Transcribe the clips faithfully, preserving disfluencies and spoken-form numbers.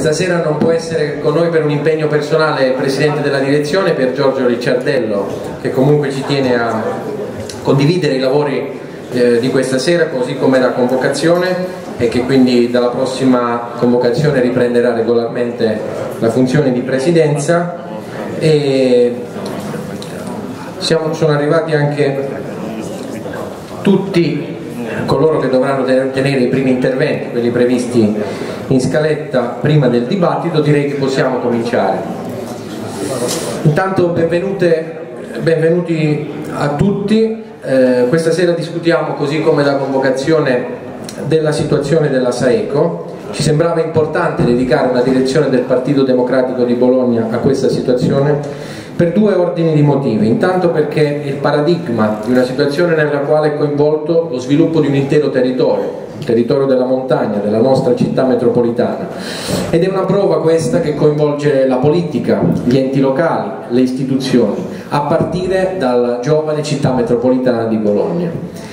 Stasera non può essere con noi per un impegno personale il Presidente della Direzione, Pier Giorgio Ricciardello, che comunque ci tiene a condividere i lavori eh, di questa sera, così come la convocazione, e che quindi dalla prossima convocazione riprenderà regolarmente la funzione di Presidenza. E siamo, sono arrivati anche tutti coloro che dovranno tenere i primi interventi, quelli previsti in scaletta prima del dibattito. Direi che possiamo cominciare. Intanto benvenute, benvenuti a tutti. Eh, questa sera discutiamo, così come la convocazione, della situazione della Saeco. Ci sembrava importante dedicare una direzione del Partito Democratico di Bologna a questa situazione per due ordini di motivi. Intanto perché il paradigma di una situazione nella quale è coinvolto lo sviluppo di un intero territorio, il territorio della montagna, della nostra città metropolitana, ed è una prova questa che coinvolge la politica, gli enti locali, le istituzioni, a partire dalla giovane città metropolitana di Bologna.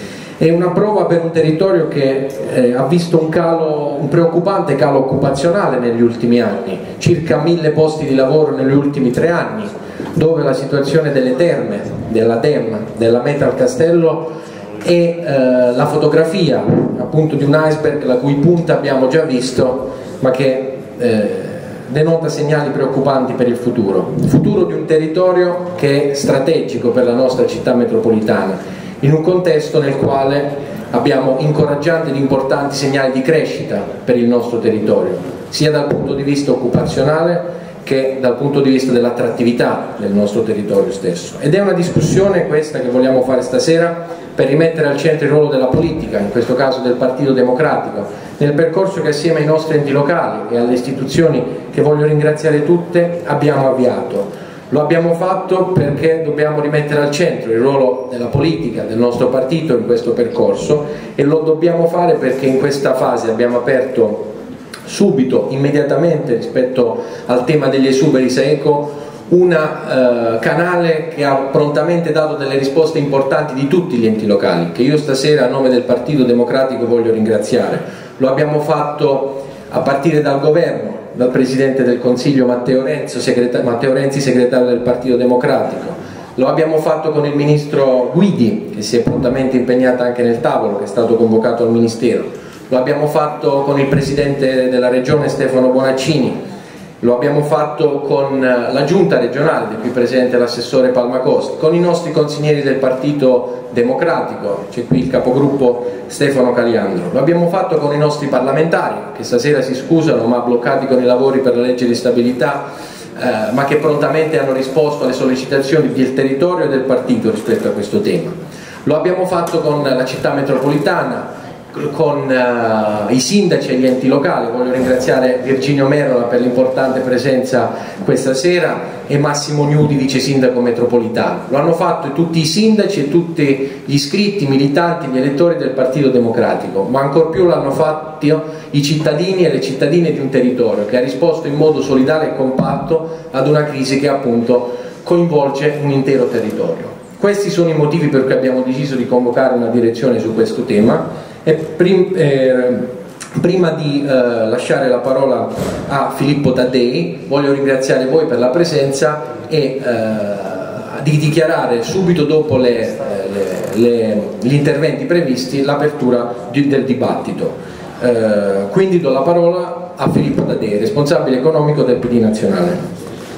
È una prova per un territorio che eh, ha visto un calo, un preoccupante calo occupazionale negli ultimi anni, circa mille posti di lavoro negli ultimi tre anni, dove la situazione delle terme, della D E M, della Metal Castello è eh, la fotografia appunto di un iceberg la cui punta abbiamo già visto, ma che eh, denota segnali preoccupanti per il futuro. Il futuro di un territorio che è strategico per la nostra città metropolitana, in un contesto nel quale abbiamo incoraggianti ed importanti segnali di crescita per il nostro territorio, sia dal punto di vista occupazionale che dal punto di vista dell'attrattività del nostro territorio stesso. Ed è una discussione questa che vogliamo fare stasera per rimettere al centro il ruolo della politica, in questo caso del Partito Democratico, nel percorso che assieme ai nostri enti locali e alle istituzioni, che voglio ringraziare tutte, abbiamo avviato. Lo abbiamo fatto perché dobbiamo rimettere al centro il ruolo della politica, del nostro partito in questo percorso, e lo dobbiamo fare perché in questa fase abbiamo aperto subito, immediatamente rispetto al tema degli esuberi Saeco, un eh, canale che ha prontamente dato delle risposte importanti di tutti gli enti locali, che io stasera a nome del Partito Democratico voglio ringraziare. Lo abbiamo fatto a partire dal governo, dal Presidente del Consiglio Matteo Renzi, Matteo Renzi, segretario del Partito Democratico. Lo abbiamo fatto con il Ministro Guidi, che si è prontamente impegnata anche nel tavolo che è stato convocato al Ministero. Lo abbiamo fatto con il Presidente della Regione Stefano Bonaccini. Lo abbiamo fatto con la Giunta regionale, di cui presente l'assessore Palmacosti, con i nostri consiglieri del Partito Democratico, c'è qui il capogruppo Stefano Caliandro. Lo abbiamo fatto con i nostri parlamentari, che stasera si scusano ma bloccati con i lavori per la legge di stabilità, eh, ma che prontamente hanno risposto alle sollecitazioni del territorio e del partito rispetto a questo tema. Lo abbiamo fatto con la città metropolitana, con uh, i sindaci e gli enti locali. Voglio ringraziare Virginio Merola per l'importante presenza questa sera e Massimo Gnudi, vice sindaco metropolitano. Lo hanno fatto tutti i sindaci e tutti gli iscritti, militanti, gli elettori del Partito Democratico, ma ancor più l'hanno fatto i cittadini e le cittadine di un territorio che ha risposto in modo solidale e compatto ad una crisi che appunto coinvolge un intero territorio. Questi sono i motivi per cui abbiamo deciso di convocare una direzione su questo tema. E prim, eh, prima di eh, lasciare la parola a Filippo Taddei, voglio ringraziare voi per la presenza e eh, di dichiarare subito dopo le, eh, le, le, gli interventi previsti l'apertura di, del dibattito. Eh, quindi do la parola a Filippo Taddei, responsabile economico del P D nazionale.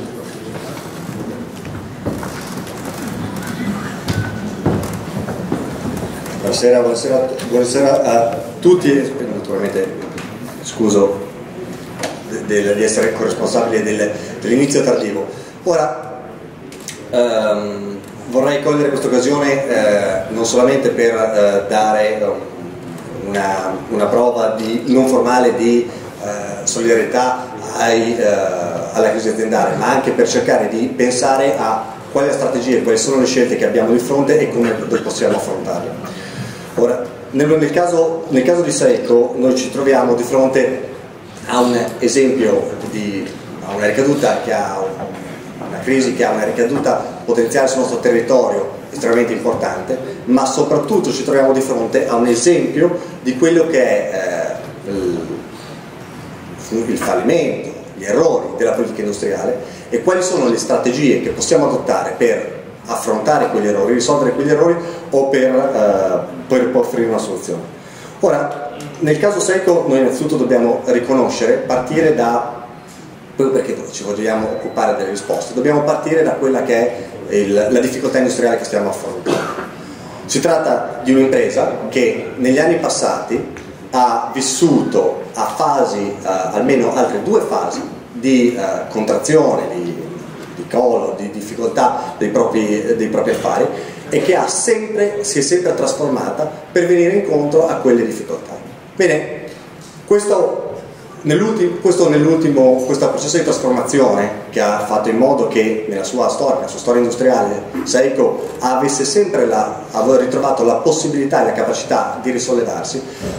Buonasera, buonasera, buonasera a tutti, naturalmente scuso di essere corresponsabile del, dell'inizio tardivo. Ora ehm, vorrei cogliere questa occasione eh, non solamente per eh, dare una, una prova di, non formale di eh, solidarietà ai, eh, alla crisi aziendale, ma anche per cercare di pensare a quali strategie, quali sono le scelte che abbiamo di fronte e come possiamo affrontarle. Ora, nel, nel, caso, nel caso di Saeco noi ci troviamo di fronte a un esempio di a una ricaduta che ha una crisi che ha una ricaduta potenziale sul nostro territorio estremamente importante, ma soprattutto ci troviamo di fronte a un esempio di quello che è eh, il, il fallimento, gli errori della politica industriale e quali sono le strategie che possiamo adottare per affrontare quegli errori, risolvere quegli errori o per, eh, per offrire una soluzione. Ora, nel caso Seiko noi innanzitutto dobbiamo riconoscere, partire da, proprio perché ci vogliamo occupare delle risposte, dobbiamo partire da quella che è il, la difficoltà industriale che stiamo affrontando. Si tratta di un'impresa che negli anni passati ha vissuto a fasi, eh, almeno altre due fasi di eh, contrazione, di, di colo, di difficoltà dei propri, dei propri affari e che ha sempre, si è sempre trasformata per venire incontro a quelle difficoltà. Bene, questo nell'ultimo, questo, nell'ultimo, questo processo di trasformazione che ha fatto in modo che nella sua storia, nella sua storia industriale, Seiko avesse sempre la, aveva ritrovato la possibilità e la capacità di risollevarsi,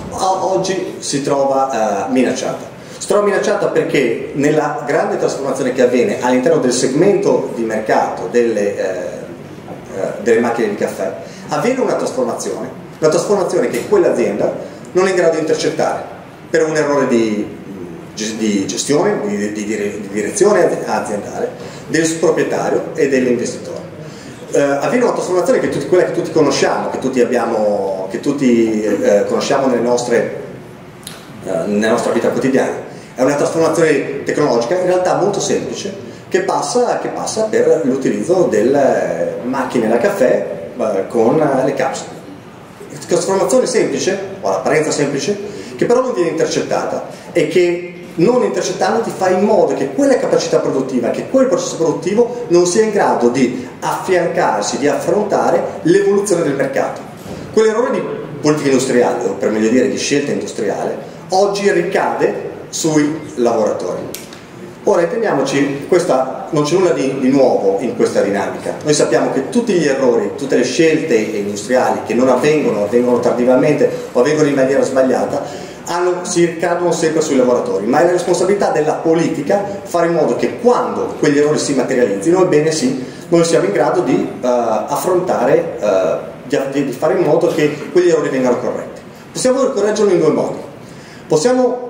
oggi si trova uh, minacciata. Si trova minacciata perché nella grande trasformazione che avviene all'interno del segmento di mercato delle, eh, eh, delle macchine di caffè, avviene una trasformazione, una trasformazione che quell'azienda non è in grado di intercettare per un errore di di gestione, di, di, di direzione aziendale, del proprietario e dell'investitore. Eh, avviene una trasformazione che tutti, quella che tutti conosciamo, che tutti, abbiamo, che tutti eh, conosciamo nelle nostre, eh, nella nostra vita quotidiana. È una trasformazione tecnologica in realtà molto semplice che passa, che passa per l'utilizzo delle macchine da caffè eh, con le capsule. Trasformazione semplice, o all'apparenza semplice, che però non viene intercettata e che non intercettando ti fa in modo che quella capacità produttiva, che quel processo produttivo non sia in grado di affiancarsi, di affrontare l'evoluzione del mercato. Quell'errore di politica industriale, o per meglio dire di scelta industriale, oggi ricade sui lavoratori. Ora intendiamoci, questa, non c'è nulla di, di nuovo in questa dinamica. Noi sappiamo che tutti gli errori, tutte le scelte industriali che non avvengono, avvengono tardivamente o avvengono in maniera sbagliata, Hanno, si ricadono sempre sui lavoratori, ma è la responsabilità della politica fare in modo che quando quegli errori si materializzino, ebbene sì, noi siamo in grado di uh, affrontare, uh, di, di fare in modo che quegli errori vengano corretti. Possiamo correggerlo in due modi. Possiamo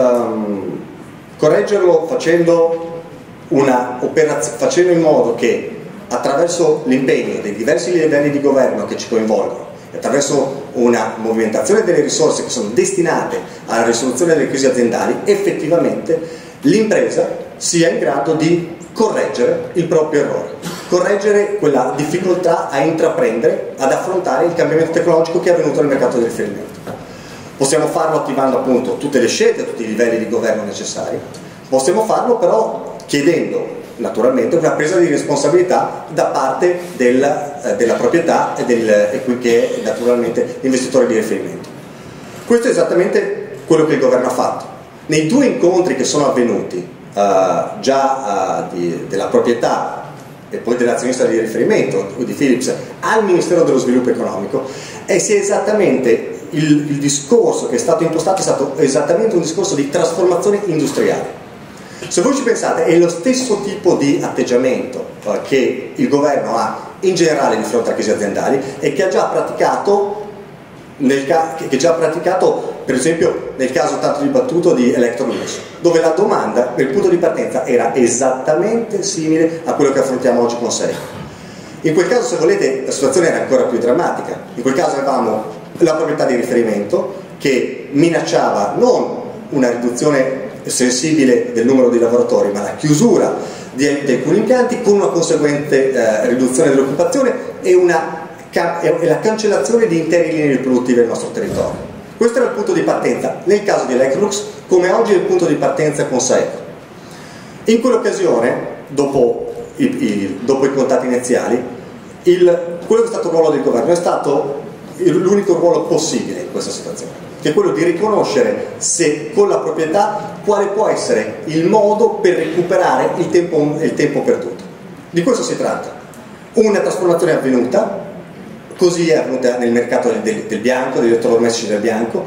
uh, correggerlo facendo, una facendo in modo che attraverso l'impegno dei diversi livelli di governo che ci coinvolgono, attraverso una movimentazione delle risorse che sono destinate alla risoluzione delle crisi aziendali, effettivamente l'impresa sia in grado di correggere il proprio errore, correggere quella difficoltà a intraprendere, ad affrontare il cambiamento tecnologico che è avvenuto nel mercato di riferimento. Possiamo farlo attivando appunto tutte le scelte, tutti i livelli di governo necessari, possiamo farlo però chiedendo naturalmente una presa di responsabilità da parte del, eh, della proprietà e, del, e qui che è naturalmente l'investitore di riferimento. Questo è esattamente quello che il governo ha fatto. Nei due incontri che sono avvenuti eh, già eh, di, della proprietà e poi dell'azionista di riferimento di Philips al Ministero dello Sviluppo Economico, e si è esattamente il, il discorso che è stato impostato è stato esattamente un discorso di trasformazione industriale. Se voi ci pensate, è lo stesso tipo di atteggiamento eh, che il governo ha in generale di fronte a crisi aziendali e che ha già praticato, nel ca che già praticato per esempio nel caso tanto dibattuto di Electrolux, dove la domanda, il punto di partenza era esattamente simile a quello che affrontiamo oggi con Seiko. In quel caso, se volete, la situazione era ancora più drammatica. In quel caso avevamo la proprietà di riferimento che minacciava non una riduzione sensibile del numero di lavoratori, ma la chiusura di, di alcuni impianti con una conseguente eh, riduzione dell'occupazione e, una, e la cancellazione di intere linee produttive del nostro territorio. Questo era il punto di partenza nel caso di Electrolux, come oggi è il punto di partenza con Seiko. In quell'occasione, dopo i, i, dopo i contatti iniziali, il, quello che è stato il ruolo del governo è stato l'unico ruolo possibile in questa situazione, che è quello di riconoscere se con la proprietà quale può essere il modo per recuperare il tempo, il tempo perduto. Di questo si tratta. Una trasformazione è avvenuta, così è avvenuta nel mercato del, del bianco, degli elettrodomestici del bianco,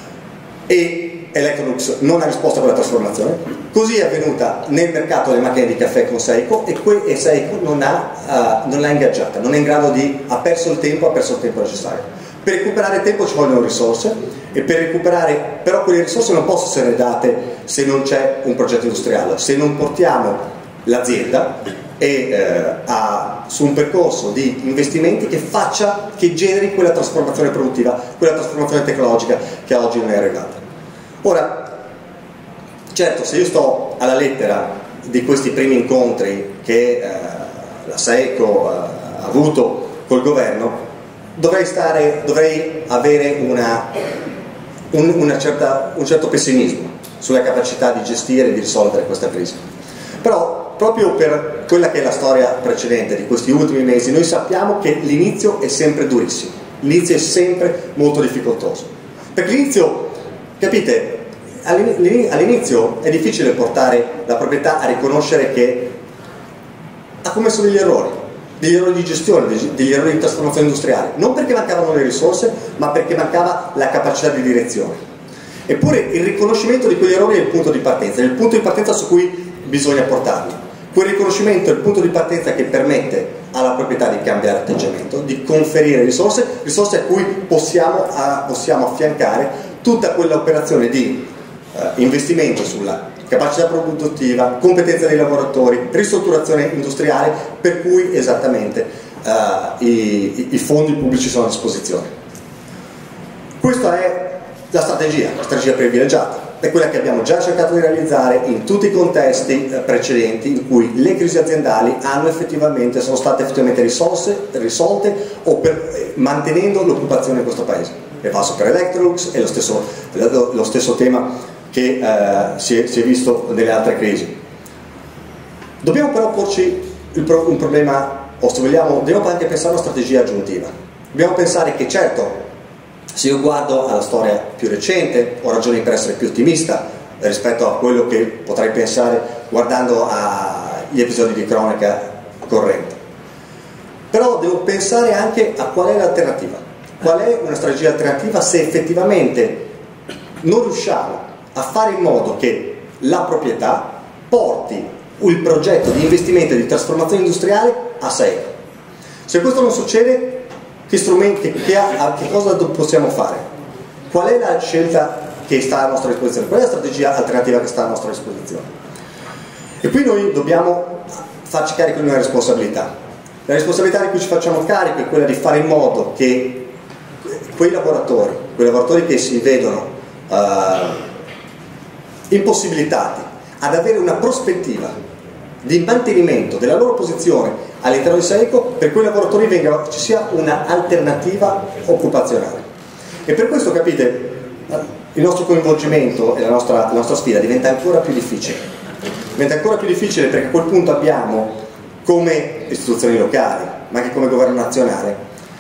e Electrolux non ha risposto a quella trasformazione, così è avvenuta nel mercato delle macchine di caffè con Seiko e, e Seiko non l'ha uh, non l'ha ingaggiata, non è in grado di, ha perso il tempo, ha perso il tempo necessario. Per recuperare tempo ci vogliono risorse, e per recuperare, però quelle risorse non possono essere date se non c'è un progetto industriale, se non portiamo l'azienda e, eh, a, su un percorso di investimenti che faccia, che generi quella trasformazione produttiva, quella trasformazione tecnologica che oggi non è arrivata. Ora, certo, se io sto alla lettera di questi primi incontri che eh, la Saeco eh, ha avuto col governo, dovrei, stare, dovrei avere una, un, una certa, un certo pessimismo sulla capacità di gestire e di risolvere questa crisi. Però proprio per quella che è la storia precedente di questi ultimi mesi, noi sappiamo che l'inizio è sempre durissimo, l'inizio è sempre molto difficoltoso, perché l'inizio, capite, all'inizio è difficile portare la proprietà a riconoscere che ha commesso degli errori, degli errori di gestione, degli errori di trasformazione industriale, non perché mancavano le risorse, ma perché mancava la capacità di direzione. Eppure il riconoscimento di quegli errori è il punto di partenza, è il punto di partenza su cui bisogna portarli. Quel riconoscimento è il punto di partenza che permette alla proprietà di cambiare atteggiamento, di conferire risorse, risorse a cui possiamo, a, possiamo affiancare tutta quella operazione di eh, investimento sulla capacità produttiva, competenza dei lavoratori, ristrutturazione industriale, per cui esattamente uh, i, i fondi pubblici sono a disposizione. Questa è la strategia, la strategia privilegiata, è quella che abbiamo già cercato di realizzare in tutti i contesti uh, precedenti in cui le crisi aziendali hanno effettivamente, sono state effettivamente risolse, risolte o per, eh, mantenendo l'occupazione in questo paese. È valso per Electrolux, è lo stesso, lo, lo stesso tema che eh, si, è, si è visto nelle altre crisi. Dobbiamo però porci il pro, un problema, o se vogliamo, dobbiamo anche pensare a una strategia aggiuntiva. Dobbiamo pensare che certo, se io guardo alla storia più recente, ho ragioni per essere più ottimista rispetto a quello che potrei pensare guardando agli episodi di cronaca corrente. Però devo pensare anche a qual è l'alternativa. Qual è una strategia alternativa se effettivamente non riusciamo a fare in modo che la proprietà porti il progetto di investimento e di trasformazione industriale a Saeco. Se questo non succede, che strumenti, che, a, che cosa possiamo fare? Qual è la scelta che sta a nostra disposizione? Qual è la strategia alternativa che sta a nostra disposizione? E qui noi dobbiamo farci carico di una responsabilità. La responsabilità di cui ci facciamo carico è quella di fare in modo che quei lavoratori, quei lavoratori che si vedono uh, impossibilitati ad avere una prospettiva di mantenimento della loro posizione all'interno di Saeco, per quei lavoratori venga, ci sia un'alternativa occupazionale. E per questo, capite, il nostro coinvolgimento e la nostra, la nostra sfida diventa ancora più difficile. Diventa ancora più difficile perché a quel punto abbiamo, come istituzioni locali, ma anche come governo nazionale,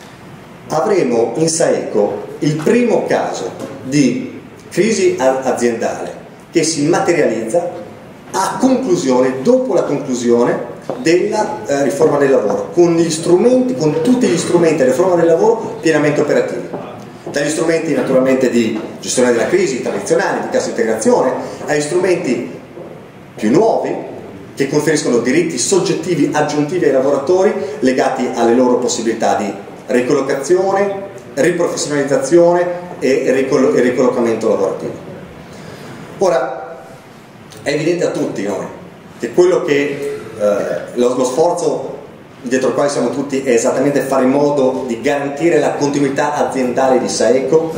avremo in Saeco il primo caso di crisi aziendale che si materializza a conclusione, dopo la conclusione della eh, riforma del lavoro, con gli strumenti, con tutti gli strumenti della riforma del lavoro pienamente operativi. Dagli strumenti naturalmente di gestione della crisi tradizionali, di cassa integrazione, agli strumenti più nuovi che conferiscono diritti soggettivi aggiuntivi ai lavoratori legati alle loro possibilità di ricollocazione, riprofessionalizzazione e ricollocamento lavorativo. Ora, è evidente a tutti noi che quello che eh, lo, lo sforzo dietro il quale siamo tutti è esattamente fare in modo di garantire la continuità aziendale di Saeco,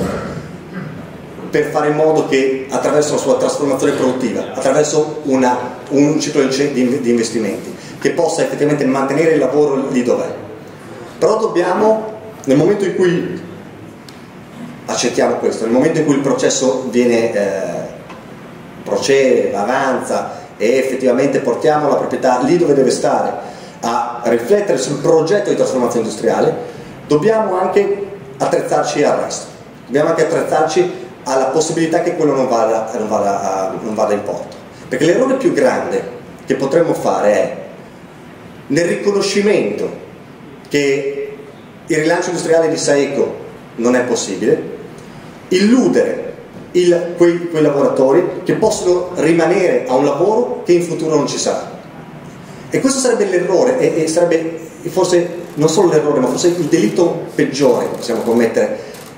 per fare in modo che attraverso la sua trasformazione produttiva, attraverso una, un ciclo di, di investimenti, che possa effettivamente mantenere il lavoro lì dov'è. Però dobbiamo, nel momento in cui accettiamo questo, nel momento in cui il processo viene eh, procede, avanza e effettivamente portiamo la proprietà lì dove deve stare a riflettere sul progetto di trasformazione industriale, dobbiamo anche attrezzarci al resto, dobbiamo anche attrezzarci alla possibilità che quello non vada, non vada, non vada in porto, perché l'errore più grande che potremmo fare è nel riconoscimento che il rilancio industriale di Saeco non è possibile, illudere Il, quei, quei lavoratori che possono rimanere a un lavoro che in futuro non ci sarà. E questo sarebbe l'errore, e, e sarebbe forse non solo l'errore, ma forse il delitto peggiore che possiamo commettere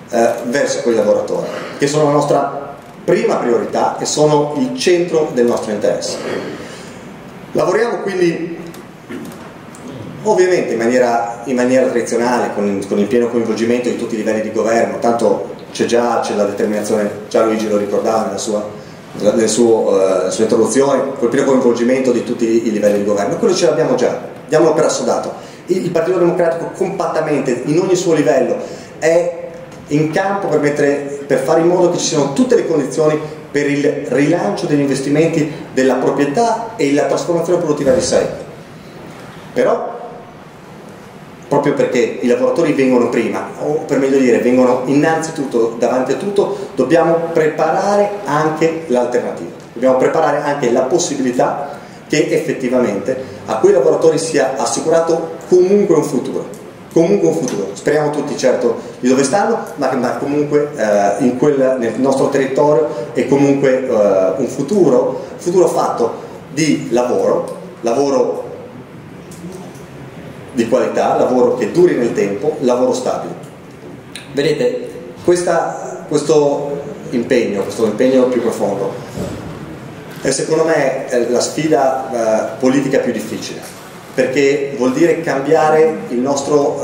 eh, verso quei lavoratori, che sono la nostra prima priorità e sono il centro del nostro interesse. Lavoriamo quindi ovviamente in maniera, in maniera tradizionale, con, con il pieno coinvolgimento di tutti i livelli di governo, tanto c'è già c'è la determinazione, già Luigi lo ricordava nella sua, nel suo, uh, nella sua introduzione, col pieno coinvolgimento di tutti i livelli di governo. Quello ce l'abbiamo già, diamolo per assodato. Il, il Partito Democratico compattamente, in ogni suo livello, è in campo per, mettere, per fare in modo che ci siano tutte le condizioni per il rilancio degli investimenti della proprietà e la trasformazione produttiva di sé. Però proprio perché i lavoratori vengono prima, o per meglio dire vengono innanzitutto davanti a tutto, dobbiamo preparare anche l'alternativa, dobbiamo preparare anche la possibilità che effettivamente a quei lavoratori sia assicurato comunque un futuro, comunque un futuro, speriamo tutti certo di dove stanno, ma, ma comunque eh, in quel, nel nostro territorio è comunque eh, un futuro, futuro fatto di lavoro, lavoro di qualità, lavoro che duri nel tempo, lavoro stabile. Vedete, questa, questo impegno, questo impegno più profondo, è secondo me è la sfida eh, politica più difficile, perché vuol dire cambiare il nostro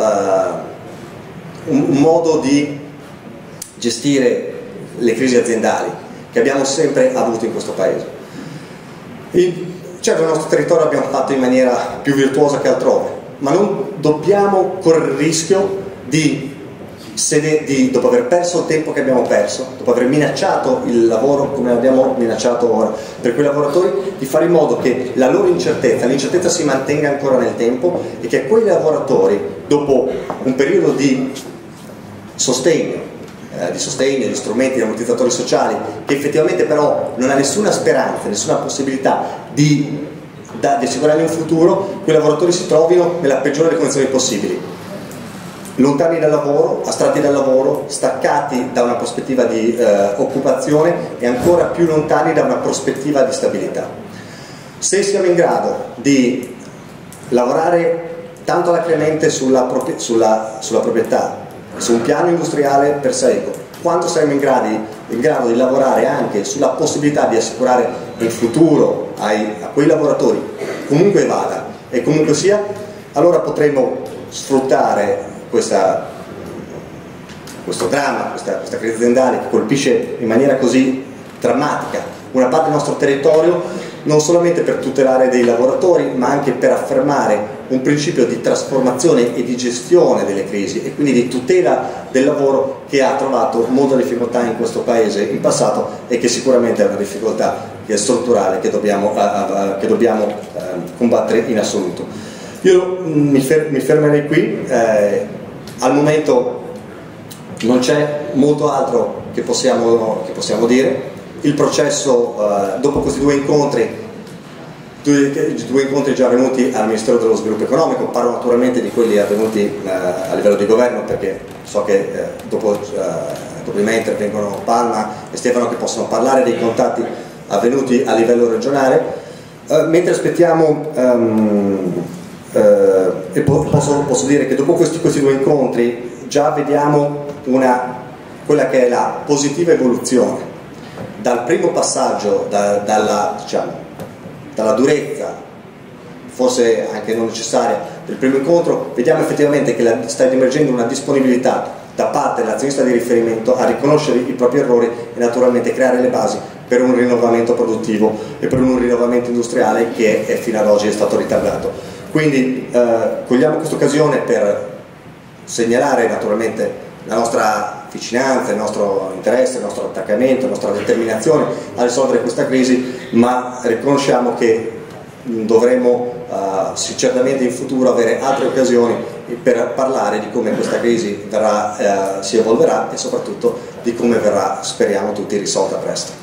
eh, un, un modo di gestire le crisi aziendali che abbiamo sempre avuto in questo paese. In, certo, il nostro territorio l'abbiamo fatto in maniera più virtuosa che altrove, ma non dobbiamo correre il rischio di, sede, di, dopo aver perso il tempo che abbiamo perso, dopo aver minacciato il lavoro come abbiamo minacciato ora per quei lavoratori, di fare in modo che la loro incertezza, l'incertezza si mantenga ancora nel tempo e che quei lavoratori, dopo un periodo di sostegno, eh, di sostegno, di strumenti, di ammortizzatori sociali, che effettivamente però non ha nessuna speranza, nessuna possibilità di Da, di assicurare un futuro, quei lavoratori si trovino nella peggiore delle condizioni possibili, lontani dal lavoro, astratti dal lavoro, staccati da una prospettiva di eh, occupazione e ancora più lontani da una prospettiva di stabilità. Se siamo in grado di lavorare tanto alacremente sulla, sulla, sulla proprietà, su un piano industriale per Saeco, quanto saremo in, gradi, in grado di lavorare anche sulla possibilità di assicurare il futuro ai, a quei lavoratori, comunque vada e comunque sia, allora potremo sfruttare questa, questo dramma, questa, questa crisi aziendale che colpisce in maniera così drammatica una parte del nostro territorio, non solamente per tutelare dei lavoratori, ma anche per affermare un principio di trasformazione e di gestione delle crisi e quindi di tutela del lavoro che ha trovato molta difficoltà in questo paese in passato e che sicuramente è una difficoltà che è strutturale che dobbiamo, uh, uh, che dobbiamo uh, combattere in assoluto. Io mm, mi, fer mi fermerei qui, eh, al momento non c'è molto altro che possiamo, che possiamo dire. Il processo, uh, dopo questi due incontri, due, due incontri già avvenuti al Ministero dello Sviluppo Economico, parlo naturalmente di quelli avvenuti uh, a livello di governo perché so che uh, dopo, uh, dopo di me intervengono Palma e Stefano che possono parlare dei contatti avvenuti a livello regionale, uh, mentre aspettiamo, um, uh, e po posso, posso dire che dopo questi, questi due incontri già vediamo una, quella che è la positiva evoluzione dal primo passaggio, da, dalla, diciamo, dalla durezza, forse anche non necessaria, del primo incontro, vediamo effettivamente che la, sta emergendo una disponibilità da parte dell'azionista di riferimento a riconoscere i propri errori e naturalmente creare le basi per un rinnovamento produttivo e per un rinnovamento industriale che è, fino ad oggi è stato ritardato. Quindi eh, cogliamo questa occasione per segnalare naturalmente la nostra vicinanza, il nostro interesse, il nostro attaccamento, la nostra determinazione a risolvere questa crisi, ma riconosciamo che dovremo uh, certamente in futuro avere altre occasioni per parlare di come questa crisi verrà, uh, si evolverà e soprattutto di come verrà, speriamo tutti, risolta presto.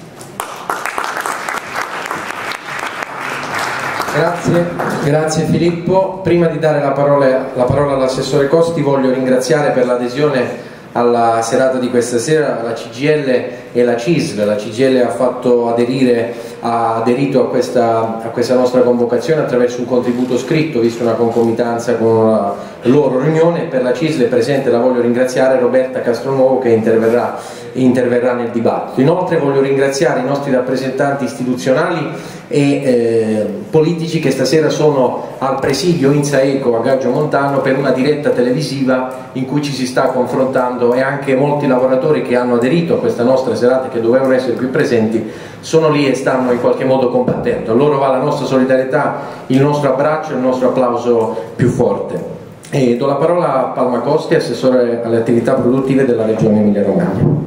Grazie, grazie Filippo. Prima di dare la parola, la parola all'assessore Costi, voglio ringraziare per l'adesione alla serata di questa sera la C G I L e la C I S L. La C G I L ha fatto aderire ha aderito a questa, a questa nostra convocazione attraverso un contributo scritto, visto una concomitanza con la loro riunione. Per la C I S L presente la voglio ringraziare, Roberta Castronuovo, che interverrà, interverrà nel dibattito. Inoltre voglio ringraziare i nostri rappresentanti istituzionali e eh, politici che stasera sono al presidio in Saeco a Gaggio Montano per una diretta televisiva in cui ci si sta confrontando, e anche molti lavoratori che hanno aderito a questa nostra serata e che dovevano essere qui presenti sono lì e stanno in qualche modo combattendo. A loro va la nostra solidarietà, il nostro abbraccio e il nostro applauso più forte. E do la parola a Palma Costi, assessore alle attività produttive della Regione Emilia Romagna.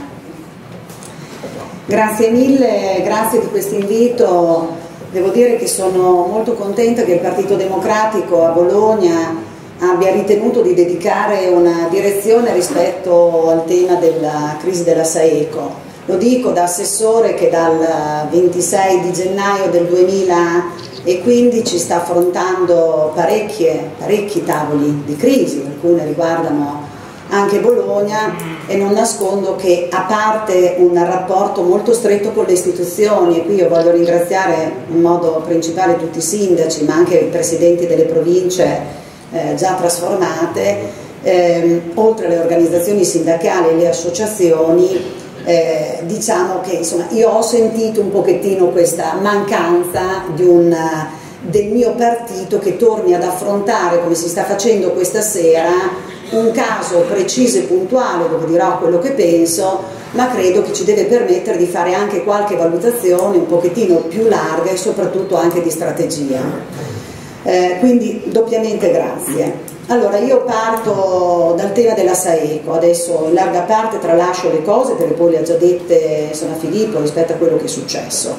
Grazie mille, grazie di questo invito. Devo dire che sono molto contenta che il Partito Democratico a Bologna abbia ritenuto di dedicare una direzione rispetto al tema della crisi della Saeco. Lo dico da assessore che dal ventisei di gennaio del duemilaquindici sta affrontando parecchie, parecchi tavoli di crisi, alcune riguardano anche Bologna, e non nascondo che, a parte un rapporto molto stretto con le istituzioni, e qui io voglio ringraziare in modo principale tutti i sindaci ma anche i presidenti delle province eh, già trasformate, eh, oltre alle organizzazioni sindacali e le associazioni, eh, diciamo che insomma io ho sentito un pochettino questa mancanza di un, del mio partito che torni ad affrontare, come si sta facendo questa sera, un caso preciso e puntuale dove dirò quello che penso, ma credo che ci deve permettere di fare anche qualche valutazione un pochettino più larga e soprattutto anche di strategia. Eh, quindi doppiamente grazie. Allora, io parto dal tema della Saeco, adesso in larga parte tralascio le cose perché poi le ha già dette insomma, Filippo rispetto a quello che è successo.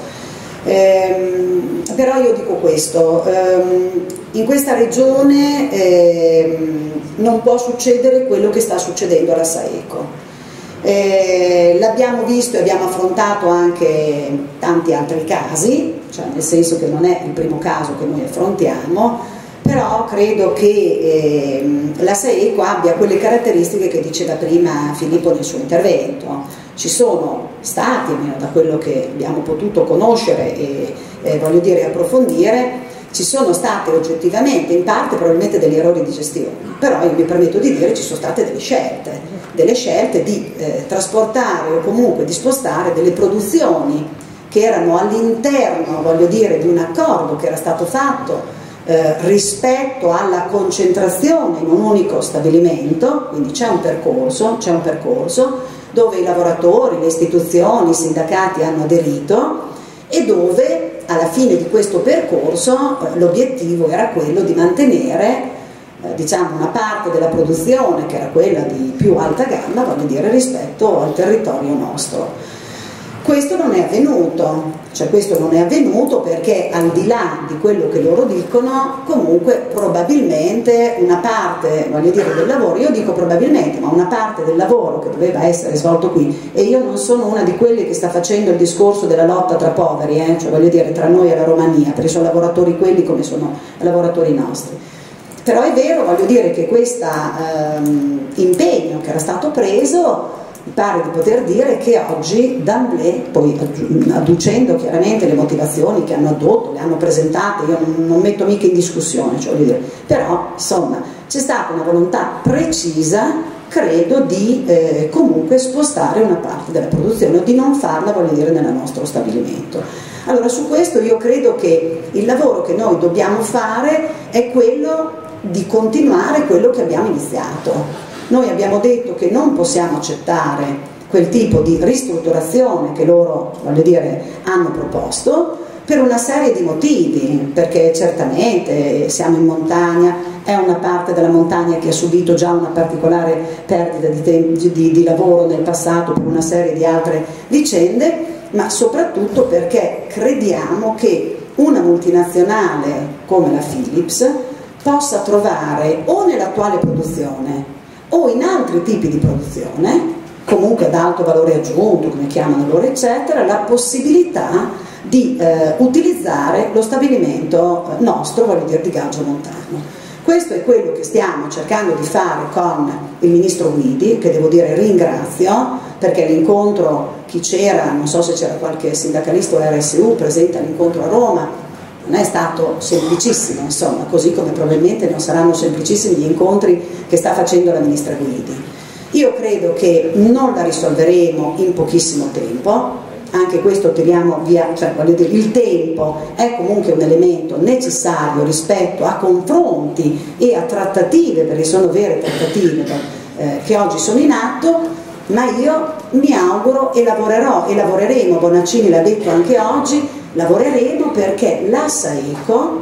Ehm, però io dico questo, ehm, in questa regione ehm, non può succedere quello che sta succedendo alla Saeco. Eh, l'abbiamo visto e abbiamo affrontato anche tanti altri casi, cioè nel senso che non è il primo caso che noi affrontiamo, però credo che eh, la Saeco abbia quelle caratteristiche che diceva prima Filippo nel suo intervento. Ci sono stati, almeno da quello che abbiamo potuto conoscere e eh, voglio dire approfondire, ci sono state oggettivamente in parte probabilmente degli errori di gestione, però io mi permetto di dire ci sono state delle scelte, delle scelte di eh, trasportare o comunque di spostare delle produzioni che erano all'interno, voglio dire, di un accordo che era stato fatto eh, rispetto alla concentrazione in un unico stabilimento, quindi c'è un percorso, c'è un percorso dove i lavoratori, le istituzioni, i sindacati hanno aderito e dove alla fine di questo percorso eh, l'obiettivo era quello di mantenere eh, diciamo una parte della produzione che era quella di più alta gamma, voglio dire, rispetto al territorio nostro. Questo non è avvenuto, cioè questo non è avvenuto perché al di là di quello che loro dicono, comunque probabilmente una parte, voglio dire, del lavoro, io dico probabilmente, ma una parte del lavoro che doveva essere svolto qui, e io non sono una di quelle che sta facendo il discorso della lotta tra poveri, eh, cioè voglio dire tra noi e la Romania, perché sono lavoratori quelli come sono lavoratori nostri. Però è vero, voglio dire, che questo ehm, impegno che era stato preso, mi pare di poter dire che oggi d'emblée, poi adducendo chiaramente le motivazioni che hanno addotto, le hanno presentate, io non, non metto mica in discussione, cioè voglio dire, però insomma c'è stata una volontà precisa, credo, di eh, comunque spostare una parte della produzione o di non farla, voglio dire, nel nostro stabilimento. Allora su questo io credo che il lavoro che noi dobbiamo fare è quello di continuare quello che abbiamo iniziato. Noi abbiamo detto che non possiamo accettare quel tipo di ristrutturazione che loro, voglio dire, hanno proposto per una serie di motivi, perché certamente siamo in montagna, è una parte della montagna che ha subito già una particolare perdita di, di, di lavoro nel passato per una serie di altre vicende, ma soprattutto perché crediamo che una multinazionale come la Philips possa trovare o nell'attuale produzione o in altri tipi di produzione, comunque ad alto valore aggiunto, come chiamano loro, eccetera, la possibilità di eh, utilizzare lo stabilimento nostro, voglio dire, di Gaggio Montano. Questo è quello che stiamo cercando di fare con il ministro Guidi, che devo dire ringrazio, perché l'incontro, chi c'era, non so se c'era qualche sindacalista o R S U presente all'incontro a Roma, non è stato semplicissimo, insomma, così come probabilmente non saranno semplicissimi gli incontri che sta facendo la ministra Guidi. Io credo che non la risolveremo in pochissimo tempo, anche questo tiriamo via, cioè voglio dire, il tempo è comunque un elemento necessario rispetto a confronti e a trattative, perché sono vere trattative eh, che oggi sono in atto, ma io mi auguro e lavorerò e lavoreremo, Bonaccini l'ha detto anche oggi, lavoreremo perché la Saeco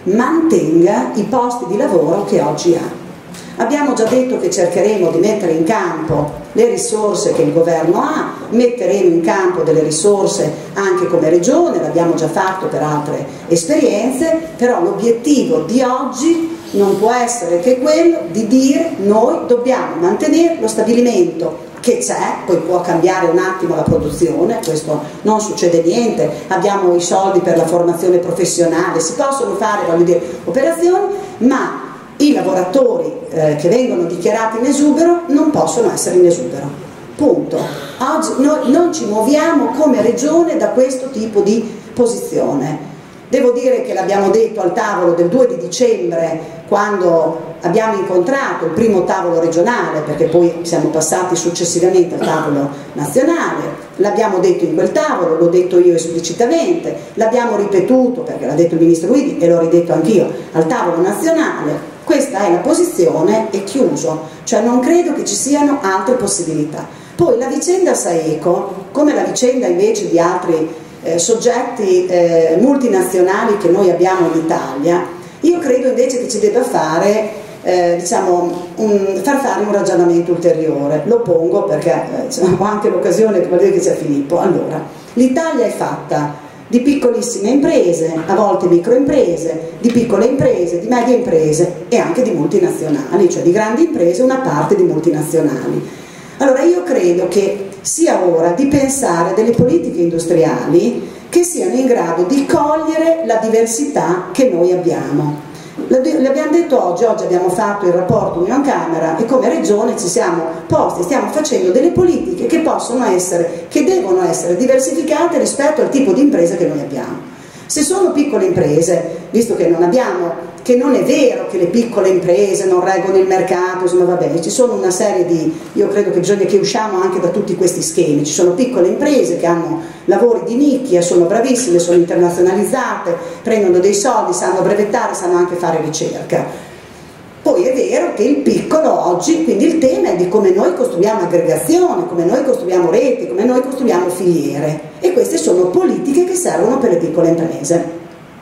mantenga i posti di lavoro che oggi ha. Abbiamo già detto che cercheremo di mettere in campo le risorse che il governo ha, metteremo in campo delle risorse anche come regione, l'abbiamo già fatto per altre esperienze, però l'obiettivo di oggi non può essere che quello di dire noi dobbiamo mantenere lo stabilimento che c'è, poi può cambiare un attimo la produzione, questo non succede niente, abbiamo i soldi per la formazione professionale, si possono fare, voglio dire, operazioni, ma i lavoratori eh, che vengono dichiarati in esubero non possono essere in esubero, punto. Oggi noi non ci muoviamo come regione da questo tipo di posizione. Devo dire che l'abbiamo detto al tavolo del due di dicembre, quando abbiamo incontrato il primo tavolo regionale, perché poi siamo passati successivamente al tavolo nazionale, l'abbiamo detto in quel tavolo, l'ho detto io esplicitamente, l'abbiamo ripetuto, perché l'ha detto il ministro Guidi e l'ho ridetto anch'io, al tavolo nazionale. Questa è la posizione e chiuso, cioè non credo che ci siano altre possibilità. Poi la vicenda Saeco, come la vicenda invece di altri eh, soggetti eh, multinazionali che noi abbiamo in Italia, io credo invece che ci debba fare, eh, diciamo, un, far fare un ragionamento ulteriore. Lo pongo perché eh, ho anche l'occasione, per dire che c'è Filippo. Allora, l'Italia è fatta di piccolissime imprese, a volte microimprese, di piccole imprese, di medie imprese e anche di multinazionali, cioè di grandi imprese, una parte di multinazionali. Allora io credo che sia ora di pensare a delle politiche industriali che siano in grado di cogliere la diversità che noi abbiamo. L'abbiamo detto oggi, oggi abbiamo fatto il rapporto Union Camera e come regione ci siamo posti, stiamo facendo delle politiche che possono essere, che devono essere diversificate rispetto al tipo di impresa che noi abbiamo. Se sono piccole imprese, visto che non abbiamo, che non è vero che le piccole imprese non reggono il mercato, insomma va bene, ci sono una serie di, io credo che bisogna che usciamo anche da tutti questi schemi, ci sono piccole imprese che hanno lavori di nicchia, sono bravissime, sono internazionalizzate, prendono dei soldi, sanno brevettare, sanno anche fare ricerca. Poi è vero che il piccolo oggi, quindi il tema è di come noi costruiamo aggregazione, come noi costruiamo reti, come noi costruiamo filiere, e queste sono politiche che servono per le piccole imprese.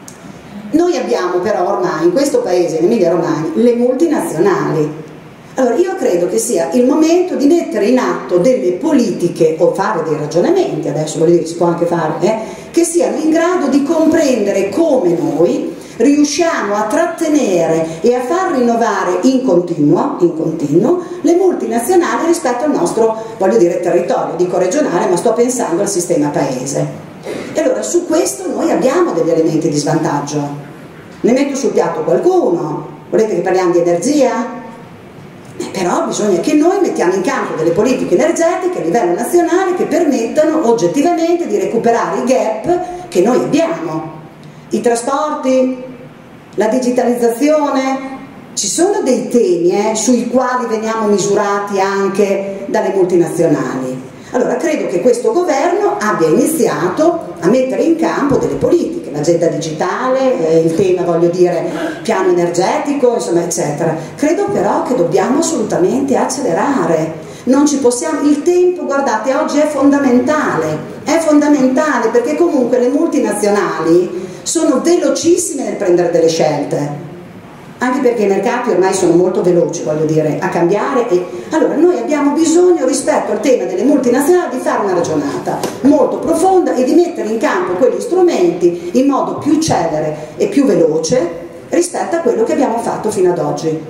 Noi abbiamo però ormai in questo paese, in Emilia Romagna, le multinazionali. Allora io credo che sia il momento di mettere in atto delle politiche o fare dei ragionamenti, adesso voglio dire, si può anche fare, eh, che siano in grado di comprendere come noi riusciamo a trattenere e a far rinnovare in continuo, in continuo le multinazionali rispetto al nostro, voglio dire, territorio, dico regionale, ma sto pensando al sistema paese. E allora su questo noi abbiamo degli elementi di svantaggio. Ne metto sul piatto qualcuno. Volete che parliamo di energia? Eh, però bisogna che noi mettiamo in campo delle politiche energetiche a livello nazionale che permettano oggettivamente di recuperare i gap che noi abbiamo. I trasporti, la digitalizzazione, ci sono dei temi eh, sui quali veniamo misurati anche dalle multinazionali. Allora credo che questo governo abbia iniziato a mettere in campo delle politiche, l'agenda digitale, eh, il tema, voglio dire, piano energetico, insomma, eccetera. Credo però che dobbiamo assolutamente accelerare. Non ci possiamo, il tempo, guardate, oggi è fondamentale, è fondamentale perché comunque le multinazionali sono velocissime nel prendere delle scelte. Anche perché i mercati ormai sono molto veloci, voglio dire, a cambiare. E allora noi abbiamo bisogno, rispetto al tema delle multinazionali, di fare una ragionata molto profonda e di mettere in campo quegli strumenti in modo più celere e più veloce rispetto a quello che abbiamo fatto fino ad oggi.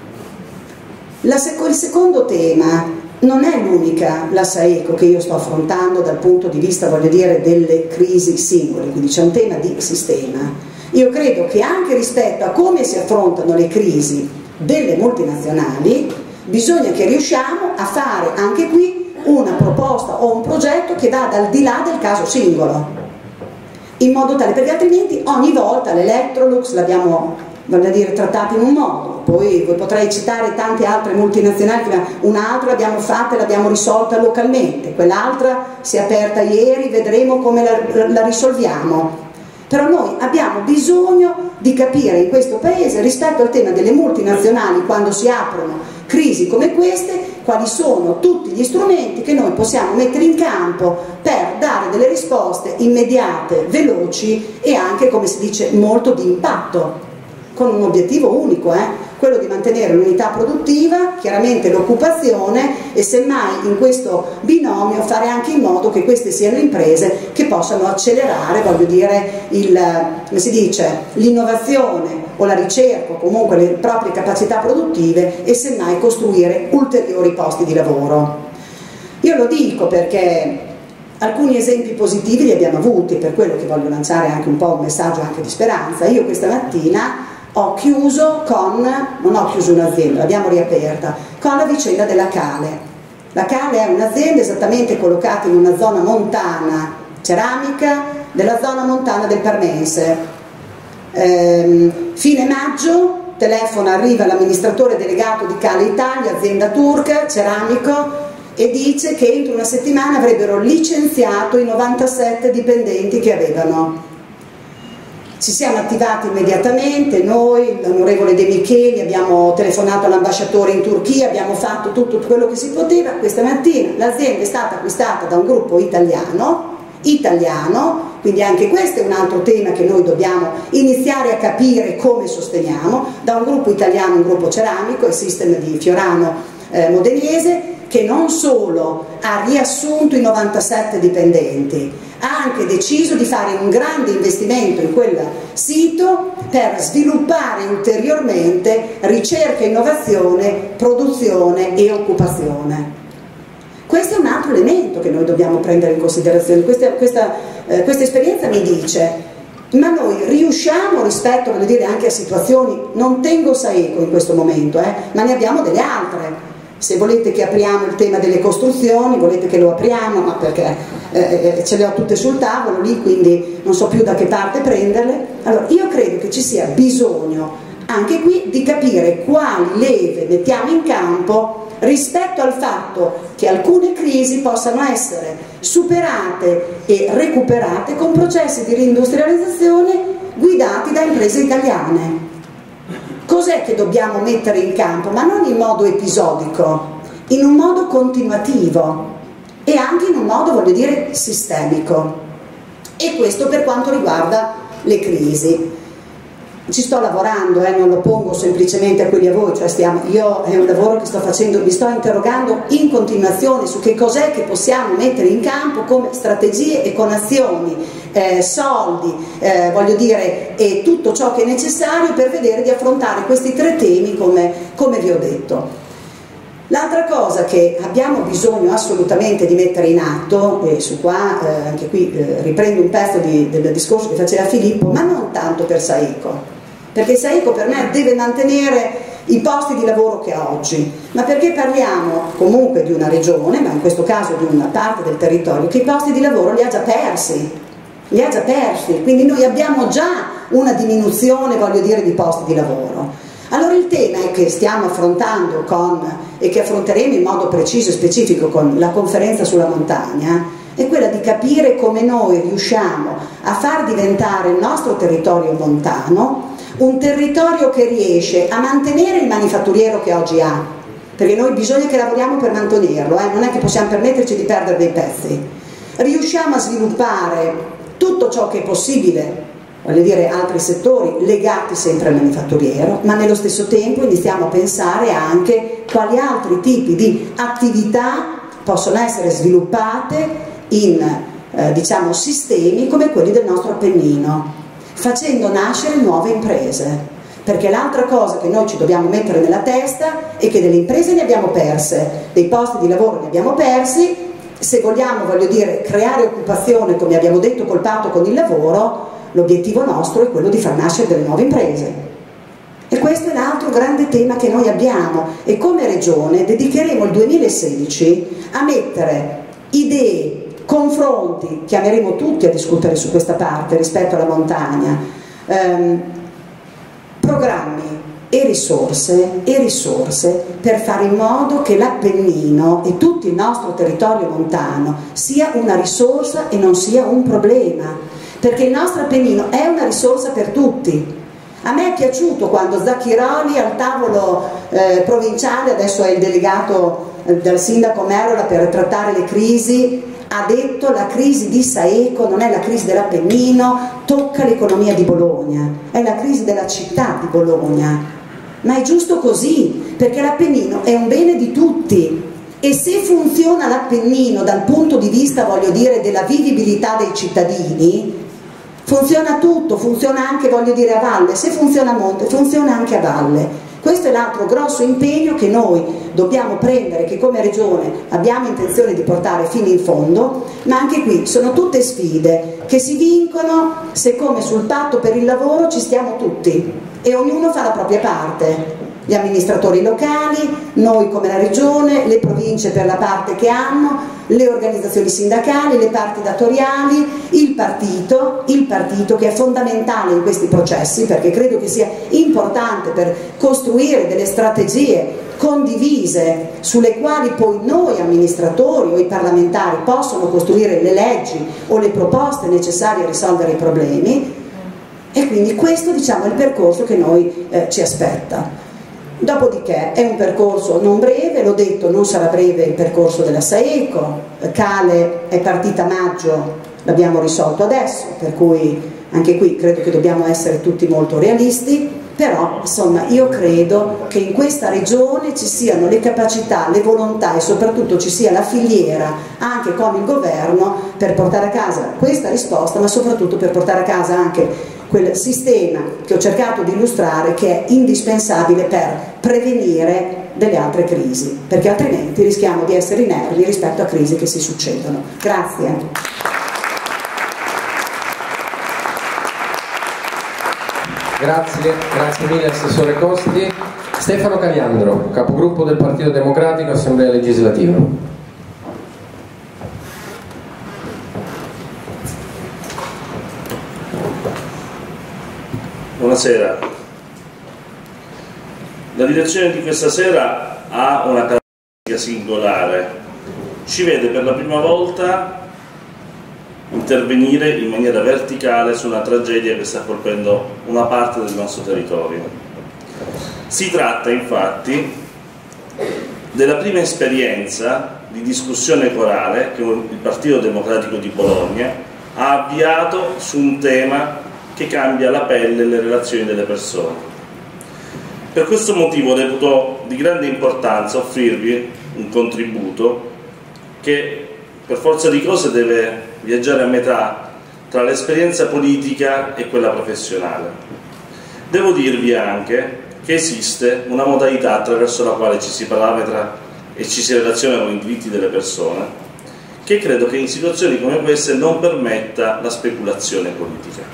La sec- il secondo tema non è l'unica, la Saeco, che io sto affrontando dal punto di vista, voglio dire, delle crisi singole, quindi c'è un tema di sistema. Io credo che anche rispetto a come si affrontano le crisi delle multinazionali bisogna che riusciamo a fare anche qui una proposta o un progetto che vada al di là del caso singolo, in modo tale, perché altrimenti ogni volta l'Electrolux l'abbiamo, voglio dire, trattata in un modo, poi potrei citare tante altre multinazionali, un'altra l'abbiamo fatta e l'abbiamo risolta localmente, quell'altra si è aperta ieri, vedremo come la, la risolviamo. Però noi abbiamo bisogno di capire in questo paese, rispetto al tema delle multinazionali, quando si aprono crisi come queste, quali sono tutti gli strumenti che noi possiamo mettere in campo per dare delle risposte immediate, veloci e anche, come si dice, molto di impatto, con un obiettivo unico, eh? quello di mantenere l'unità produttiva, chiaramente l'occupazione e semmai in questo binomio fare anche in modo che queste siano imprese che possano accelerare, voglio dire, il, come si dice, l'innovazione o la ricerca o comunque le proprie capacità produttive e semmai costruire ulteriori posti di lavoro. Io lo dico perché alcuni esempi positivi li abbiamo avuti, per quello che voglio lanciare anche un po' un messaggio anche di speranza. Io questa mattina ho chiuso con, non ho chiuso un'azienda, l'abbiamo riaperta, con la vicenda della Cale. La Cale è un'azienda esattamente collocata in una zona montana, ceramica, della zona montana del Parmense. Ehm, fine maggio telefona, arriva l'amministratore delegato di Cale Italia, azienda turca, ceramico, e dice che entro una settimana avrebbero licenziato i novantasette dipendenti che avevano. Ci siamo attivati immediatamente, noi, l'onorevole De Micheli, abbiamo telefonato all'ambasciatore in Turchia, abbiamo fatto tutto quello che si poteva. Questa mattina l'azienda è stata acquistata da un gruppo italiano, italiano, quindi anche questo è un altro tema che noi dobbiamo iniziare a capire come sosteniamo, da un gruppo italiano, un gruppo ceramico, il System di Fiorano eh, Modenese, che non solo ha riassunto i novantasette dipendenti, ha anche deciso di fare un grande investimento in quel sito per sviluppare ulteriormente ricerca, innovazione, produzione e occupazione. Questo è un altro elemento che noi dobbiamo prendere in considerazione. Questa, questa, eh, questa esperienza mi dice: ma noi riusciamo rispetto, voglio dire, anche a situazioni, non tengo Saeco in questo momento, eh, ma ne abbiamo delle altre. Se volete che apriamo il tema delle costruzioni, volete che lo apriamo, ma perché eh, ce le ho tutte sul tavolo lì, quindi non so più da che parte prenderle. Allora, io credo che ci sia bisogno anche qui di capire quali leve mettiamo in campo rispetto al fatto che alcune crisi possano essere superate e recuperate con processi di reindustrializzazione guidati da imprese italiane. Cos'è che dobbiamo mettere in campo? Ma non in modo episodico, in un modo continuativo e anche in un modo, voglio dire, sistemico. E questo per quanto riguarda le crisi. Ci sto lavorando, eh, non lo pongo semplicemente a quelli a voi, cioè stiamo, io è un lavoro che sto facendo, mi sto interrogando in continuazione su che cos'è che possiamo mettere in campo come strategie e con azioni, eh, soldi, eh, voglio dire, e tutto ciò che è necessario per vedere di affrontare questi tre temi come, come vi ho detto. L'altra cosa che abbiamo bisogno assolutamente di mettere in atto, e su qua eh, anche qui eh, riprendo un pezzo di, del discorso che faceva Filippo, ma non tanto per Saeco, perché Saeco per me deve mantenere i posti di lavoro che ha oggi, ma perché parliamo comunque di una regione, ma in questo caso di una parte del territorio, che i posti di lavoro li ha già persi, li ha già persi, quindi noi abbiamo già una diminuzione, voglio dire, di posti di lavoro. Allora il tema è che stiamo affrontando con, e che affronteremo in modo preciso e specifico con la conferenza sulla montagna, è quella di capire come noi riusciamo a far diventare il nostro territorio montano un territorio che riesce a mantenere il manifatturiero che oggi ha, perché noi bisogna che lavoriamo per mantenerlo, eh? Non è che possiamo permetterci di perdere dei pezzi. Riusciamo a sviluppare tutto ciò che è possibile, voglio dire, altri settori legati sempre al manifatturiero, ma nello stesso tempo iniziamo a pensare anche quali altri tipi di attività possono essere sviluppate in eh, diciamo sistemi come quelli del nostro Appennino, facendo nascere nuove imprese, perché l'altra cosa che noi ci dobbiamo mettere nella testa è che delle imprese ne abbiamo perse, dei posti di lavoro ne abbiamo persi. Se vogliamo, voglio dire, creare occupazione, come abbiamo detto col patto con il lavoro, l'obiettivo nostro è quello di far nascere delle nuove imprese. E questo è l'altro grande tema che noi abbiamo, e come Regione dedicheremo il duemilasedici a mettere idee, confronti, chiameremo tutti a discutere su questa parte rispetto alla montagna, ehm, programmi e risorse, e risorse per fare in modo che l'Appennino e tutto il nostro territorio montano sia una risorsa e non sia un problema, perché il nostro Appennino è una risorsa per tutti. A me è piaciuto quando Zacchiroli al tavolo eh, provinciale, adesso è il delegato eh, del sindaco Merola per trattare le crisi, ha detto: la crisi di Saeco non è la crisi dell'Appennino, tocca l'economia di Bologna, è la crisi della città di Bologna. Ma è giusto così, perché l'Appennino è un bene di tutti, e se funziona l'Appennino dal punto di vista, voglio dire, della vivibilità dei cittadini, funziona tutto, funziona anche, voglio dire, a valle. Se funziona a monte, funziona anche a valle. Questo è l'altro grosso impegno che noi dobbiamo prendere, che come Regione abbiamo intenzione di portare fino in fondo, ma anche qui sono tutte sfide che si vincono se, come sul patto per il lavoro, ci stiamo tutti e ognuno fa la propria parte. Gli amministratori locali, noi come la Regione, le province per la parte che hanno, le organizzazioni sindacali, le parti datoriali, il partito, il partito che è fondamentale in questi processi, perché credo che sia importante per costruire delle strategie condivise sulle quali poi noi amministratori o i parlamentari possono costruire le leggi o le proposte necessarie a risolvere i problemi. E quindi questo, diciamo, è il percorso che noi eh, ci aspetta. Dopodiché è un percorso non breve, l'ho detto, non sarà breve il percorso della Saeco. Cale è partita a maggio, l'abbiamo risolto adesso, per cui anche qui credo che dobbiamo essere tutti molto realisti, però insomma io credo che in questa regione ci siano le capacità, le volontà e soprattutto ci sia la filiera anche con il governo per portare a casa questa risposta, ma soprattutto per portare a casa anche quel sistema che ho cercato di illustrare, che è indispensabile per prevenire delle altre crisi, perché altrimenti rischiamo di essere inermi rispetto a crisi che si succedono. Grazie. Grazie, grazie mille Assessore Costi. Stefano Caliandro, capogruppo del Partito Democratico, Assemblea Legislativa. Buonasera. La direzione di questa sera ha una caratteristica singolare. Ci vede per la prima volta intervenire in maniera verticale su una tragedia che sta colpendo una parte del nostro territorio. Si tratta infatti della prima esperienza di discussione corale che il Partito Democratico di Bologna ha avviato su un tema che cambia la pelle e le relazioni delle persone. Per questo motivo reputo di grande importanza offrirvi un contributo che per forza di cose deve viaggiare a metà tra l'esperienza politica e quella professionale. Devo dirvi anche che esiste una modalità attraverso la quale ci si parametra e ci si relaziona con i diritti delle persone, che credo che in situazioni come queste non permetta la speculazione politica.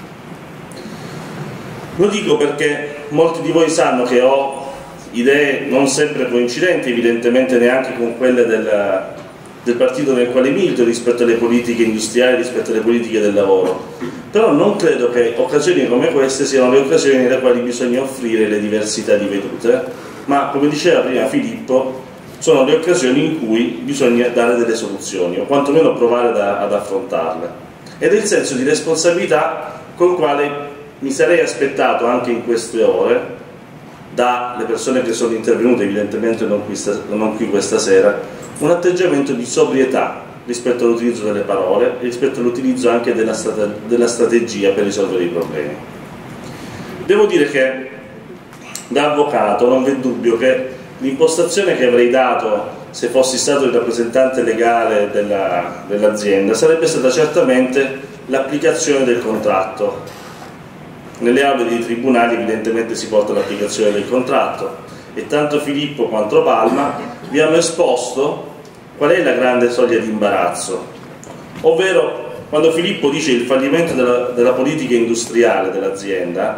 Lo dico perché molti di voi sanno che ho idee non sempre coincidenti, evidentemente neanche con quelle del, del partito nel quale milito rispetto alle politiche industriali, rispetto alle politiche del lavoro, però non credo che occasioni come queste siano le occasioni nelle quali bisogna offrire le diversità di vedute, ma come diceva prima Filippo, sono le occasioni in cui bisogna dare delle soluzioni o quantomeno provare da, ad affrontarle, ed è il senso di responsabilità con il quale mi sarei aspettato anche in queste ore dalle persone che sono intervenute, evidentemente non qui, non qui questa sera, un atteggiamento di sobrietà rispetto all'utilizzo delle parole e rispetto all'utilizzo anche della, strate della strategia per risolvere i problemi. Devo dire che da avvocato non v'è dubbio che l'impostazione che avrei dato se fossi stato il rappresentante legale dell'azienda dell sarebbe stata certamente l'applicazione del contratto. Nelle aule dei tribunali evidentemente si porta l'applicazione del contratto e tanto Filippo quanto Palma vi hanno esposto qual è la grande soglia di imbarazzo, ovvero quando Filippo dice il fallimento della, della politica industriale dell'azienda,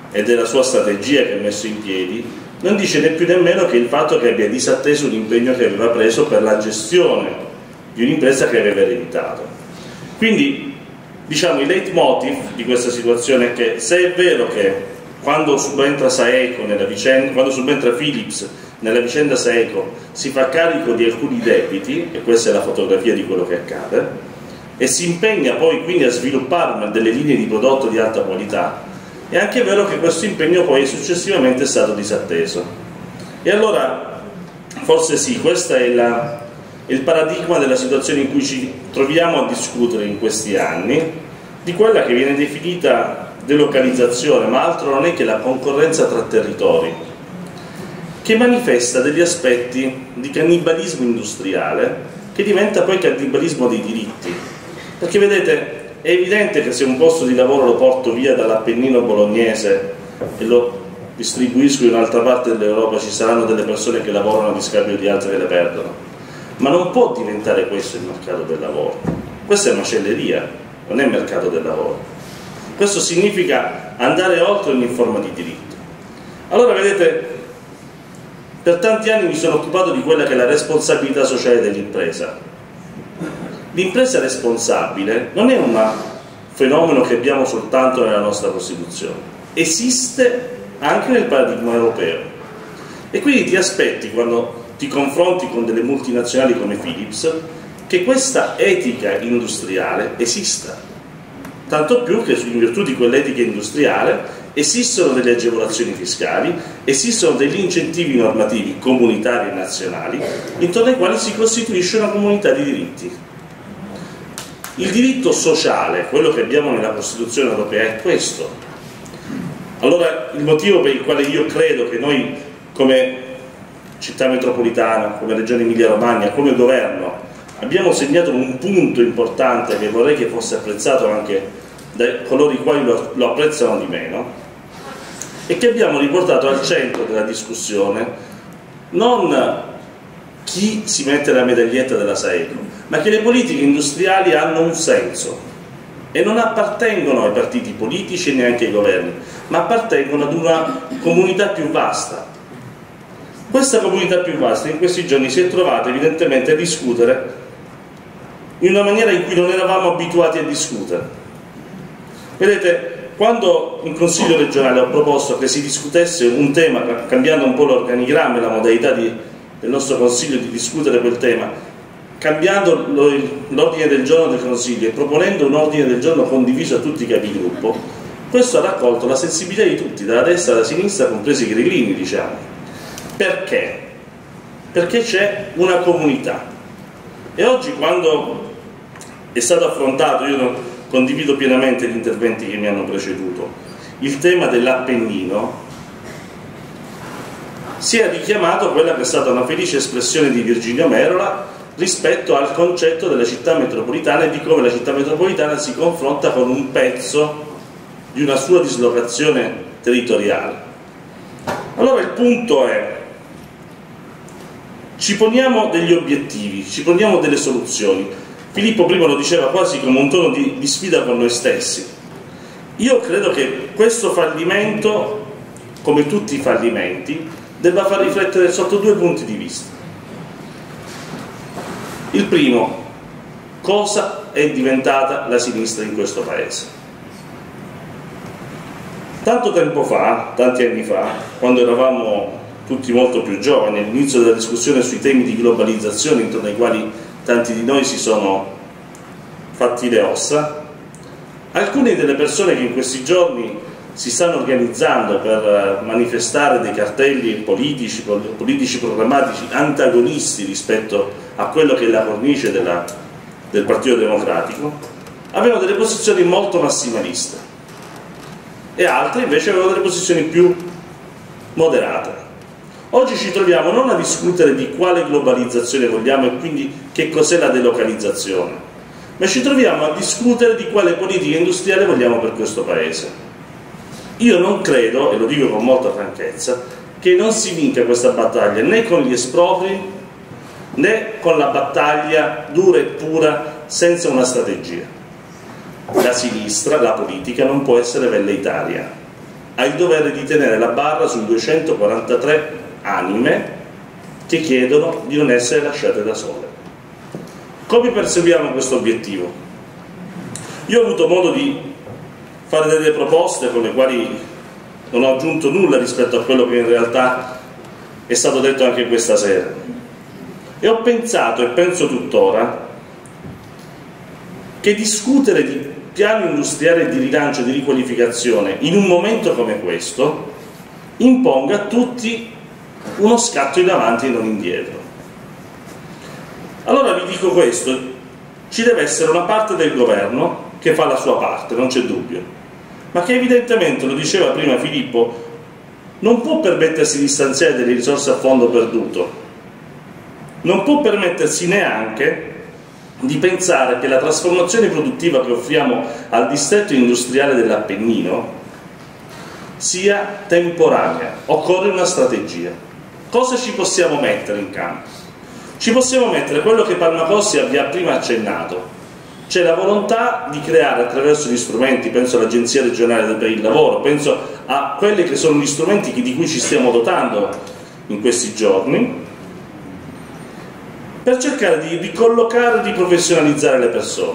e della sua strategia che ha messo in piedi, non dice né più né meno che il fatto che abbia disatteso un impegno che aveva preso per la gestione di un'impresa che aveva ereditato. Quindi, diciamo, il leitmotiv di questa situazione è che, se è vero che quando subentra Saeco nella vicenda, quando subentra Philips nella vicenda Saeco si fa carico di alcuni debiti, e questa è la fotografia di quello che accade, e si impegna poi quindi a sviluppare delle linee di prodotto di alta qualità, è anche vero che questo impegno poi successivamente è stato disatteso. E allora forse sì, questo è la, il paradigma della situazione in cui ci troviamo a discutere in questi anni, di quella che viene definita delocalizzazione, ma altro non è che la concorrenza tra territori, che manifesta degli aspetti di cannibalismo industriale che diventa poi cannibalismo dei diritti. Perché vedete, è evidente che se un posto di lavoro lo porto via dall'Appennino bolognese e lo distribuisco in un'altra parte dell'Europa, ci saranno delle persone che lavorano a discapito di altre che le perdono, ma non può diventare questo il mercato del lavoro. Questa è macelleria, non è mercato del lavoro. Questo significa andare oltre ogni forma di diritto. Allora vedete, per tanti anni mi sono occupato di quella che è la responsabilità sociale dell'impresa. L'impresa responsabile non è un fenomeno che abbiamo soltanto nella nostra Costituzione, esiste anche nel paradigma europeo, e quindi ti aspetti, quando ti confronti con delle multinazionali come Philips, che questa etica industriale esista, tanto più che in virtù di quell'etica industriale esistono delle agevolazioni fiscali, esistono degli incentivi normativi comunitari e nazionali intorno ai quali si costituisce una comunità di diritti. Il diritto sociale, quello che abbiamo nella Costituzione europea, è questo. Allora, il motivo per il quale io credo che noi, come città metropolitana, come Regione Emilia-Romagna, come governo, abbiamo segnato un punto importante che vorrei che fosse apprezzato anche da coloro i quali lo, lo apprezzano di meno, è che abbiamo riportato al centro della discussione non chi si mette la medaglietta della Saeco, ma che le politiche industriali hanno un senso e non appartengono ai partiti politici e neanche ai governi, ma appartengono ad una comunità più vasta. Questa comunità più vasta in questi giorni si è trovata evidentemente a discutere in una maniera in cui non eravamo abituati a discutere. Vedete, quando in Consiglio regionale ho proposto che si discutesse un tema, cambiando un po' l'organigramma e la modalità di, del nostro Consiglio di discutere quel tema, cambiando l'ordine del giorno del Consiglio e proponendo un ordine del giorno condiviso a tutti i capigruppo, questo ha raccolto la sensibilità di tutti, dalla destra alla sinistra, compresi i grillini, diciamo. Perché? Perché c'è una comunità. E oggi, quando è stato affrontato, io non condivido pienamente gli interventi che mi hanno preceduto, il tema dell'Appennino, si è richiamato quella che è stata una felice espressione di Virginio Merola rispetto al concetto della città metropolitana e di come la città metropolitana si confronta con un pezzo di una sua dislocazione territoriale. Allora il punto è: ci poniamo degli obiettivi, ci poniamo delle soluzioni. Filippo prima lo diceva quasi come un tono di, di sfida con noi stessi. Io credo che questo fallimento, come tutti i fallimenti, debba far riflettere sotto due punti di vista. Il primo, cosa è diventata la sinistra in questo paese? Tanto tempo fa, tanti anni fa, quando eravamo tutti molto più giovani, all'inizio della discussione sui temi di globalizzazione intorno ai quali tanti di noi si sono fatti le ossa, alcune delle persone che in questi giorni si stanno organizzando per manifestare dei cartelli politici, politici programmatici antagonisti rispetto a quello che è la cornice della, del Partito Democratico, avevano delle posizioni molto massimaliste e altre invece avevano delle posizioni più moderate. Oggi ci troviamo non a discutere di quale globalizzazione vogliamo e quindi che cos'è la delocalizzazione, ma ci troviamo a discutere di quale politica industriale vogliamo per questo Paese. Io non credo, e lo dico con molta franchezza, che non si vinca questa battaglia né con gli espropri né con la battaglia dura e pura senza una strategia. La sinistra, la politica, non può essere velleitaria. ha il dovere di tenere la barra su duecentoquarantatré anime che chiedono di non essere lasciate da sole. Come perseguiamo questo obiettivo? Io ho avuto modo di fare delle proposte con le quali non ho aggiunto nulla rispetto a quello che in realtà è stato detto anche questa sera, e ho pensato e penso tuttora che discutere di piano industriale di rilancio e di riqualificazione in un momento come questo imponga a tutti uno scatto in avanti e non indietro. Allora vi dico questo: ci deve essere una parte del governo che fa la sua parte, non c'è dubbio, ma che evidentemente, lo diceva prima Filippo, non può permettersi di stanziare delle risorse a fondo perduto, non può permettersi neanche di pensare che la trasformazione produttiva che offriamo al distretto industriale dell'Appennino sia temporanea. Occorre una strategia. Cosa ci possiamo mettere in campo? Ci possiamo mettere quello che Palmacossi vi ha prima accennato, c'è la volontà di creare attraverso gli strumenti, penso all'Agenzia regionale per il lavoro, penso a quelli che sono gli strumenti di cui ci stiamo dotando in questi giorni, per cercare di ricollocare e di professionalizzare le persone.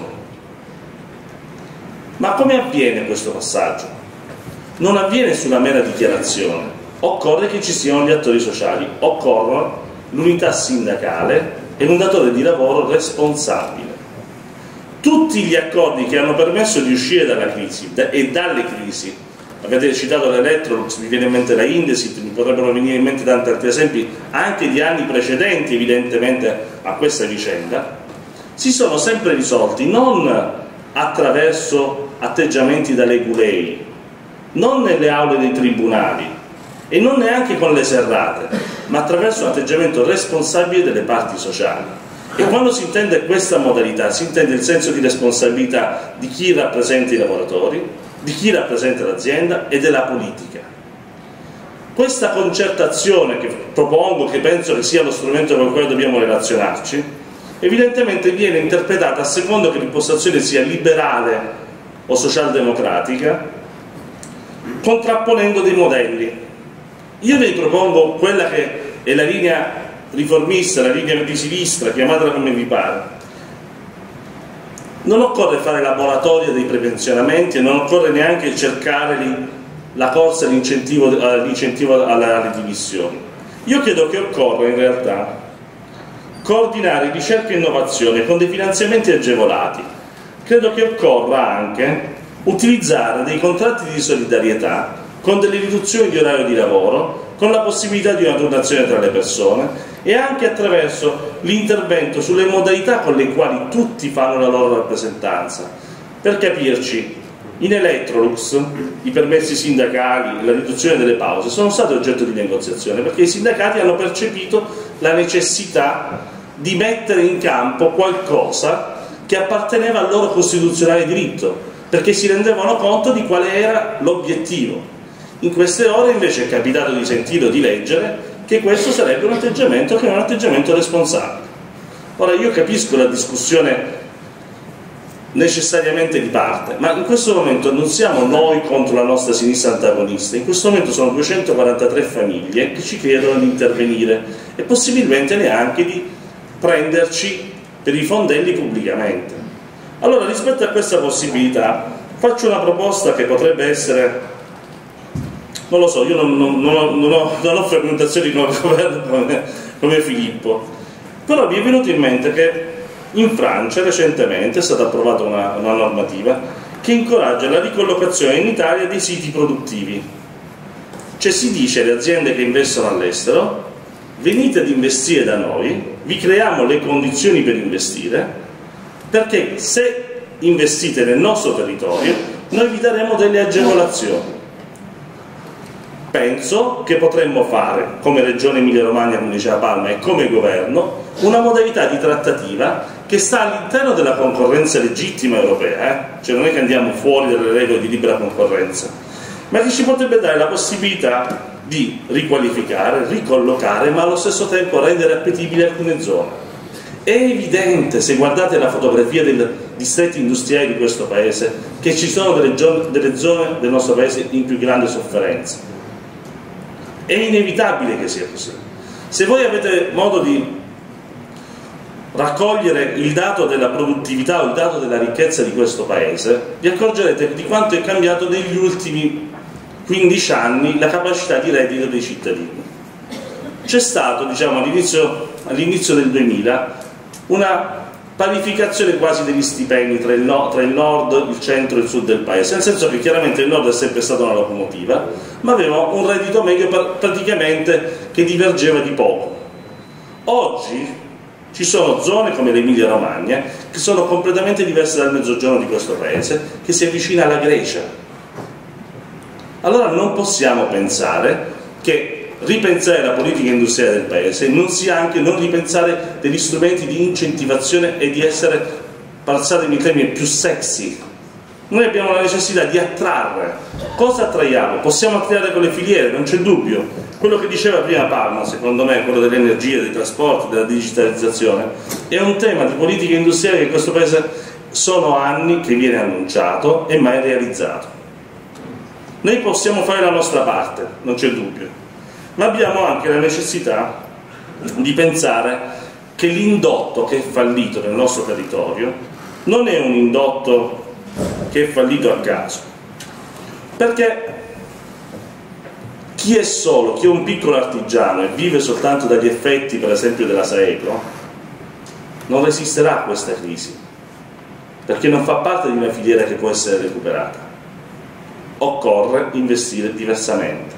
Ma come avviene questo passaggio? Non avviene sulla mera dichiarazione, occorre che ci siano gli attori sociali, occorre l'unità sindacale e un datore di lavoro responsabile. Tutti gli accordi che hanno permesso di uscire dalla crisi e dalle crisi, avete citato l'Electrolux, mi viene in mente la Indesit, mi potrebbero venire in mente tanti altri esempi anche di anni precedenti evidentemente a questa vicenda, si sono sempre risolti non attraverso atteggiamenti da legulei, non nelle aule dei tribunali e non neanche con le serrate, ma attraverso un atteggiamento responsabile delle parti sociali. E quando si intende questa modalità, si intende il senso di responsabilità di chi rappresenta i lavoratori, di chi rappresenta l'azienda e della politica. Questa concertazione che propongo, che penso che sia lo strumento con il quale dobbiamo relazionarci, evidentemente viene interpretata a secondo che l'impostazione sia liberale o socialdemocratica, contrapponendo dei modelli. Io vi propongo quella che è la linea riformista, la linea di sinistra, chiamatela come vi pare. Non occorre fare laboratorio dei prepensionamenti e non occorre neanche cercare la corsa all'incentivo alle dimissioni. Io credo che occorra in realtà coordinare ricerca e innovazione con dei finanziamenti agevolati. Credo che occorra anche utilizzare dei contratti di solidarietà con delle riduzioni di orario di lavoro, con la possibilità di una turnazione tra le persone e anche attraverso l'intervento sulle modalità con le quali tutti fanno la loro rappresentanza. Per capirci, in Electrolux i permessi sindacali, la riduzione delle pause sono stati oggetto di negoziazione perché i sindacati hanno percepito la necessità di mettere in campo qualcosa che apparteneva al loro costituzionale diritto, perché si rendevano conto di quale era l'obiettivo. In queste ore invece è capitato di sentire o di leggere che questo sarebbe un atteggiamento che è un atteggiamento responsabile. Ora io capisco la discussione necessariamente di parte, ma in questo momento non siamo noi contro la nostra sinistra antagonista, in questo momento sono duecentoquarantatré famiglie che ci chiedono di intervenire e possibilmente neanche di prenderci per i fondelli pubblicamente. Allora rispetto a questa possibilità faccio una proposta che potrebbe essere, non lo so, io non, non, non, ho, non, ho, non ho frequentazioni con il governo come, come Filippo, però mi è venuto in mente che in Francia recentemente è stata approvata una, una normativa che incoraggia la ricollocazione in Italia dei siti produttivi. Cioè si dice alle aziende che investono all'estero: venite ad investire da noi, vi creiamo le condizioni per investire, perché se investite nel nostro territorio noi vi daremo delle agevolazioni. Penso che potremmo fare, come Regione Emilia-Romagna, come diceva Palma, e come Governo, una modalità di trattativa che sta all'interno della concorrenza legittima europea, eh? Cioè non è che andiamo fuori dalle regole di libera concorrenza, ma che ci potrebbe dare la possibilità di riqualificare, ricollocare, ma allo stesso tempo rendere appetibili alcune zone. È evidente, se guardate la fotografia del, distretti industriali di questo Paese che ci sono delle, delle zone del nostro Paese in più grande sofferenza. È inevitabile che sia così. Se voi avete modo di raccogliere il dato della produttività o il dato della ricchezza di questo Paese, vi accorgerete di quanto è cambiato negli ultimi quindici anni la capacità di reddito dei cittadini. C'è stato, diciamo, all'inizio all'inizio del duemila una parificazione quasi degli stipendi tra il, no, tra il nord, il centro e il sud del Paese, nel senso che chiaramente il nord è sempre stata una locomotiva, ma aveva un reddito medio praticamente che divergeva di poco. Oggi ci sono zone come l'Emilia Romagna che sono completamente diverse dal mezzogiorno di questo Paese, che si avvicina alla Grecia. Allora non possiamo pensare che ripensare la politica industriale del Paese non sia anche non ripensare degli strumenti di incentivazione e di essere, passatemi il termine, più sexy. Noi abbiamo la necessità di attrarre. Cosa attraiamo? Possiamo attrarre con le filiere, non c'è dubbio. Quello che diceva prima Palma, secondo me, quello dell'energia, dei trasporti, della digitalizzazione, è un tema di politica industriale che in questo Paese sono anni che viene annunciato e mai realizzato. Noi possiamo fare la nostra parte, non c'è dubbio, ma abbiamo anche la necessità di pensare che l'indotto che è fallito nel nostro territorio non è un indotto che è fallito a caso, perché chi è solo, chi è un piccolo artigiano e vive soltanto dagli effetti, per esempio, della Saeco, non resisterà a questa crisi, perché non fa parte di una filiera che può essere recuperata. Occorre investire diversamente.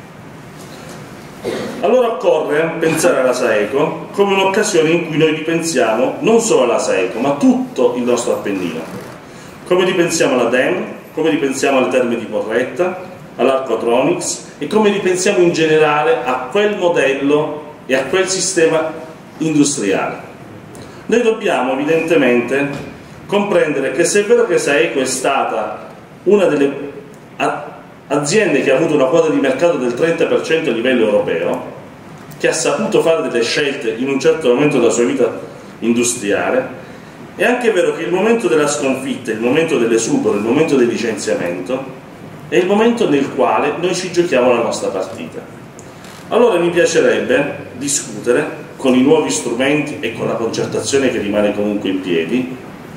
Allora occorre pensare alla Saeco come un'occasione in cui noi ripensiamo non solo alla Saeco, ma tutto il nostro Appennino. Come ripensiamo alla D E M, come ripensiamo alle Terme di Porretta, all'Arcotronics e come ripensiamo in generale a quel modello e a quel sistema industriale. Noi dobbiamo evidentemente comprendere che se è vero che Saeco è stata una delle aziende che ha avuto una quota di mercato del trenta per cento a livello europeo, che ha saputo fare delle scelte in un certo momento della sua vita industriale, è anche vero che il momento della sconfitta, il momento dell'esubero, il momento del licenziamento è il momento nel quale noi ci giochiamo la nostra partita. Allora mi piacerebbe discutere con i nuovi strumenti e con la concertazione che rimane comunque in piedi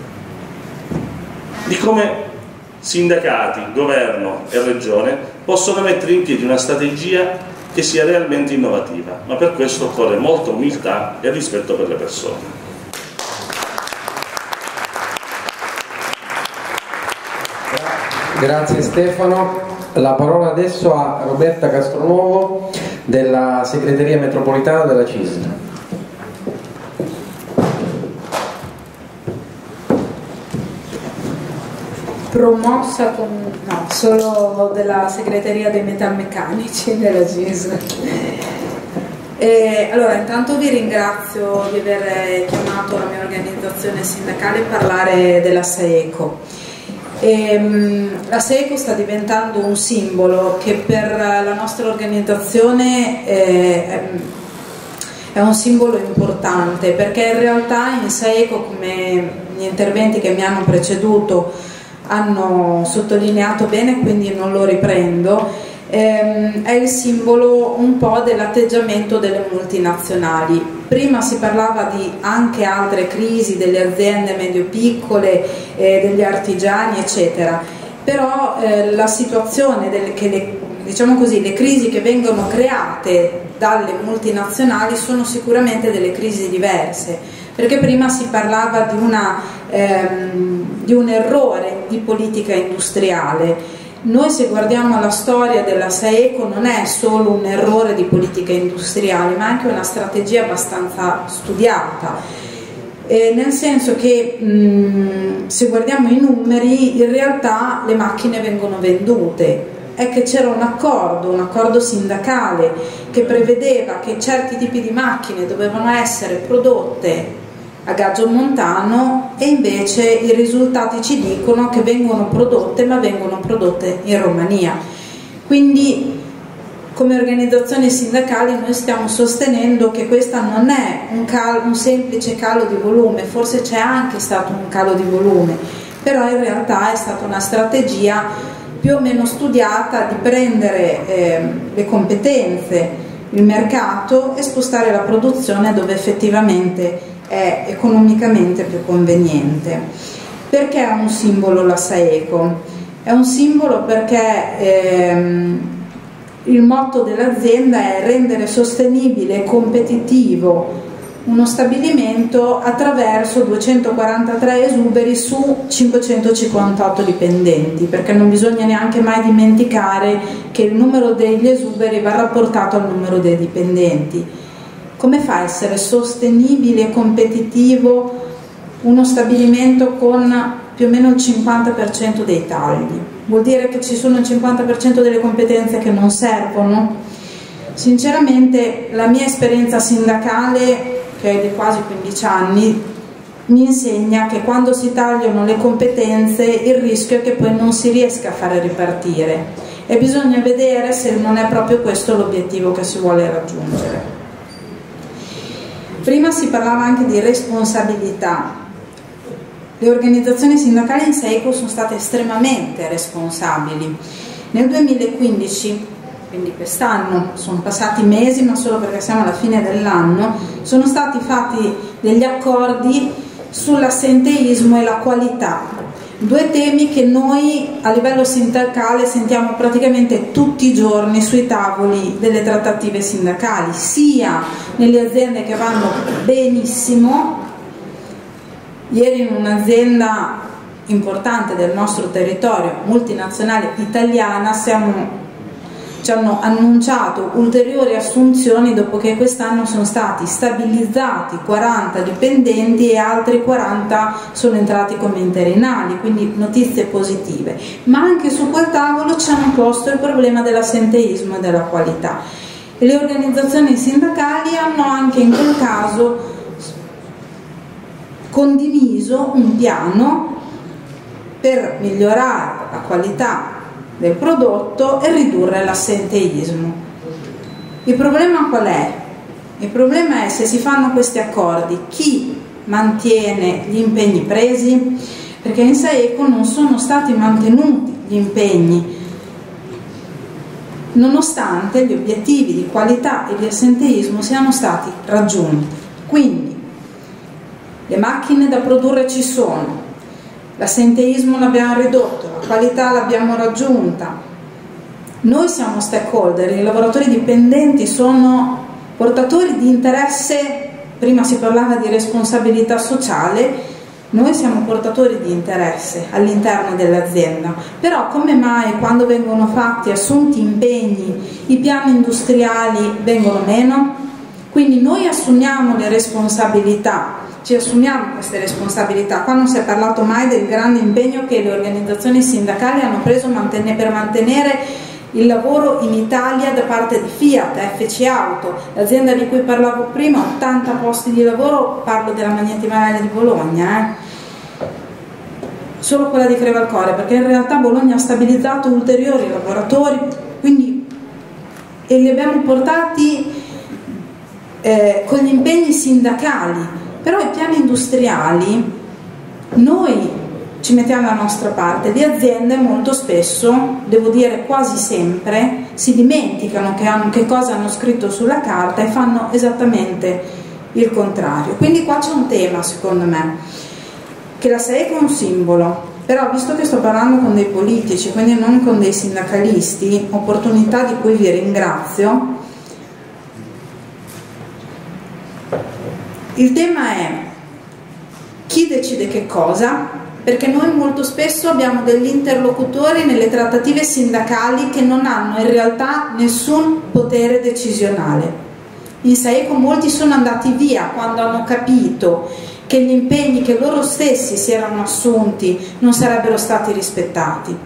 di come sindacati, governo e regione possono mettere in piedi una strategia che sia realmente innovativa, ma per questo occorre molta umiltà e rispetto per le persone. Grazie Stefano. La parola adesso a Roberta Castronuovo della segreteria metropolitana della C I S L. Promossa con, no, solo della segreteria dei metalmeccanici della C I S L. E, allora, intanto vi ringrazio di aver chiamato la mia organizzazione sindacale a parlare della Saeco. E, la Saeco sta diventando un simbolo che per la nostra organizzazione è, è un simbolo importante, perché in realtà in Saeco, come gli interventi che mi hanno preceduto hanno sottolineato bene, quindi non lo riprendo, ehm, è il simbolo un po' dell'atteggiamento delle multinazionali. Prima si parlava di anche altre crisi, delle aziende medio-piccole, eh, degli artigiani, eccetera, però eh, la situazione, delle, che le, diciamo così, le crisi che vengono create dalle multinazionali sono sicuramente delle crisi diverse, perché prima si parlava di, una, ehm, di un errore di politica industriale. Noi, se guardiamo la storia della Saeco, non è solo un errore di politica industriale, ma anche una strategia abbastanza studiata, eh, nel senso che mh, se guardiamo i numeri, in realtà le macchine vengono vendute. È che c'era un accordo, un accordo sindacale che prevedeva che certi tipi di macchine dovevano essere prodotte a Gaggio Montano, e invece i risultati ci dicono che vengono prodotte, ma vengono prodotte in Romania. Quindi, come organizzazioni sindacali, noi stiamo sostenendo che questo non è un, calo, un semplice calo di volume, forse c'è anche stato un calo di volume, però in realtà è stata una strategia più o meno studiata di prendere eh, le competenze, il mercato e spostare la produzione dove effettivamente è economicamente più conveniente. Perché è un simbolo la Saeco? È un simbolo perché ehm, il motto dell'azienda è rendere sostenibile e competitivo uno stabilimento attraverso duecentoquarantatré esuberi su cinquecentocinquantotto dipendenti, perché non bisogna neanche mai dimenticare che il numero degli esuberi va rapportato al numero dei dipendenti. Come fa a essere sostenibile e competitivo uno stabilimento con più o meno il cinquanta per cento dei tagli? Vuol dire che ci sono il cinquanta per cento delle competenze che non servono? Sinceramente la mia esperienza sindacale, che è di quasi quindici anni, mi insegna che quando si tagliano le competenze il rischio è che poi non si riesca a fare ripartire, e bisogna vedere se non è proprio questo l'obiettivo che si vuole raggiungere. Prima si parlava anche di responsabilità. Le organizzazioni sindacali in Saeco sono state estremamente responsabili. Nel duemilaquindici, quindi quest'anno, sono passati mesi ma solo perché siamo alla fine dell'anno, sono stati fatti degli accordi sull'assenteismo e la qualità, due temi che noi a livello sindacale sentiamo praticamente tutti i giorni sui tavoli delle trattative sindacali, sia nelle aziende che vanno benissimo. Ieri in un'azienda importante del nostro territorio, multinazionale italiana, siamo ci hanno annunciato ulteriori assunzioni dopo che quest'anno sono stati stabilizzati quaranta dipendenti e altri quaranta sono entrati come interinali, quindi notizie positive. Ma anche su quel tavolo ci hanno posto il problema dell'assenteismo e della qualità, e le organizzazioni sindacali hanno anche in quel caso condiviso un piano per migliorare la qualità del prodotto e ridurre l'assenteismo. Il problema qual è? Il problema è se si fanno questi accordi, chi mantiene gli impegni presi? Perché in Saeco non sono stati mantenuti gli impegni, nonostante gli obiettivi di qualità e di assenteismo siano stati raggiunti. Quindi le macchine da produrre ci sono, l'assenteismo l'abbiamo ridotto, la qualità l'abbiamo raggiunta. Noi siamo stakeholder, i lavoratori dipendenti sono portatori di interesse, prima si parlava di responsabilità sociale, noi siamo portatori di interesse all'interno dell'azienda. Però come mai quando vengono fatti assunti impegni i piani industriali vengono meno? Quindi noi assumiamo le responsabilità, ci assumiamo queste responsabilità. Qua non si è parlato mai del grande impegno che le organizzazioni sindacali hanno preso per mantenere il lavoro in Italia da parte di Fiat, F C Auto, l'azienda di cui parlavo prima, ottanta posti di lavoro, parlo della Magneti Marelli di Bologna, eh. Solo quella di Crevalcore, perché in realtà Bologna ha stabilizzato ulteriori lavoratori, quindi, e li abbiamo portati eh, con gli impegni sindacali. Però i piani industriali noi ci mettiamo la nostra parte, le aziende molto spesso, devo dire quasi sempre, si dimenticano che, hanno, che cosa hanno scritto sulla carta e fanno esattamente il contrario. Quindi qua c'è un tema, secondo me, che la Saeco è un simbolo, però visto che sto parlando con dei politici, quindi non con dei sindacalisti, opportunità di cui vi ringrazio. Il tema è chi decide che cosa, perché noi molto spesso abbiamo degli interlocutori nelle trattative sindacali che non hanno in realtà nessun potere decisionale. In Saeco molti sono andati via quando hanno capito che gli impegni che loro stessi si erano assunti non sarebbero stati rispettati.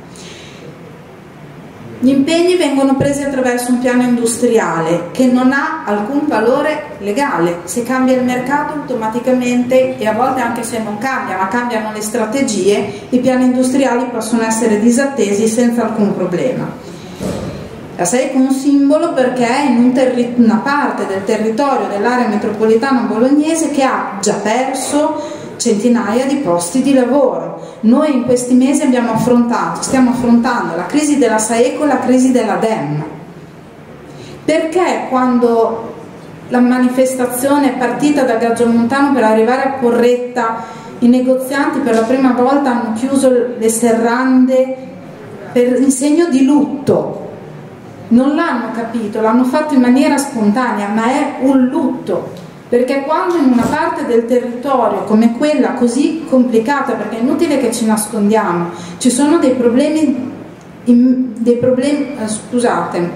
Gli impegni vengono presi attraverso un piano industriale che non ha alcun valore legale. Se cambia il mercato automaticamente, e a volte anche se non cambia, ma cambiano le strategie, i piani industriali possono essere disattesi senza alcun problema. La Saeco è un simbolo perché è in un una parte del territorio dell'area metropolitana bolognese che ha già perso centinaia di posti di lavoro. Noi in questi mesi abbiamo affrontato, stiamo affrontando la crisi della Saeco e la crisi della Dem. Perché quando la manifestazione è partita da Gagiomontano per arrivare a Porretta, i negozianti per la prima volta hanno chiuso le serrande per, in segno di lutto? Non l'hanno capito, l'hanno fatto in maniera spontanea, ma è un lutto, perché quando in una parte del territorio come quella così complicata, perché è inutile che ci nascondiamo, ci sono dei problemi, dei problemi eh, scusate,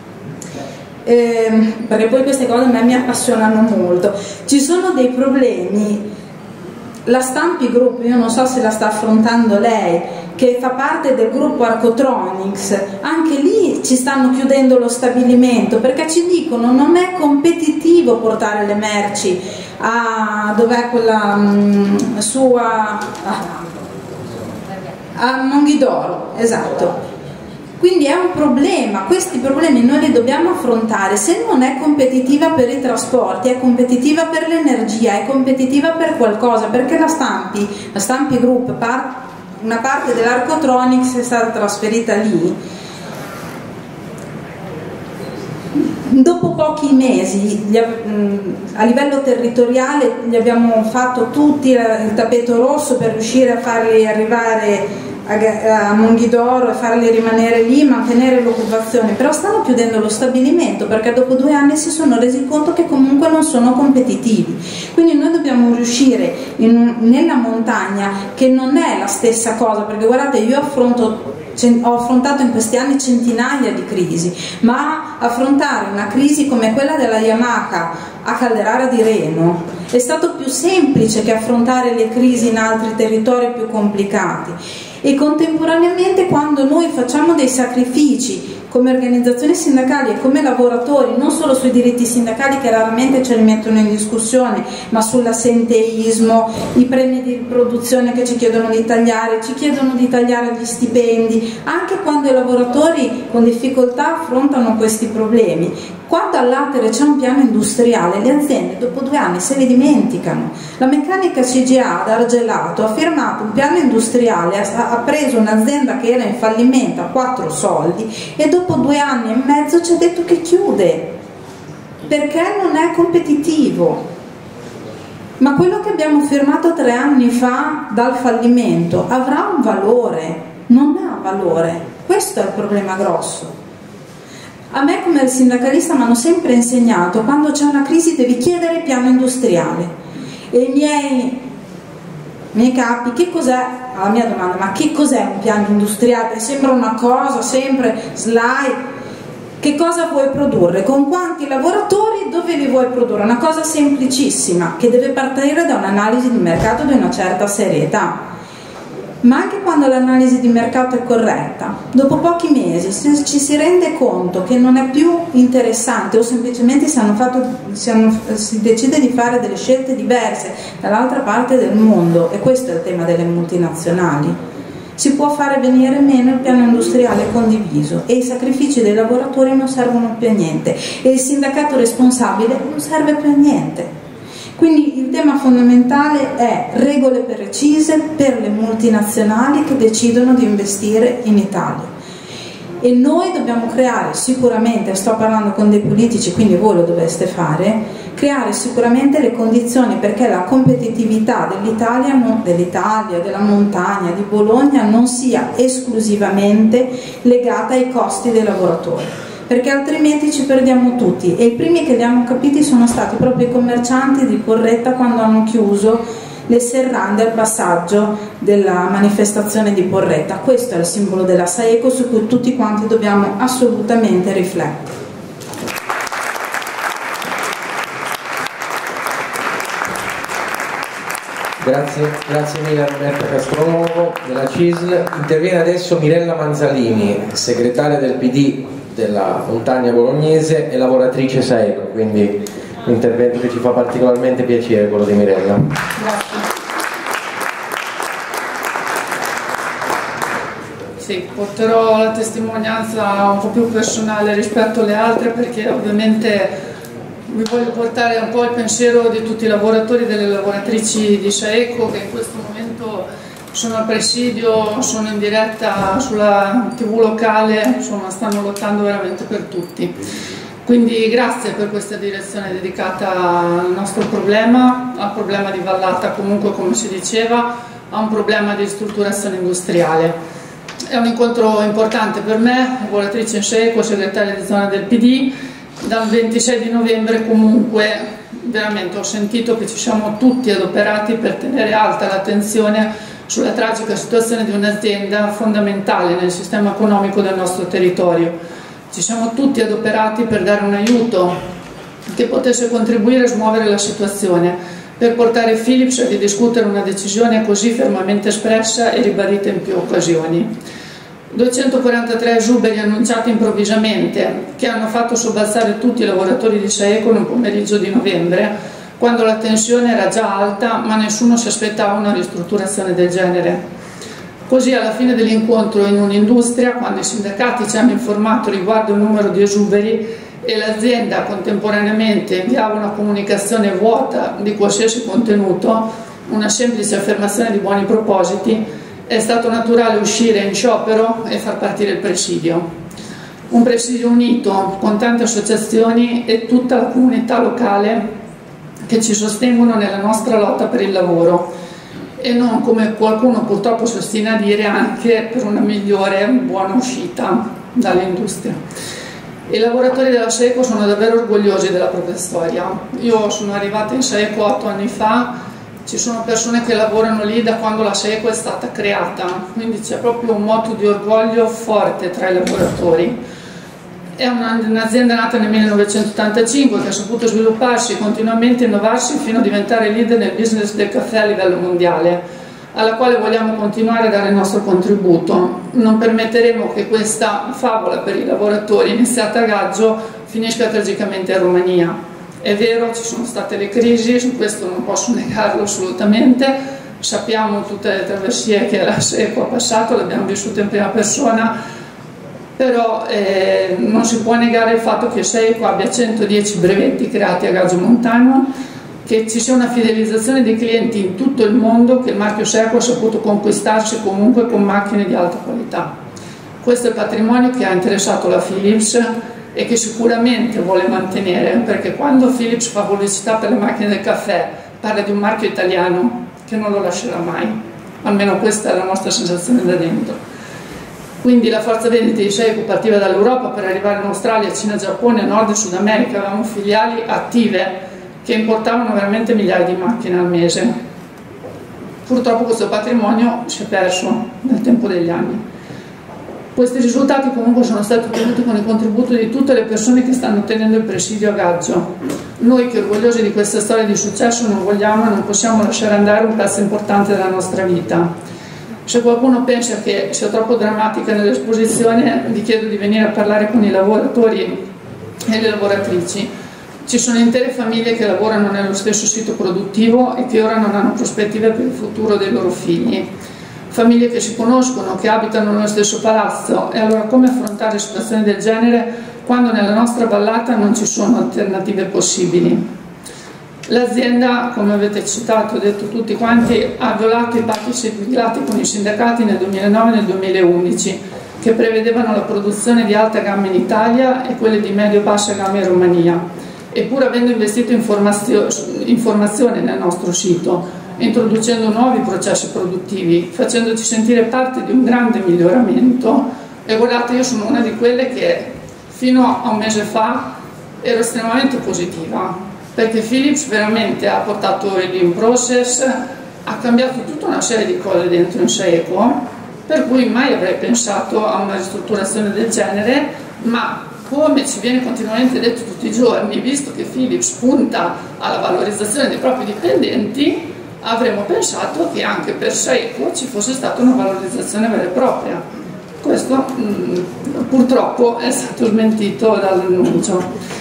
eh, perché poi queste cose a me mi appassionano molto, ci sono dei problemi. La Stampi Group, io non so se la sta affrontando lei, che fa parte del gruppo Arcotronics, anche lì ci stanno chiudendo lo stabilimento perché ci dicono non è competitivo portare le merci a dov'è quella mh, su a, a Monghidoro, esatto. Quindi è un problema, questi problemi noi li dobbiamo affrontare. Se non è competitiva per i trasporti, è competitiva per l'energia, è competitiva per qualcosa, perché la Stampi, la Stampi Group, par, una parte dell'Arcotronics è stata trasferita lì. Dopo pochi mesi a livello territoriale gli abbiamo fatto tutti il tappeto rosso per riuscire a farli arrivare a Monghidoro e farli rimanere lì, mantenere l'occupazione, però stanno chiudendo lo stabilimento perché dopo due anni si sono resi conto che comunque non sono competitivi. Quindi noi dobbiamo riuscire in, nella montagna, che non è la stessa cosa, perché guardate, io affronto ho affrontato in questi anni centinaia di crisi, ma affrontare una crisi come quella della Yamaha a Calderara di Reno è stato più semplice che affrontare le crisi in altri territori più complicati. E contemporaneamente, quando noi facciamo dei sacrifici come organizzazioni sindacali e come lavoratori, non solo sui diritti sindacali che raramente ce li mettono in discussione, ma sull'assenteismo, i premi di produzione che ci chiedono di tagliare, ci chiedono di tagliare gli stipendi, anche quando i lavoratori con difficoltà affrontano questi problemi. Quando all'Atere c'è un piano industriale, le aziende dopo due anni se ne dimenticano. La meccanica C G A ad Argelato ha firmato un piano industriale, ha, ha preso un'azienda che era in fallimento a quattro soldi e dopo due anni e mezzo ci ha detto che chiude perché non è competitivo. Ma quello che abbiamo firmato tre anni fa dal fallimento avrà un valore? Non ha valore. Questo è il problema grosso. A me come sindacalista mi hanno sempre insegnato: quando c'è una crisi devi chiedere il piano industriale. E i miei, i miei capi, che cos'è? La mia domanda, ma che cos'è un piano industriale? Sembra una cosa, sempre slide. Che cosa vuoi produrre? Con quanti lavoratori? Dove li vuoi produrre? Una cosa semplicissima, che deve partire da un'analisi di mercato di una certa serietà. Ma anche quando l'analisi di mercato è corretta, dopo pochi mesi, se ci si rende conto che non è più interessante o semplicemente si, hanno fatto, si, hanno, si decide di fare delle scelte diverse dall'altra parte del mondo, e questo è il tema delle multinazionali, si può fare venire meno il piano industriale condiviso e i sacrifici dei lavoratori non servono più a niente e il sindacato responsabile non serve più a niente. Quindi il tema fondamentale è regole precise per le multinazionali che decidono di investire in Italia. E noi dobbiamo creare sicuramente, sto parlando con dei politici, quindi voi lo dovreste fare, creare sicuramente le condizioni perché la competitività dell'Italia, dell'Italia, della montagna, di Bologna non sia esclusivamente legata ai costi dei lavoratori, perché altrimenti ci perdiamo tutti, e i primi che li hanno capiti sono stati proprio i commercianti di Porretta quando hanno chiuso le serrande al passaggio della manifestazione di Porretta. Questo è il simbolo della Saeco su cui tutti quanti dobbiamo assolutamente riflettere. Grazie, grazie mille a Roberta Castronuovo della C I S L. Interviene adesso Mirella Manzalini, segretaria del P D della Montagna Bolognese e lavoratrice Saeco, quindi un intervento che ci fa particolarmente piacere, quello di Mirella. Grazie. Sì, porterò la testimonianza un po' più personale rispetto alle altre, perché ovviamente vi voglio portare un po' il pensiero di tutti i lavoratori e delle lavoratrici di Saeco che in questo momento sono al presidio, sono in diretta sulla tivù locale, insomma stanno lottando veramente per tutti. Quindi grazie per questa direzione dedicata al nostro problema, al problema di Vallata, comunque come si diceva, a un problema di strutturazione industriale. È un incontro importante per me, lavoratrice in Saeco, segretaria di zona del P D. Dal ventisei di novembre comunque veramente ho sentito che ci siamo tutti adoperati per tenere alta l'attenzione sulla tragica situazione di un'azienda fondamentale nel sistema economico del nostro territorio. Ci siamo tutti adoperati per dare un aiuto che potesse contribuire a smuovere la situazione, per portare Philips a ridiscutere una decisione così fermamente espressa e ribadita in più occasioni. duecentoquarantatré esuberi annunciati improvvisamente, che hanno fatto sobbalzare tutti i lavoratori di Saeco in un pomeriggio di novembre, quando la tensione era già alta ma nessuno si aspettava una ristrutturazione del genere. Così alla fine dell'incontro in un'industria, quando i sindacati ci hanno informato riguardo il numero di esuberi e l'azienda contemporaneamente inviava una comunicazione vuota di qualsiasi contenuto, una semplice affermazione di buoni propositi, è stato naturale uscire in sciopero e far partire il presidio. Un presidio unito con tante associazioni e tutta la comunità locale che ci sostengono nella nostra lotta per il lavoro e non, come qualcuno purtroppo si ostina a dire, anche per una migliore buona uscita dall'industria. I lavoratori della Saeco sono davvero orgogliosi della propria storia. Io sono arrivata in Saeco otto anni fa, ci sono persone che lavorano lì da quando la Saeco è stata creata, quindi c'è proprio un moto di orgoglio forte tra i lavoratori. È un'azienda nata nel millenovecentottantacinque che ha saputo svilupparsi, continuamente innovarsi fino a diventare leader nel business del caffè a livello mondiale, alla quale vogliamo continuare a dare il nostro contributo. Non permetteremo che questa favola per i lavoratori iniziata a Gaggio finisca tragicamente in Romania. È vero, ci sono state le crisi, su questo non posso negarlo assolutamente, sappiamo tutte le traversie che la Saeco ha passato, le abbiamo vissute in prima persona, però eh, non si può negare il fatto che Saeco abbia centodieci brevetti creati a Gaggio Montano, che ci sia una fidelizzazione dei clienti in tutto il mondo, che il marchio Saeco ha saputo conquistarsi comunque con macchine di alta qualità. Questo è il patrimonio che ha interessato la Philips e che sicuramente vuole mantenere, perché quando Philips fa pubblicità per le macchine del caffè parla di un marchio italiano che non lo lascerà mai, almeno questa è la nostra sensazione da dentro. Quindi la forza vendita di Saeco partiva dall'Europa per arrivare in Australia, Cina, Giappone, Nord e Sud America. Avevamo filiali attive che importavano veramente migliaia di macchine al mese. Purtroppo questo patrimonio si è perso nel tempo degli anni. Questi risultati comunque sono stati ottenuti con il contributo di tutte le persone che stanno tenendo il presidio a Gaggio. Noi che orgogliosi di questa storia di successo non vogliamo e non possiamo lasciare andare un pezzo importante della nostra vita. Se qualcuno pensa che sia troppo drammatica nell'esposizione, vi chiedo di venire a parlare con i lavoratori e le lavoratrici. Ci sono intere famiglie che lavorano nello stesso sito produttivo e che ora non hanno prospettive per il futuro dei loro figli. Famiglie che si conoscono, che abitano nello stesso palazzo, e allora come affrontare situazioni del genere quando nella nostra vallata non ci sono alternative possibili? L'azienda, come avete citato e detto tutti quanti, ha violato i patti siglati con i sindacati nel duemilanove e nel duemilaundici, che prevedevano la produzione di alta gamma in Italia e quelle di medio e bassa gamma in Romania, eppur avendo investito in formazione nel nostro sito, introducendo nuovi processi produttivi, facendoci sentire parte di un grande miglioramento. E guardate, io sono una di quelle che fino a un mese fa ero estremamente positiva, perché Philips veramente ha portato il lean process, ha cambiato tutta una serie di cose dentro in Saeco, per cui mai avrei pensato a una ristrutturazione del genere, ma come ci viene continuamente detto tutti i giorni, visto che Philips punta alla valorizzazione dei propri dipendenti, avremmo pensato che anche per Saeco ci fosse stata una valorizzazione vera e propria. Questo mh, purtroppo è stato smentito dall'annuncio.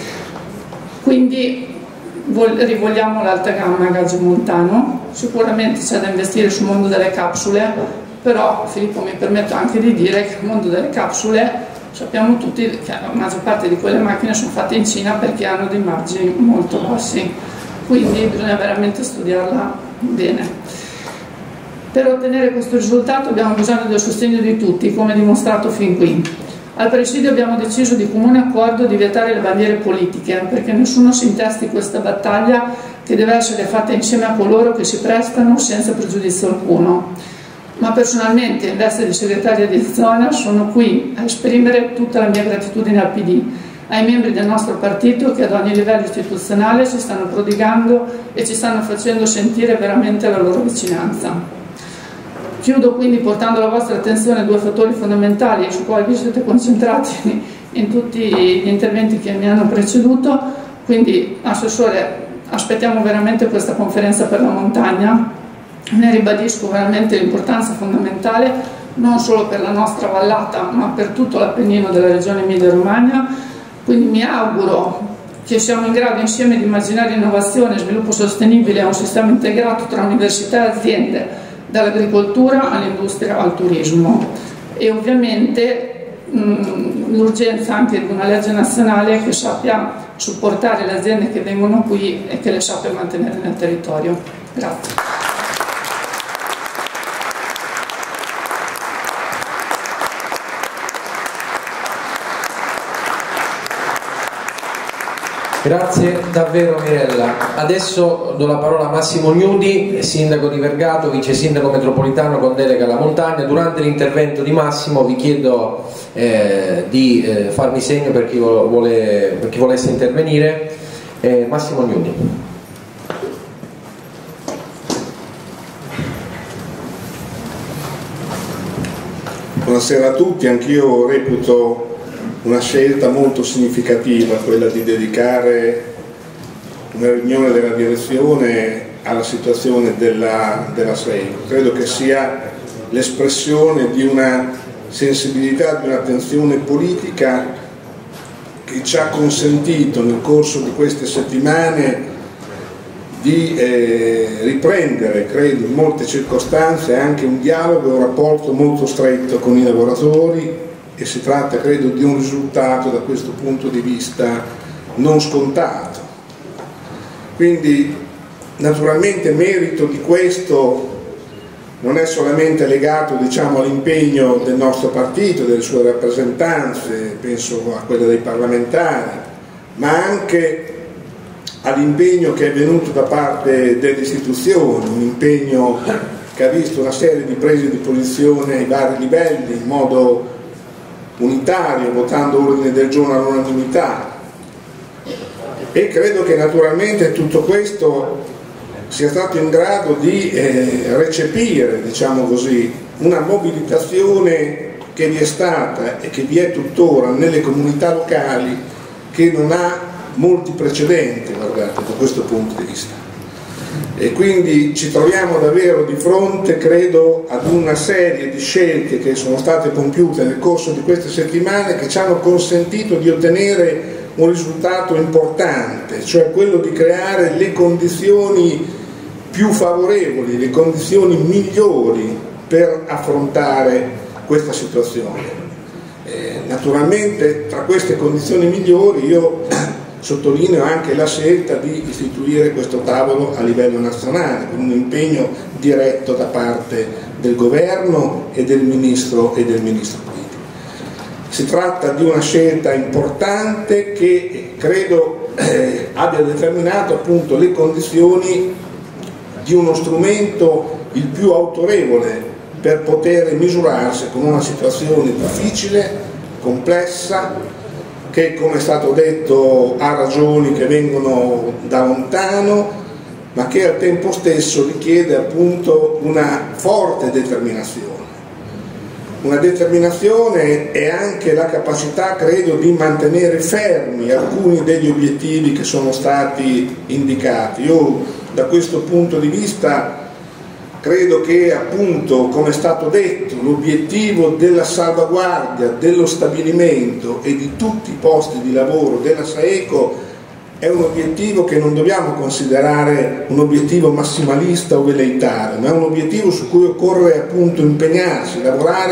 Quindi rivogliamo l'alta gamma a Gaggio Montano, sicuramente c'è da investire sul mondo delle capsule, però Filippo mi permette anche di dire che il mondo delle capsule sappiamo tutti che la maggior parte di quelle macchine sono fatte in Cina perché hanno dei margini molto bassi, quindi bisogna veramente studiarla bene. Per ottenere questo risultato abbiamo bisogno del sostegno di tutti, come dimostrato fin qui. Al Presidio abbiamo deciso di comune accordo di vietare le bandiere politiche, perché nessuno si intesti questa battaglia che deve essere fatta insieme a coloro che si prestano senza pregiudizio alcuno. Ma personalmente, in veste di segretaria di zona, sono qui a esprimere tutta la mia gratitudine al P D, ai membri del nostro partito che ad ogni livello istituzionale si stanno prodigando e ci stanno facendo sentire veramente la loro vicinanza. Chiudo quindi portando alla vostra attenzione due fattori fondamentali su quali vi siete concentrati in tutti gli interventi che mi hanno preceduto. Quindi, Assessore, aspettiamo veramente questa conferenza per la montagna, ne ribadisco veramente l'importanza fondamentale non solo per la nostra vallata ma per tutto l'Appennino della regione Emilia Romagna, quindi mi auguro che siamo in grado insieme di immaginare innovazione e sviluppo sostenibile a un sistema integrato tra università e aziende, dall'agricoltura all'industria al turismo, e ovviamente l'urgenza anche di una legge nazionale che sappia supportare le aziende che vengono qui e che le sappia mantenere nel territorio. Grazie. Grazie davvero Mirella. Adesso do la parola a Massimo Gnudi, sindaco di Vergato, vice sindaco metropolitano con delega alla montagna. Durante l'intervento di Massimo vi chiedo eh, di eh, farmi segno per chi, vuole, per chi volesse intervenire. Eh, Massimo Gnudi. Buonasera a tutti, anch'io reputo una scelta molto significativa quella di dedicare una riunione della direzione alla situazione della, della SAECO. Credo che sia l'espressione di una sensibilità, di un'attenzione politica che ci ha consentito nel corso di queste settimane di eh, riprendere, credo, in molte circostanze anche un dialogo e un rapporto molto stretto con i lavoratori, e si tratta, credo, di un risultato da questo punto di vista non scontato. Quindi naturalmente merito di questo non è solamente legato, diciamo, all'impegno del nostro partito, delle sue rappresentanze, penso a quella dei parlamentari, ma anche all'impegno che è venuto da parte delle istituzioni, un impegno che ha visto una serie di prese di posizione ai vari livelli in modo unitario, votando ordine del giorno all'unanimità, e credo che naturalmente tutto questo sia stato in grado di eh, recepire, diciamo così, una mobilitazione che vi è stata e che vi è tuttora nelle comunità locali che non ha molti precedenti, guardate, da questo punto di vista. E quindi ci troviamo davvero di fronte, credo, ad una serie di scelte che sono state compiute nel corso di queste settimane che ci hanno consentito di ottenere un risultato importante, cioè quello di creare le condizioni più favorevoli, le condizioni migliori per affrontare questa situazione. Eh, naturalmente tra queste condizioni migliori io sottolineo anche la scelta di istituire questo tavolo a livello nazionale con un impegno diretto da parte del governo e del ministro e del ministro Guidi. Si tratta di una scelta importante che credo eh, abbia determinato appunto le condizioni di uno strumento il più autorevole per poter misurarsi con una situazione difficile, complessa, che, come è stato detto, ha ragioni che vengono da lontano, ma che al tempo stesso richiede appunto una forte determinazione. Una determinazione e anche la capacità, credo, di mantenere fermi alcuni degli obiettivi che sono stati indicati. Io da questo punto di vista credo che appunto, come è stato detto, l'obiettivo della salvaguardia, dello stabilimento e di tutti i posti di lavoro della SAECO è un obiettivo che non dobbiamo considerare un obiettivo massimalista o velleitario, ma è un obiettivo su cui occorre appunto impegnarsi, lavorare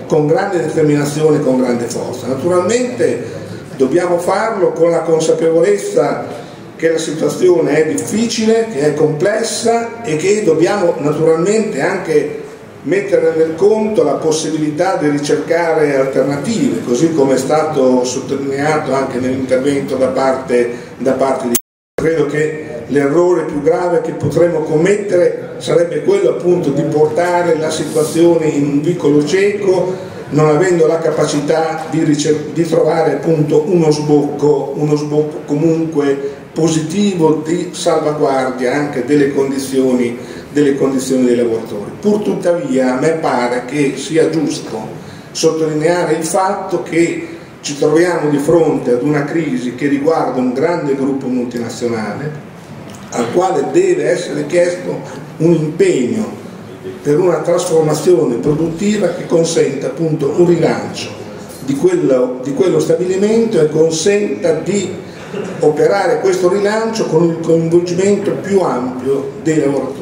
con grande determinazione e con grande forza. Naturalmente dobbiamo farlo con la consapevolezza che la situazione è difficile, che è complessa e che dobbiamo naturalmente anche mettere nel conto la possibilità di ricercare alternative, così come è stato sottolineato anche nell'intervento da parte, da parte di... Credo che l'errore più grave che potremmo commettere sarebbe quello appunto di portare la situazione in un vicolo cieco, non avendo la capacità di, di trovare appunto uno sbocco, uno sbocco comunque positivo di salvaguardia anche delle condizioni, delle condizioni dei lavoratori. Pur tuttavia a me pare che sia giusto sottolineare il fatto che ci troviamo di fronte ad una crisi che riguarda un grande gruppo multinazionale al quale deve essere chiesto un impegno per una trasformazione produttiva che consenta appunto un rilancio di quello, di quello stabilimento e consenta di operare questo rilancio con il coinvolgimento più ampio dei lavoratori.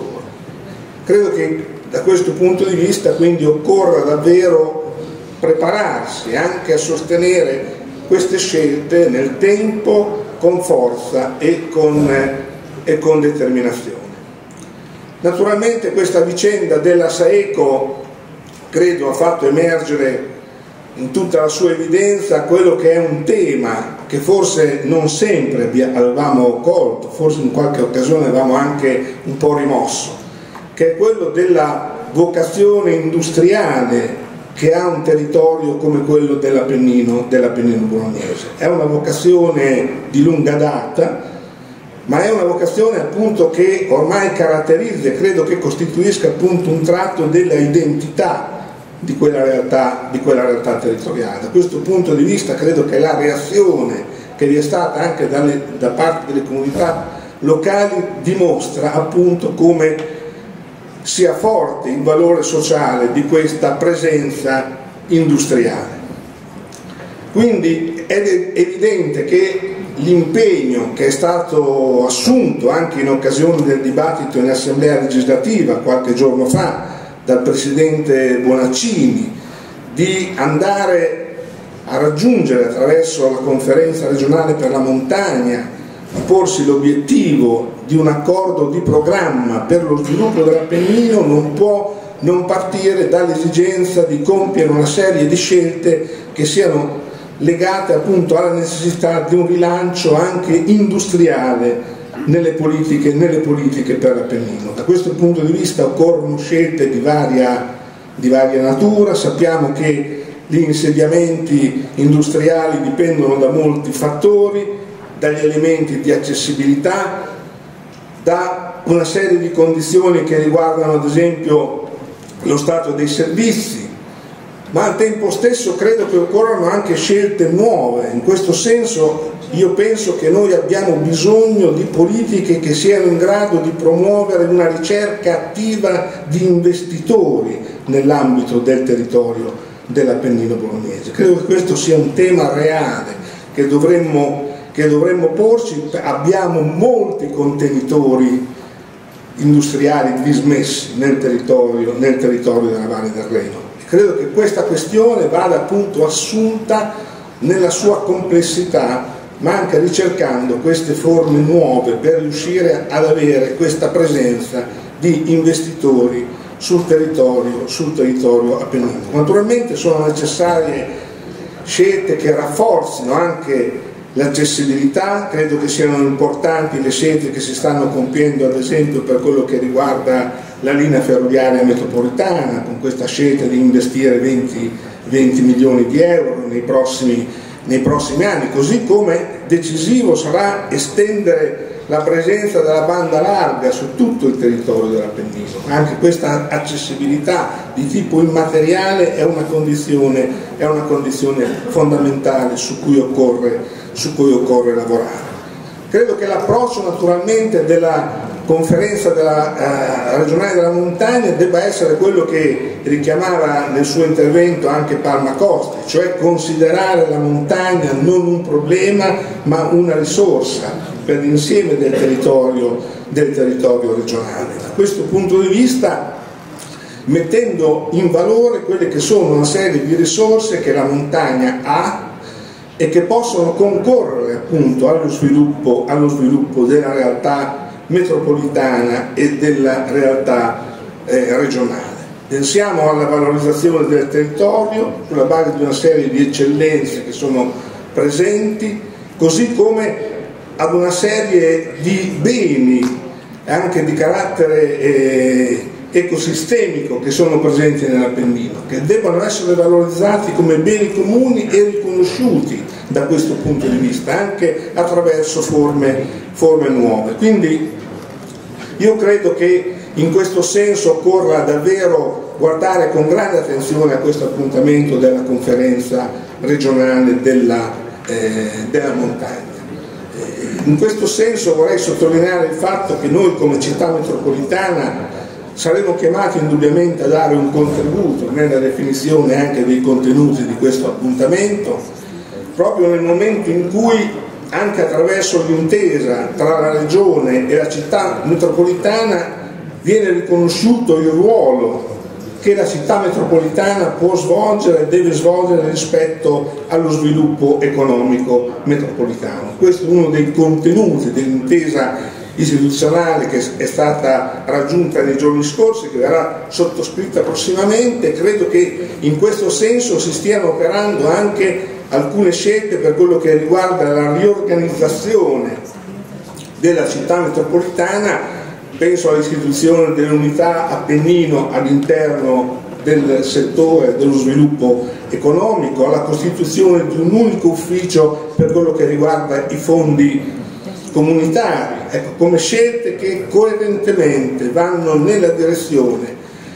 Credo che da questo punto di vista quindi occorra davvero prepararsi anche a sostenere queste scelte nel tempo con forza e con, e con determinazione. Naturalmente questa vicenda della Saeco credo ha fatto emergere in tutta la sua evidenza quello che è un tema che forse non sempre avevamo colto, forse in qualche occasione avevamo anche un po' rimosso, che è quello della vocazione industriale che ha un territorio come quello dell'Appennino, dell'Appennino bolognese. È una vocazione di lunga data, ma è una vocazione appunto che ormai caratterizza e credo che costituisca appunto un tratto della identità di quella realtà, di quella realtà territoriale. Da questo punto di vista credo che la reazione che vi è stata anche dalle, da parte delle comunità locali dimostra appunto come sia forte il valore sociale di questa presenza industriale. Quindi è evidente che l'impegno che è stato assunto anche in occasione del dibattito in Assemblea legislativa qualche giorno fa dal Presidente Bonaccini di andare a raggiungere attraverso la Conferenza regionale per la montagna, di porsi l'obiettivo di un accordo di programma per lo sviluppo dell'Appennino non può non partire dall'esigenza di compiere una serie di scelte che siano legate appunto alla necessità di un rilancio anche industriale nelle politiche, nelle politiche per l'Appennino. Da questo punto di vista occorrono scelte di varia, di varia natura. Sappiamo che gli insediamenti industriali dipendono da molti fattori, dagli elementi di accessibilità, da una serie di condizioni che riguardano ad esempio lo stato dei servizi, ma al tempo stesso credo che occorrano anche scelte nuove. In questo senso io penso che noi abbiamo bisogno di politiche che siano in grado di promuovere una ricerca attiva di investitori nell'ambito del territorio dell'Appennino bolognese. Credo che questo sia un tema reale che dovremmo, che dovremmo porci. Abbiamo molti contenitori industriali dismessi nel territorio, nel territorio della Valle del Reno. Credo che questa questione vada appunto assunta nella sua complessità, ma anche ricercando queste forme nuove per riuscire ad avere questa presenza di investitori sul territorio, sul territorio appennino. Naturalmente sono necessarie scelte che rafforzino anche l'accessibilità. Credo che siano importanti le scelte che si stanno compiendo ad esempio per quello che riguarda la linea ferroviaria metropolitana, con questa scelta di investire venti milioni di euro nei prossimi, nei prossimi anni, così come decisivo sarà estendere la presenza della banda larga su tutto il territorio dell'Appennino. Anche questa accessibilità di tipo immateriale è una condizione, è una condizione fondamentale su cui occorre, su cui occorre lavorare. Credo che l'approccio naturalmente della conferenza della, eh, regionale della montagna debba essere quello che richiamava nel suo intervento anche Palma Costi, cioè considerare la montagna non un problema ma una risorsa per l'insieme del territorio, del territorio regionale. Da questo punto di vista mettendo in valore quelle che sono una serie di risorse che la montagna ha e che possono concorrere appunto allo sviluppo, allo sviluppo della realtà metropolitana e della realtà eh, regionale. Pensiamo alla valorizzazione del territorio sulla base di una serie di eccellenze che sono presenti, così come ad una serie di beni anche di carattere eh, ecosistemico che sono presenti nell'Appennino, che devono essere valorizzati come beni comuni e riconosciuti da questo punto di vista, anche attraverso forme, forme nuove. Quindi io credo che in questo senso occorra davvero guardare con grande attenzione a questo appuntamento della conferenza regionale della, eh, della montagna. In questo senso vorrei sottolineare il fatto che noi come città metropolitana saremo chiamati indubbiamente a dare un contributo nella definizione anche dei contenuti di questo appuntamento, proprio nel momento in cui, anche attraverso l'intesa tra la Regione e la città metropolitana, viene riconosciuto il ruolo che la città metropolitana può svolgere e deve svolgere rispetto allo sviluppo economico metropolitano. Questo è uno dei contenuti dell'intesa istituzionale che è stata raggiunta nei giorni scorsi, che verrà sottoscritta prossimamente. Credo che in questo senso si stiano operando anche alcune scelte per quello che riguarda la riorganizzazione della città metropolitana. Penso all'istituzione dell'unità Appennino all'interno del settore dello sviluppo economico, alla costituzione di un unico ufficio per quello che riguarda i fondi comunitari, ecco, come scelte che coerentemente vanno nella direzione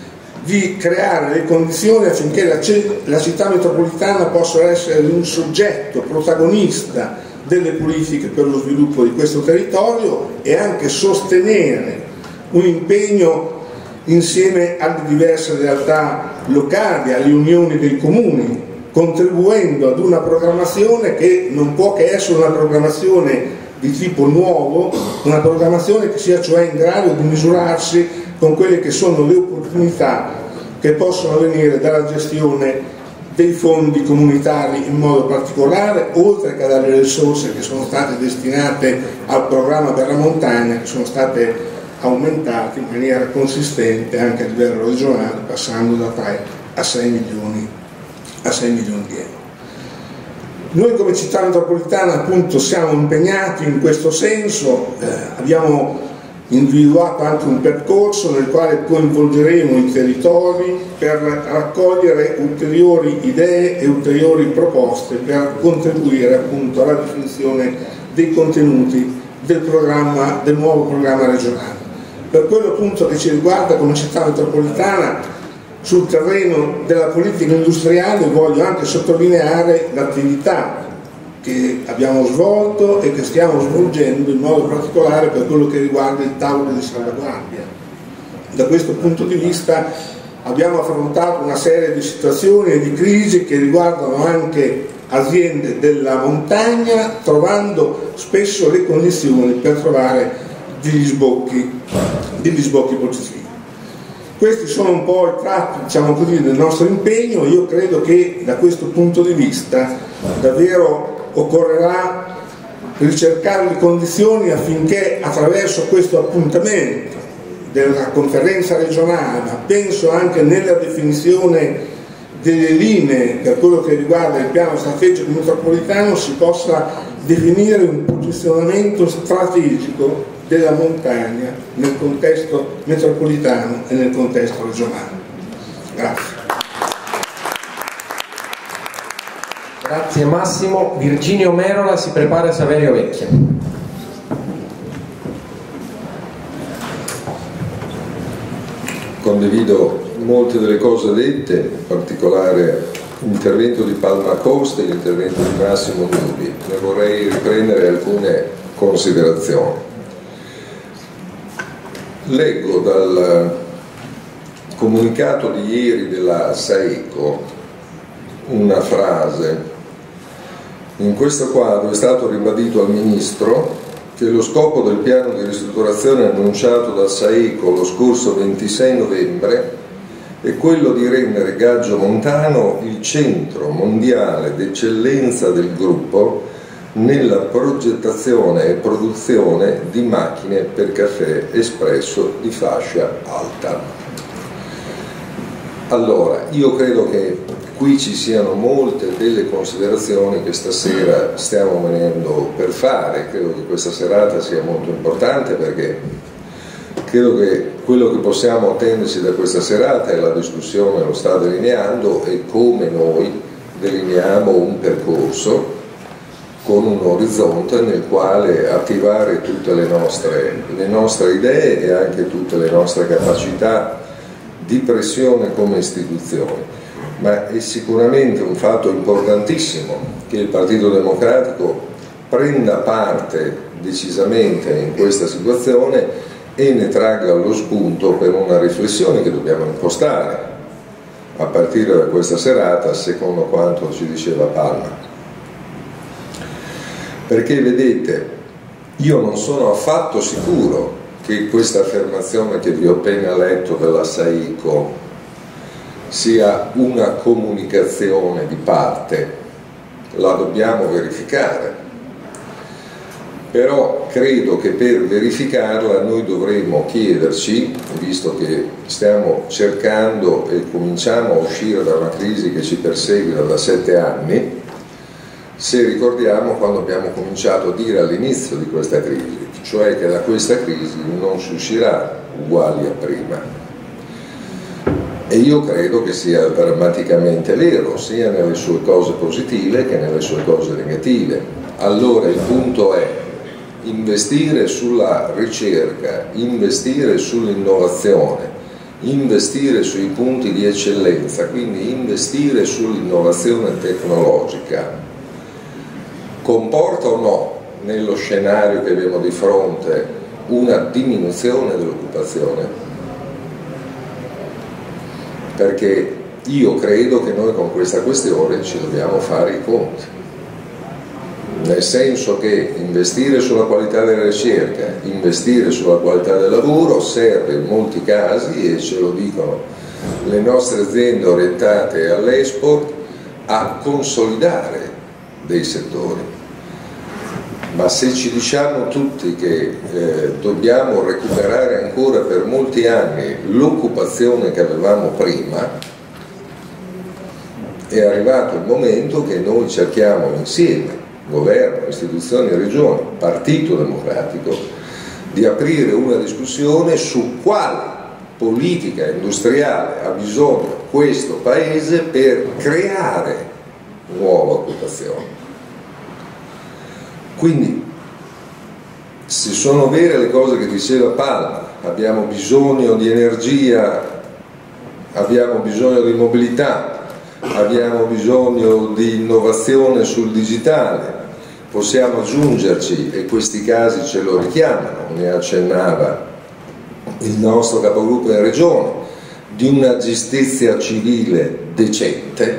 di creare le condizioni affinché la, la città metropolitana possa essere un soggetto protagonista delle politiche per lo sviluppo di questo territorio e anche sostenere un impegno insieme alle diverse realtà locali, alle unioni dei comuni, contribuendo ad una programmazione che non può che essere una programmazione di tipo nuovo, una programmazione che sia cioè in grado di misurarsi con quelle che sono le opportunità che possono venire dalla gestione dei fondi comunitari in modo particolare, oltre che dalle risorse che sono state destinate al programma per la montagna, che sono state aumentate in maniera consistente anche a livello regionale, passando da tre a sei milioni di euro. Noi come città metropolitana appunto siamo impegnati in questo senso, eh, abbiamo individuato anche un percorso nel quale coinvolgeremo i territori per raccogliere ulteriori idee e ulteriori proposte per contribuire appunto alla definizione dei contenuti del, programma, del nuovo programma regionale. Per quello appunto che ci riguarda come città metropolitana, sul terreno della politica industriale voglio anche sottolineare l'attività che abbiamo svolto e che stiamo svolgendo in modo particolare per quello che riguarda il tavolo di salvaguardia. Da questo punto di vista abbiamo affrontato una serie di situazioni e di crisi che riguardano anche aziende della montagna, trovando spesso le condizioni per trovare degli sbocchi, degli sbocchi positivi. Questi sono un po' i tratti, diciamo così, del nostro impegno. Io credo che da questo punto di vista davvero occorrerà ricercare le condizioni affinché attraverso questo appuntamento della conferenza regionale, ma penso anche nella definizione delle linee per quello che riguarda il piano strategico metropolitano, si possa definire un posizionamento strategico della montagna nel contesto metropolitano e nel contesto regionale. Grazie. Grazie Massimo. Virginio Merola si prepara a Saverio Vecchia. Condivido molte delle cose dette, in particolare l'intervento di Palma Costa e l'intervento di Massimo Dubi. Ne vorrei riprendere alcune considerazioni. Leggo dal comunicato di ieri della SAECO una frase. In questo quadro è stato ribadito al Ministro che lo scopo del piano di ristrutturazione annunciato da SAECO lo scorso ventisei novembre è quello di rendere Gaggio Montano il centro mondiale d'eccellenza del gruppo nella progettazione e produzione di macchine per caffè espresso di fascia alta. Allora, io credo che qui ci siano molte delle considerazioni che stasera stiamo venendo per fare. Credo che questa serata sia molto importante, perché credo che quello che possiamo attenderci da questa serata è la discussione, lo sta delineando, e come noi delineiamo un percorso con un orizzonte nel quale attivare tutte le nostre, le nostre idee e anche tutte le nostre capacità di pressione come istituzioni. Ma è sicuramente un fatto importantissimo che il Partito Democratico prenda parte decisamente in questa situazione e ne tragga lo spunto per una riflessione che dobbiamo impostare a partire da questa serata, secondo quanto ci diceva Palma. Perché vedete, io non sono affatto sicuro che questa affermazione che vi ho appena letto della Saeco sia una comunicazione di parte, la dobbiamo verificare. Però credo che per verificarla noi dovremmo chiederci, visto che stiamo cercando e cominciamo a uscire da una crisi che ci perseguita da sette anni, se ricordiamo quando abbiamo cominciato a dire all'inizio di questa crisi, cioè che da questa crisi non si uscirà uguali a prima. E io credo che sia drammaticamente vero, sia nelle sue cose positive che nelle sue cose negative. Allora il punto è investire sulla ricerca, investire sull'innovazione, investire sui punti di eccellenza, quindi investire sull'innovazione tecnologica. Comporta o no, nello scenario che abbiamo di fronte, una diminuzione dell'occupazione? Perché io credo che noi con questa questione ci dobbiamo fare i conti, nel senso che investire sulla qualità della ricerca, investire sulla qualità del lavoro serve in molti casi, e ce lo dicono le nostre aziende orientate all'export, a consolidare dei settori. Ma se ci diciamo tutti che eh, dobbiamo recuperare ancora per molti anni l'occupazione che avevamo prima, è arrivato il momento che noi cerchiamo insieme, governo, istituzioni, regioni, Partito Democratico, di aprire una discussione su quale politica industriale ha bisogno questo Paese per creare nuova occupazione. Quindi, se sono vere le cose che diceva Palma, abbiamo bisogno di energia, abbiamo bisogno di mobilità, abbiamo bisogno di innovazione sul digitale, possiamo aggiungerci, e questi casi ce lo richiamano, ne accennava il nostro capogruppo in regione, di una giustizia civile decente.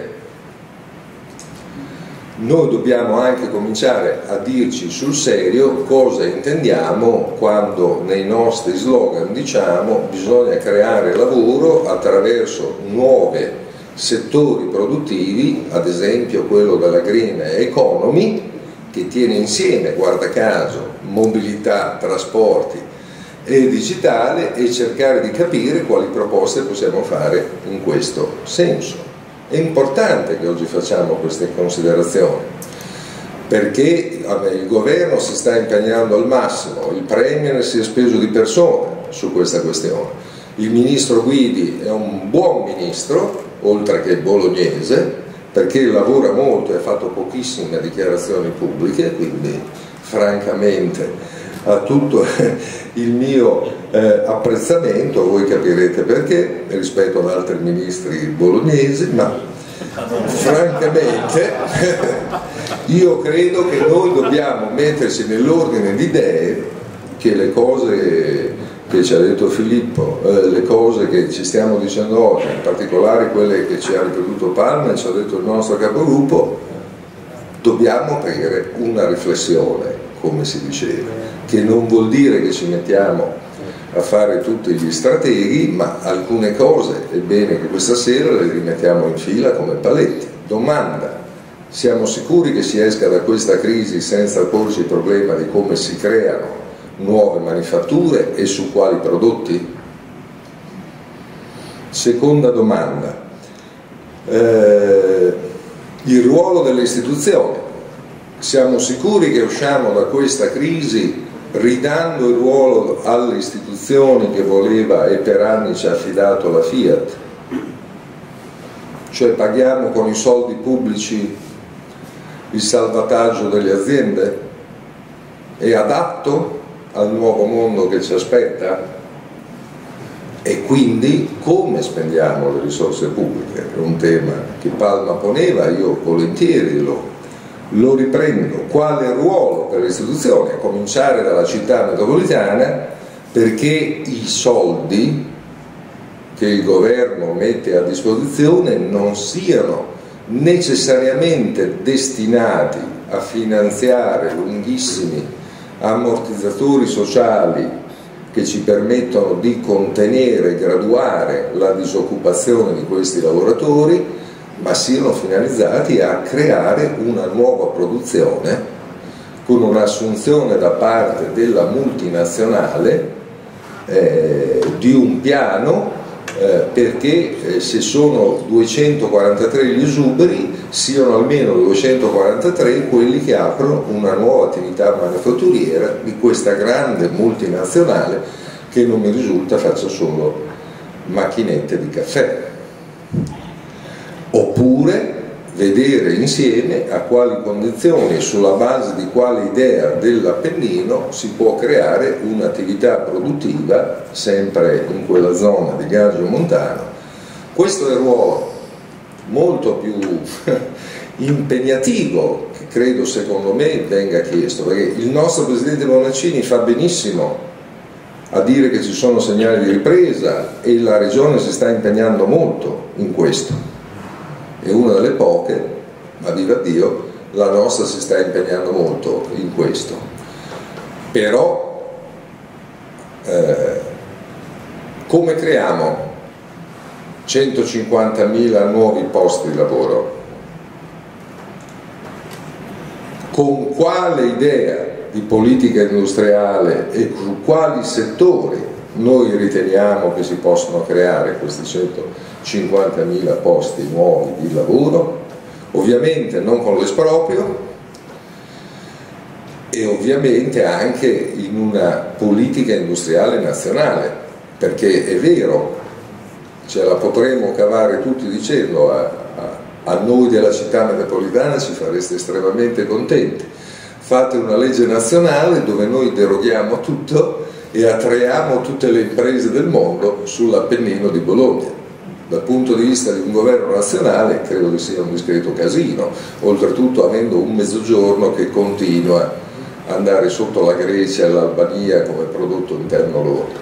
Noi dobbiamo anche cominciare a dirci sul serio cosa intendiamo quando nei nostri slogan diciamo bisogna creare lavoro attraverso nuovi settori produttivi, ad esempio quello della green economy, che tiene insieme, guarda caso, mobilità, trasporti e digitale, e cercare di capire quali proposte possiamo fare in questo senso. È importante che oggi facciamo queste considerazioni, perché il governo si sta impegnando al massimo, il Premier si è speso di persona su questa questione, il ministro Guidi è un buon ministro, oltre che bolognese, perché lavora molto e ha fatto pochissime dichiarazioni pubbliche, quindi francamente ha tutto il mio eh, apprezzamento, voi capirete perché rispetto ad altri ministri bolognesi, ma francamente io credo che noi dobbiamo metterci nell'ordine di idee che le cose che ci ha detto Filippo, eh, le cose che ci stiamo dicendo oggi, in particolare quelle che ci ha ripetuto Palma e ci ha detto il nostro capogruppo, dobbiamo aprire una riflessione, come si diceva, che non vuol dire che ci mettiamo a fare tutti gli strateghi, ma alcune cose è bene che questa sera le rimettiamo in fila come paletti. Domanda: siamo sicuri che si esca da questa crisi senza porci il problema di come si creano nuove manifatture e su quali prodotti? Seconda domanda, eh, il ruolo delle istituzioni. Siamo sicuri che usciamo da questa crisi ridando il ruolo alle istituzioni che voleva e per anni ci ha affidato la Fiat? Cioè paghiamo con i soldi pubblici il salvataggio delle aziende? È adatto al nuovo mondo che ci aspetta? E quindi come spendiamo le risorse pubbliche? È un tema che Palma poneva, io volentieri lo, lo riprendo. Quale ruolo per le istituzioni? A cominciare dalla città metropolitana, perché i soldi che il governo mette a disposizione non siano necessariamente destinati a finanziare lunghissimi ammortizzatori sociali che ci permettono di contenere e graduare la disoccupazione di questi lavoratori, ma siano finalizzati a creare una nuova produzione con un'assunzione da parte della multinazionale eh, di un piano eh, perché eh, se sono duecentoquarantatré gli esuberi, siano almeno duecentoquarantatré quelli che aprono una nuova attività manifatturiera di questa grande multinazionale che non mi risulta faccia solo macchinette di caffè. Oppure vedere insieme a quali condizioni e sulla base di quale idea dell'Appennino si può creare un'attività produttiva sempre in quella zona di Gaggio Montano. Questo è il ruolo molto più impegnativo che credo, secondo me, venga chiesto, perché il nostro Presidente Bonaccini fa benissimo a dire che ci sono segnali di ripresa e la Regione si sta impegnando molto in questo. È una delle poche, ma viva Dio, la nostra si sta impegnando molto in questo. Però eh, come creiamo centocinquantamila nuovi posti di lavoro? Con quale idea di politica industriale e su quali settori noi riteniamo che si possono creare questi centocinquantamila posti nuovi di lavoro? Ovviamente non con l'esproprio e ovviamente anche in una politica industriale nazionale, perché è vero, ce la potremmo cavare tutti dicendo a, a, a noi della città metropolitana ci fareste estremamente contenti, fate una legge nazionale dove noi deroghiamo tutto e attraiamo tutte le imprese del mondo sull'Appennino di Bologna. Dal punto di vista di un governo nazionale credo che sia un discreto casino, oltretutto avendo un mezzogiorno che continua ad andare sotto la Grecia e l'Albania come prodotto interno lordo.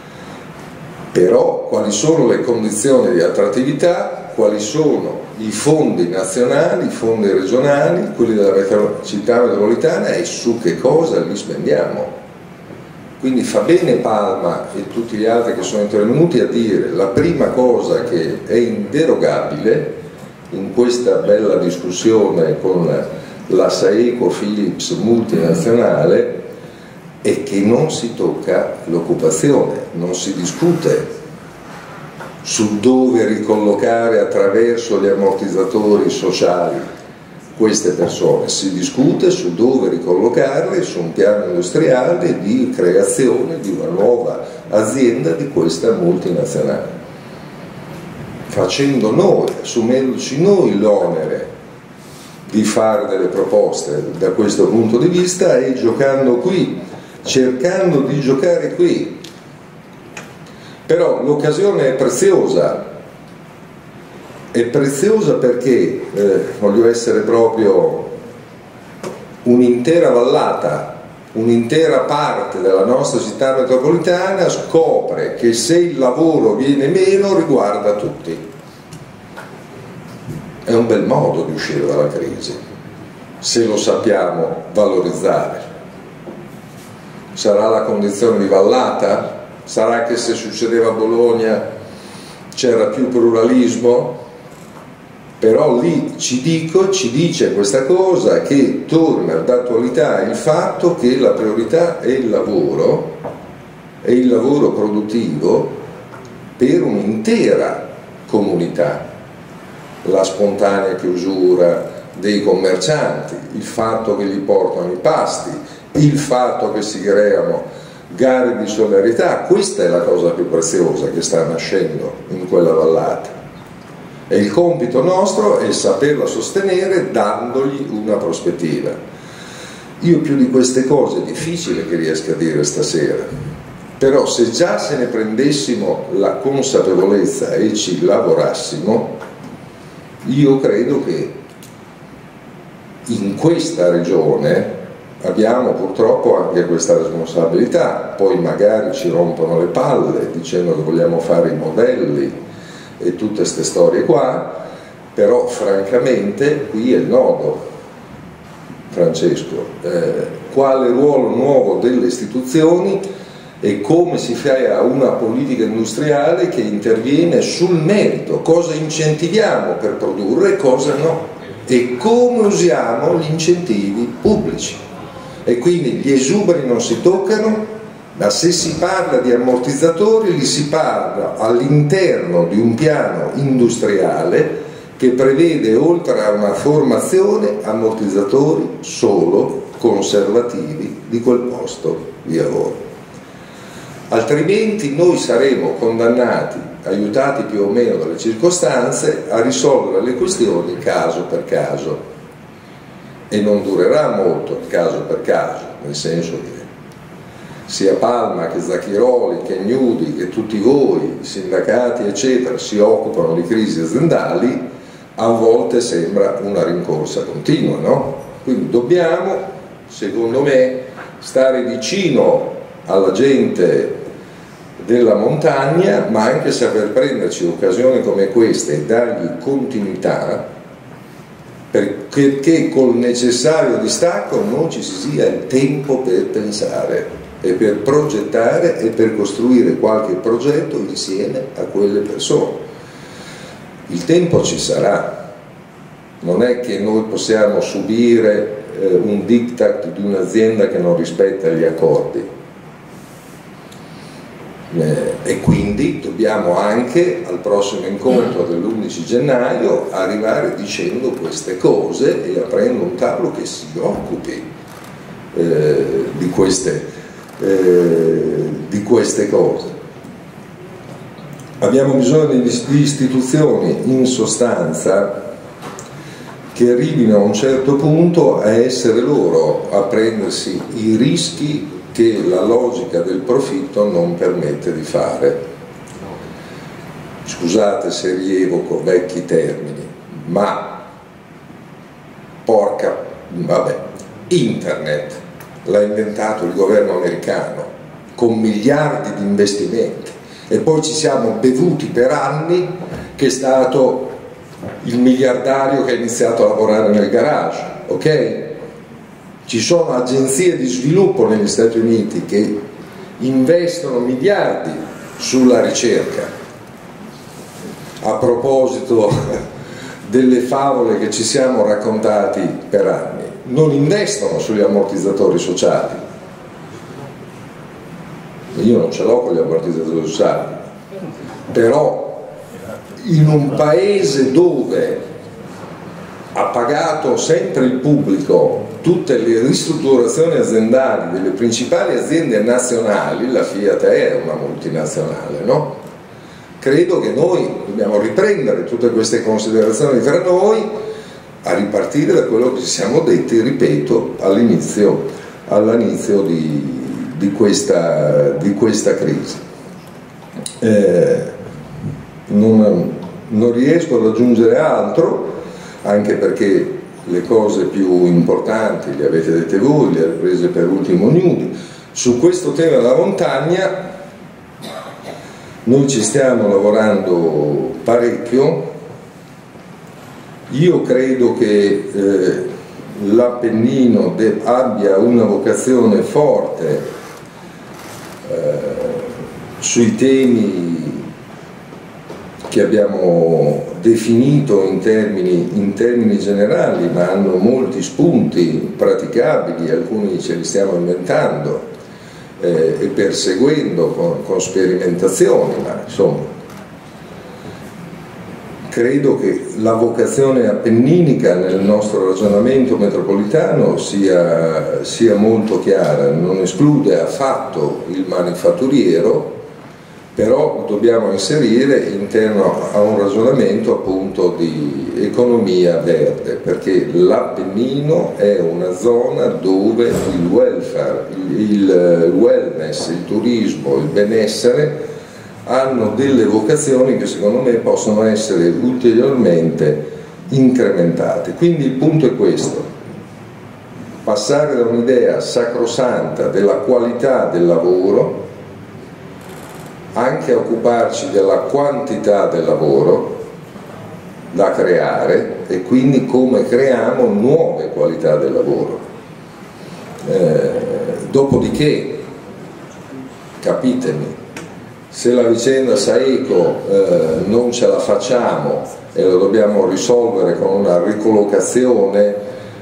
Però quali sono le condizioni di attrattività, quali sono i fondi nazionali, i fondi regionali, quelli della città metropolitana e su che cosa li spendiamo? Quindi fa bene Palma e tutti gli altri che sono intervenuti a dire la prima cosa che è inderogabile in questa bella discussione con la Saeco Philips multinazionale è che non si tocca l'occupazione, non si discute su dove ricollocare attraverso gli ammortizzatori sociali queste persone, si discute su dove ricollocarle su un piano industriale di creazione di una nuova azienda di questa multinazionale, facendo noi, assumendoci noi l'onere di fare delle proposte da questo punto di vista e giocando qui, cercando di giocare qui. Però l'occasione è preziosa. È preziosa perché, eh, voglio essere proprio, un'intera vallata, un'intera parte della nostra città metropolitana scopre che se il lavoro viene meno riguarda tutti. È un bel modo di uscire dalla crisi, se lo sappiamo valorizzare. Sarà la condizione di vallata? Sarà che se succedeva a Bologna c'era più pluralismo? Però lì ci, dico, ci dice questa cosa, che torna d'attualità il fatto che la priorità è il lavoro, è il lavoro produttivo per un'intera comunità. La spontanea chiusura dei commercianti, il fatto che gli portano i pasti, il fatto che si creano gare di solidarietà, questa è la cosa più preziosa che sta nascendo in quella vallata. E il compito nostro è saperla sostenere dandogli una prospettiva. Io più di queste cose è difficile che riesca a dire stasera, però se già se ne prendessimo la consapevolezza e ci lavorassimo, io credo che in questa regione abbiamo purtroppo anche questa responsabilità. Poi magari ci rompono le palle dicendo che vogliamo fare i modelli e tutte queste storie qua, però francamente qui è il nodo, Francesco, eh, quale ruolo nuovo delle istituzioni e come si fa una politica industriale che interviene sul merito, cosa incentiviamo per produrre e cosa no, e come usiamo gli incentivi pubblici. E quindi gli esuberi non si toccano, ma se si parla di ammortizzatori li si parla all'interno di un piano industriale che prevede, oltre a una formazione, ammortizzatori solo conservativi di quel posto di lavoro. Altrimenti noi saremo condannati, aiutati più o meno dalle circostanze, a risolvere le questioni caso per caso, e non durerà molto il caso per caso, nel senso che sia Palma che Zacchiroli che Gnudi che tutti voi, i sindacati eccetera, si occupano di crisi aziendali, a volte sembra una rincorsa continua, no? Quindi dobbiamo, secondo me, stare vicino alla gente della montagna, ma anche saper prenderci occasioni come queste e dargli continuità, perché col necessario distacco non ci sia il tempo per pensare e per progettare e per costruire qualche progetto insieme a quelle persone. Il tempo ci sarà, non è che noi possiamo subire eh, un diktat di un'azienda che non rispetta gli accordi, eh, e quindi dobbiamo anche al prossimo incontro dell'undici gennaio arrivare dicendo queste cose e aprendo un tavolo che si occupi eh, di queste Eh, di queste cose. Abbiamo bisogno di, di istituzioni in sostanza che arrivino a un certo punto a essere loro a prendersi i rischi che la logica del profitto non permette di fare. Scusate se rievoco vecchi termini, ma porca, vabbè, internet l'ha inventato il governo americano con miliardi di investimenti e poi ci siamo bevuti per anni che è stato il miliardario che ha iniziato a lavorare nel garage, ok? Ci sono agenzie di sviluppo negli Stati Uniti che investono miliardi sulla ricerca. A proposito delle favole che ci siamo raccontati per anni, non investono sugli ammortizzatori sociali. Io non ce l'ho con gli ammortizzatori sociali, però in un paese dove ha pagato sempre il pubblico tutte le ristrutturazioni aziendali delle principali aziende nazionali, la Fiat è una multinazionale, no? Credo che noi dobbiamo riprendere tutte queste considerazioni fra noi, a ripartire da quello che ci siamo detti, ripeto, all'inizio, all'inizio di, di, questa, di questa crisi. Eh, non, non riesco ad aggiungere altro, anche perché le cose più importanti le avete dette voi, le avete prese per ultimo Gnudi. Su questo tema della montagna noi ci stiamo lavorando parecchio. Io credo che eh, l'Appennino abbia una vocazione forte eh, sui temi che abbiamo definito in termini, in termini generali, ma hanno molti spunti praticabili, alcuni ce li stiamo inventando eh, e perseguendo con, con sperimentazioni, ma insomma credo che la vocazione appenninica nel nostro ragionamento metropolitano sia, sia molto chiara, non esclude affatto il manifatturiero, però dobbiamo inserire interno a un ragionamento appunto di economia verde, perché l'Appennino è una zona dove il welfare, il, il wellness, il turismo, il benessere hanno delle vocazioni che secondo me possono essere ulteriormente incrementate. Quindi il punto è questo: passare da un'idea sacrosanta della qualità del lavoro anche a occuparci della quantità del lavoro da creare e quindi come creiamo nuove qualità del lavoro. Eh, dopodiché, capitemi, se la vicenda Saeco eh, non ce la facciamo e lo dobbiamo risolvere con una ricollocazione,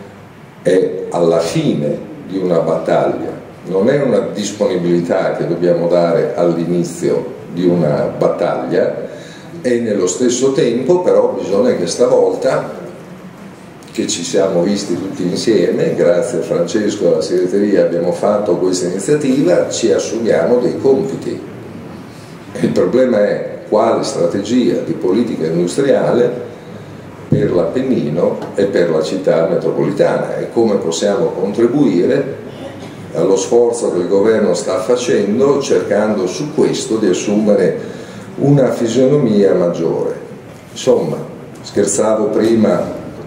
è alla fine di una battaglia, non è una disponibilità che dobbiamo dare all'inizio di una battaglia, e nello stesso tempo però bisogna che stavolta, che ci siamo visti tutti insieme, grazie a Francesco e alla segreteria abbiamo fatto questa iniziativa, ci assumiamo dei compiti. Il problema è quale strategia di politica industriale per l'Appennino e per la città metropolitana e come possiamo contribuire allo sforzo che il governo sta facendo, cercando su questo di assumere una fisionomia maggiore. Insomma, scherzavo prima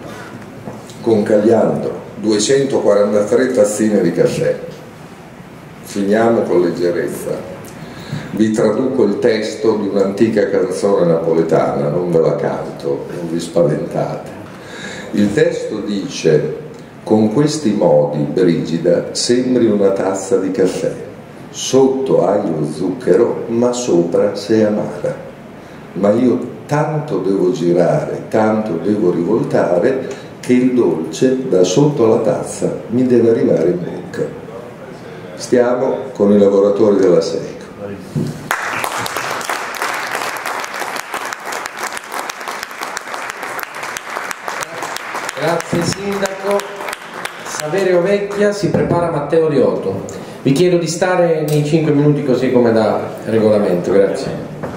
con Cagliandro, duecentoquarantatré tazzine di caffè, finiamo con leggerezza. Vi traduco il testo di un'antica canzone napoletana, non ve la canto, non vi spaventate. Il testo dice: con questi modi, Brigida, sembri una tazza di caffè, sotto hai lo zucchero, ma sopra sei amara. Ma io tanto devo girare, tanto devo rivoltare, che il dolce da sotto la tazza mi deve arrivare in bocca. Stiamo con i lavoratori della Saeco. Grazie Sindaco. Saverio Vecchia, si prepara Matteo Riotto. Vi chiedo di stare nei cinque minuti così come da regolamento, grazie.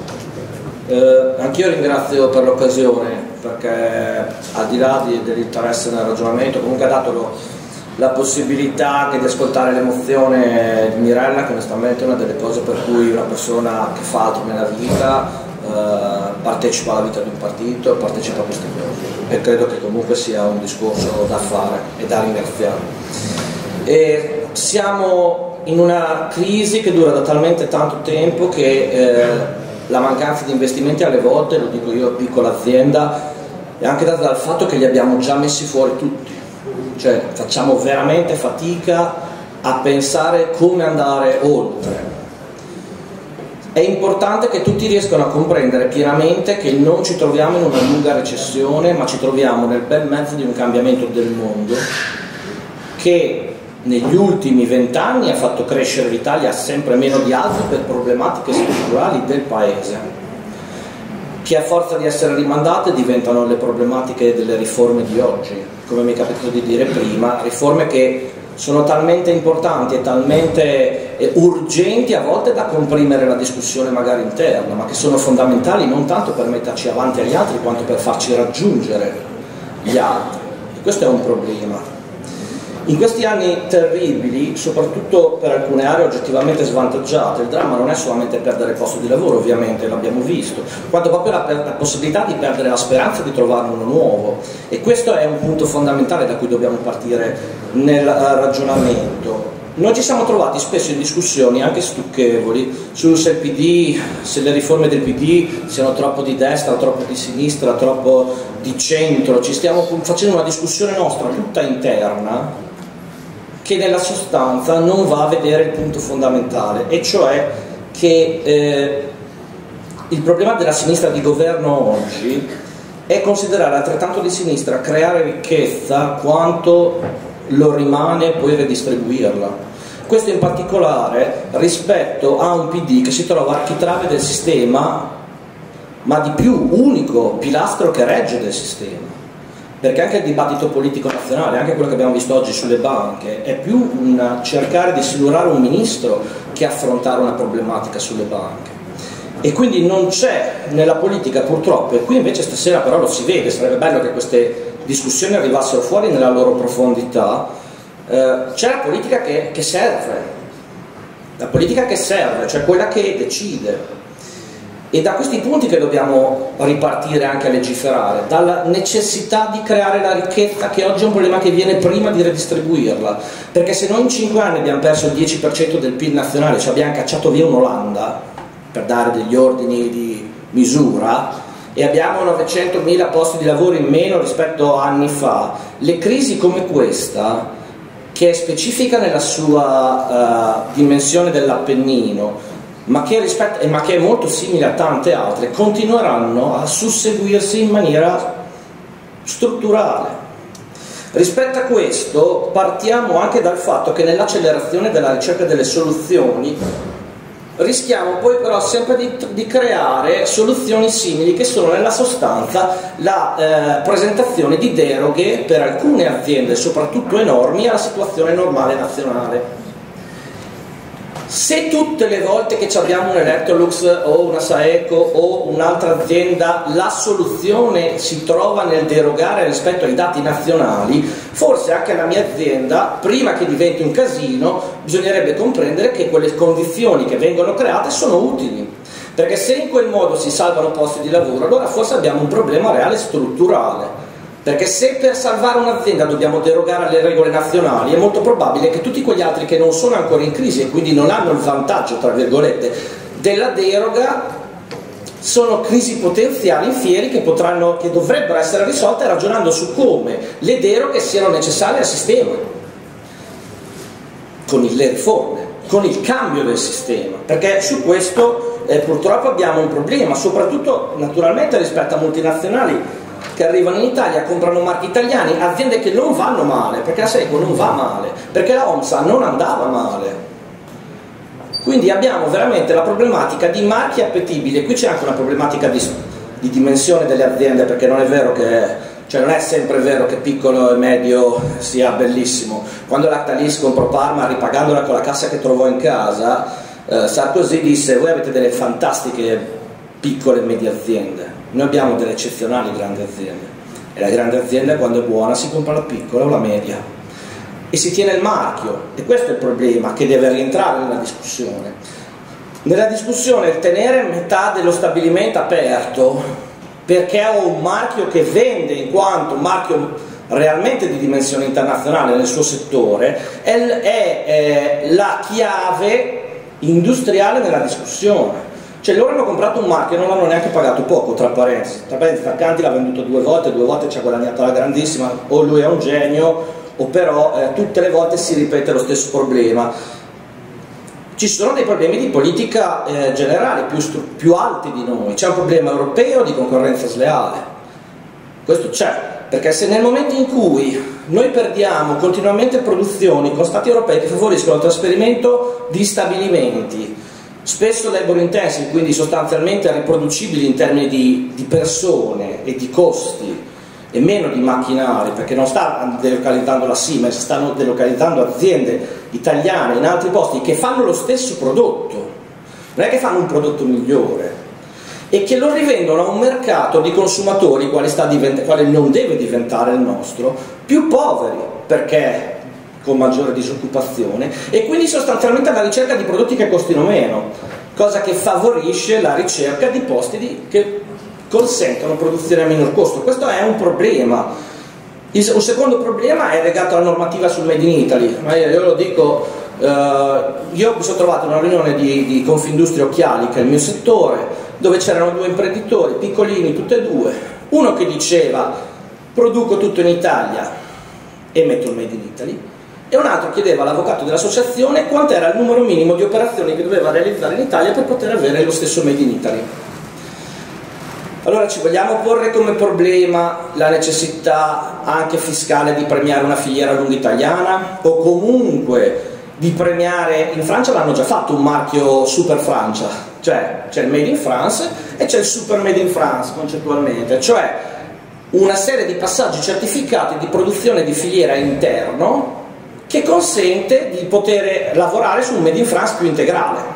Eh, anch'io ringrazio per l'occasione, perché al di là di, dell'interesse nel ragionamento comunque ha dato lo, la possibilità anche di ascoltare l'emozione di Mirella, che onestamente è una delle cose per cui una persona che fa altro nella vita eh, partecipa alla vita di un partito, partecipa a queste cose, e credo che comunque sia un discorso da fare e da ringraziare. E siamo in una crisi che dura da talmente tanto tempo che eh, la mancanza di investimenti alle volte, lo dico io piccola azienda, è anche data dal fatto che li abbiamo già messi fuori tutti, cioè facciamo veramente fatica a pensare come andare oltre. È importante che tutti riescano a comprendere pienamente che non ci troviamo in una lunga recessione, ma ci troviamo nel bel mezzo di un cambiamento del mondo che negli ultimi vent'anni ha fatto crescere l'Italia sempre meno di altri per problematiche strutturali del paese, che a forza di essere rimandate diventano le problematiche delle riforme di oggi, come mi è capitato di dire prima, riforme che sono talmente importanti e talmente urgenti a volte da comprimere la discussione magari interna, ma che sono fondamentali non tanto per metterci avanti agli altri quanto per farci raggiungere gli altri, e questo è un problema. In questi anni terribili, soprattutto per alcune aree oggettivamente svantaggiate, il dramma non è solamente perdere il posto di lavoro, ovviamente, l'abbiamo visto, quanto proprio la, la possibilità di perdere la speranza di trovarne uno nuovo, e questo è un punto fondamentale da cui dobbiamo partire nel uh, ragionamento. Noi ci siamo trovati spesso in discussioni anche stucchevoli su se il P D, se le riforme del P D siano troppo di destra, troppo di sinistra, troppo di centro. Ci stiamo facendo una discussione nostra tutta interna che nella sostanza non va a vedere il punto fondamentale, e cioè che eh, il problema della sinistra di governo oggi è considerare altrettanto di sinistra creare ricchezza quanto lo rimane poi redistribuirla. Questo in particolare rispetto a un P D che si trova architrave del sistema, ma di più unico pilastro che regge del sistema, perché anche il dibattito politico nazionale, anche quello che abbiamo visto oggi sulle banche, è più un cercare di silurare un ministro che affrontare una problematica sulle banche. E quindi non c'è nella politica, purtroppo, e qui invece stasera però lo si vede, sarebbe bello che queste discussioni arrivassero fuori nella loro profondità, eh, c'è la politica che, che serve, la politica che serve, cioè quella che decide. E da questi punti che dobbiamo ripartire anche a legiferare, dalla necessità di creare la ricchezza, che oggi è un problema che viene prima di redistribuirla, perché se noi in cinque anni abbiamo perso il dieci per cento del P I L nazionale, cioè abbiamo cacciato via un'Olanda, per dare degli ordini di misura, e abbiamo novecentomila posti di lavoro in meno rispetto a anni fa, le crisi come questa, che è specifica nella sua uh, dimensione dell'Appennino, ma che, rispetto, ma che è molto simile a tante altre, continueranno a susseguirsi in maniera strutturale. Rispetto a questo partiamo anche dal fatto che nell'accelerazione della ricerca delle soluzioni rischiamo poi però sempre di, di creare soluzioni simili, che sono nella sostanza la eh, presentazione di deroghe per alcune aziende, soprattutto enormi, alla situazione normale nazionale. Se tutte le volte che abbiamo un Electrolux o una Saeco o un'altra azienda la soluzione si trova nel derogare rispetto ai dati nazionali, forse anche la mia azienda, prima che diventi un casino, bisognerebbe comprendere che quelle condizioni che vengono create sono utili, perché se in quel modo si salvano posti di lavoro, allora forse abbiamo un problema reale strutturale. Perché se per salvare un'azienda dobbiamo derogare alle regole nazionali, è molto probabile che tutti quegli altri che non sono ancora in crisi e quindi non hanno il vantaggio, tra virgolette, della deroga, sono crisi potenziali infieri che, potranno, che dovrebbero essere risolte ragionando su come le deroghe siano necessarie al sistema, con le riforme, con il cambio del sistema, perché su questo eh, purtroppo abbiamo un problema, soprattutto naturalmente rispetto a multinazionali che arrivano in Italia, comprano marchi italiani, aziende che non vanno male, perché la Saeco non va male, perché la OMSA non andava male. Quindi abbiamo veramente la problematica di marchi appetibili, e qui c'è anche una problematica di, di dimensione delle aziende, perché non è vero che, cioè non è sempre vero che piccolo e medio sia bellissimo. Quando Lactalis comprò Parma, ripagandola con la cassa che trovò in casa, eh, Sarkozy disse: voi avete delle fantastiche piccole e medie aziende. Noi abbiamo delle eccezionali grandi aziende, e la grande azienda, quando è buona, si compra la piccola o la media e si tiene il marchio, e questo è il problema che deve rientrare nella discussione. Nella discussione il tenere metà dello stabilimento aperto perché ho un marchio che vende in quanto un marchio realmente di dimensione internazionale nel suo settore è, è, è la chiave industriale nella discussione. Cioè loro hanno comprato un marchio e non l'hanno neanche pagato poco, tra parentesi. Tra parentesi, Taccanti l'ha venduto due volte, due volte ci ha guadagnato la grandissima, o lui è un genio, o però eh, tutte le volte si ripete lo stesso problema. Ci sono dei problemi di politica eh, generale più, più alti di noi, c'è un problema europeo di concorrenza sleale, questo c'è, perché se nel momento in cui noi perdiamo continuamente produzioni con stati europei che favoriscono il trasferimento di stabilimenti, spesso labor intensive, quindi sostanzialmente riproducibili in termini di, di persone e di costi e meno di macchinari, perché non sta delocalizzando la Siemens, stanno delocalizzando aziende italiane in altri posti che fanno lo stesso prodotto, non è che fanno un prodotto migliore, e che lo rivendono a un mercato di consumatori quale, sta quale non deve diventare il nostro, più poveri, perché con maggiore disoccupazione, e quindi sostanzialmente alla ricerca di prodotti che costino meno, cosa che favorisce la ricerca di posti di, che consentono produzione a minor costo. Questo è un problema. Il, un secondo problema è legato alla normativa sul Made in Italy, ma io, io lo dico, eh, io mi sono trovato in una riunione di, di Confindustria Occhiali, che è il mio settore, dove c'erano due imprenditori, piccolini tutti e due, uno che diceva produco tutto in Italia e metto il Made in Italy, e un altro chiedeva all'avvocato dell'associazione quanto era il numero minimo di operazioni che doveva realizzare in Italia per poter avere lo stesso Made in Italy. Allora ci vogliamo porre come problema la necessità anche fiscale di premiare una filiera lunga italiana, o comunque di premiare, in Francia l'hanno già fatto un marchio Super Francia, cioè c'è il Made in France e c'è il Super Made in France concettualmente, cioè una serie di passaggi certificati di produzione di filiera interno che consente di poter lavorare su un Made in France più integrale.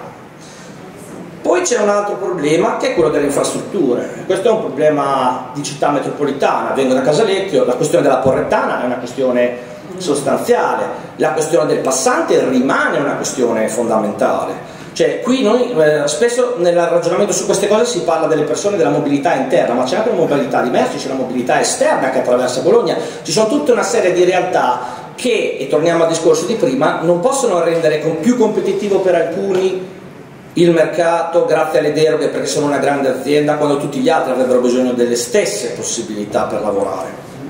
Poi c'è un altro problema che è quello delle infrastrutture. Questo è un problema di città metropolitana, vengo da Casalecchio, la questione della Porrettana è una questione sostanziale, la questione del passante rimane una questione fondamentale. Cioè qui noi eh, spesso nel ragionamento su queste cose si parla delle persone, della mobilità interna, ma c'è anche la mobilità di merci, c'è la mobilità esterna che attraversa Bologna, ci sono tutta una serie di realtà che, e torniamo al discorso di prima, non possono rendere più competitivo per alcuni il mercato grazie alle deroghe perché sono una grande azienda, quando tutti gli altri avrebbero bisogno delle stesse possibilità per lavorare.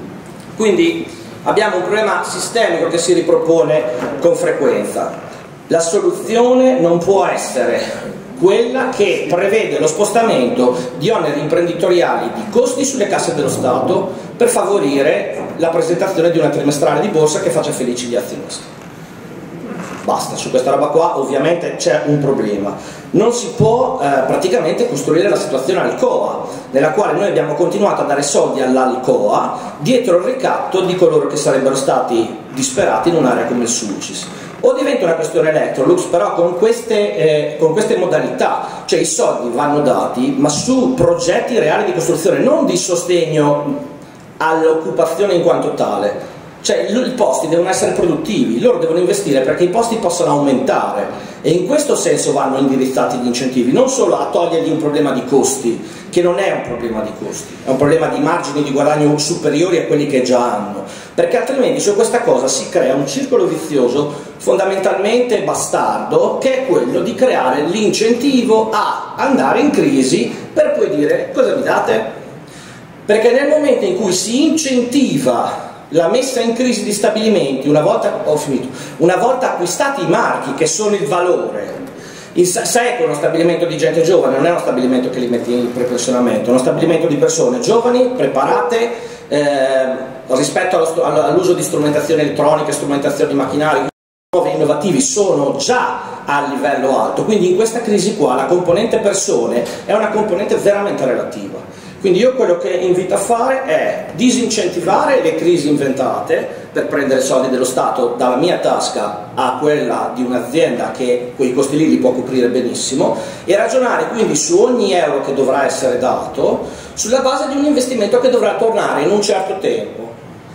Quindi abbiamo un problema sistemico che si ripropone con frequenza. La soluzione non può essere quella che prevede lo spostamento di oneri imprenditoriali, di costi sulle casse dello Stato per favorire la presentazione di una trimestrale di borsa che faccia felici gli azionisti. Basta, su questa roba qua ovviamente c'è un problema. Non si può eh, praticamente costruire la situazione Alcoa, nella quale noi abbiamo continuato a dare soldi all'Alcoa dietro il ricatto di coloro che sarebbero stati disperati in un'area come il Sulcis. O diventa una questione Electrolux, però con queste, eh, con queste modalità, cioè i soldi vanno dati ma su progetti reali di costruzione, non di sostegno all'occupazione in quanto tale. Cioè i posti devono essere produttivi, loro devono investire perché i posti possano aumentare, e in questo senso vanno indirizzati gli incentivi, non solo a togliergli un problema di costi, che non è un problema di costi, è un problema di margini di guadagno superiori a quelli che già hanno, perché altrimenti su questa cosa si crea un circolo vizioso fondamentalmente bastardo, che è quello di creare l'incentivo a andare in crisi per poi dire cosa mi date? Perché nel momento in cui si incentiva la messa in crisi di stabilimenti, una volta, ho finito, una volta acquistati i marchi che sono il valore, il Saeco è uno stabilimento di gente giovane, non è uno stabilimento che li metti in prepensionamento, è uno stabilimento di persone giovani, preparate eh, rispetto allo, all'uso di strumentazioni elettroniche, strumentazioni macchinari nuovi e innovativi, sono già a livello alto, quindi in questa crisi qua la componente persone è una componente veramente relativa. Quindi io quello che invito a fare è disincentivare le crisi inventate per prendere soldi dello Stato dalla mia tasca a quella di un'azienda che quei costi lì li può coprire benissimo, e ragionare quindi su ogni euro che dovrà essere dato sulla base di un investimento che dovrà tornare in un certo tempo,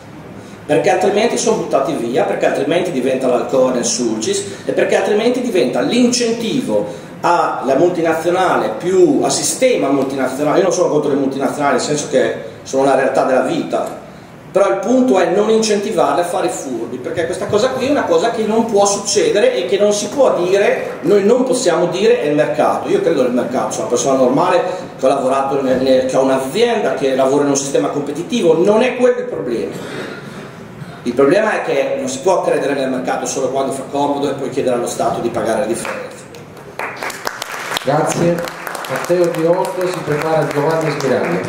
perché altrimenti sono buttati via, perché altrimenti diventa l'Alcoa nel Sulcis e perché altrimenti diventa l'incentivo alla multinazionale più a sistema multinazionale. Io non sono contro le multinazionali, nel senso che sono la realtà della vita, però il punto è non incentivarle a fare i furbi, perché questa cosa qui è una cosa che non può succedere e che non si può dire, noi non possiamo dire è il mercato. Io credo nel mercato, sono una persona normale che ha lavorato nel, nel, che ha un'azienda, che lavora in un sistema competitivo, non è quello il problema. Il problema è che non si può credere nel mercato solo quando fa comodo e poi chiedere allo Stato di pagare le differenze. Grazie. Matteo Di Otto si prepara Giovanni Smiraglia.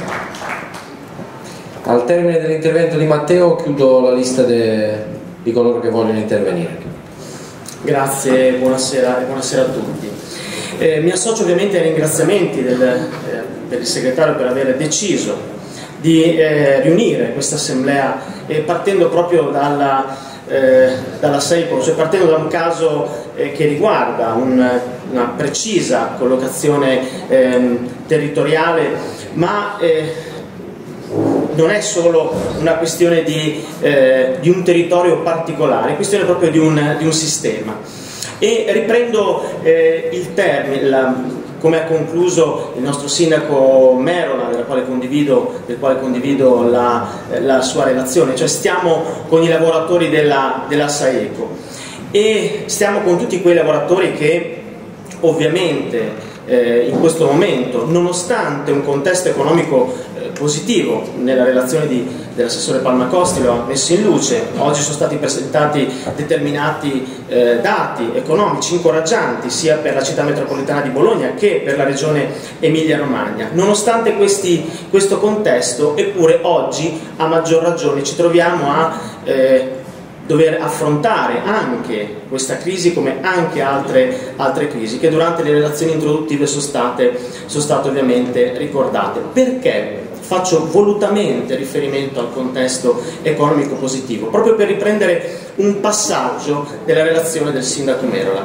Al termine dell'intervento di Matteo chiudo la lista de... di coloro che vogliono intervenire. Grazie, buonasera, buonasera a tutti. Eh, mi associo ovviamente ai ringraziamenti del, eh, del segretario per aver deciso di eh, riunire questa assemblea, eh, partendo proprio dalla Eh, dalla Saeco, cioè partendo da un caso eh, che riguarda un, una precisa collocazione eh, territoriale, ma eh, non è solo una questione di, eh, di un territorio particolare, è questione proprio di un, di un sistema. E riprendo eh, il termine, la, come ha concluso il nostro sindaco Merola, del quale condivido, del quale condivido la, la sua relazione, cioè stiamo con i lavoratori della, della Saeco e stiamo con tutti quei lavoratori che ovviamente eh, in questo momento, nonostante un contesto economico eh, positivo. Nella relazione di, dell'assessore Palmacosti lo ha messo in luce. Oggi sono stati presentati determinati eh, dati economici incoraggianti sia per la città metropolitana di Bologna che per la regione Emilia-Romagna. Nonostante questi, questo contesto, eppure oggi a maggior ragione ci troviamo a eh, dover affrontare anche questa crisi, come anche altre, altre crisi che durante le relazioni introduttive sono state, sono state ovviamente ricordate. Perché faccio volutamente riferimento al contesto economico positivo? Proprio per riprendere un passaggio della relazione del sindaco Merola.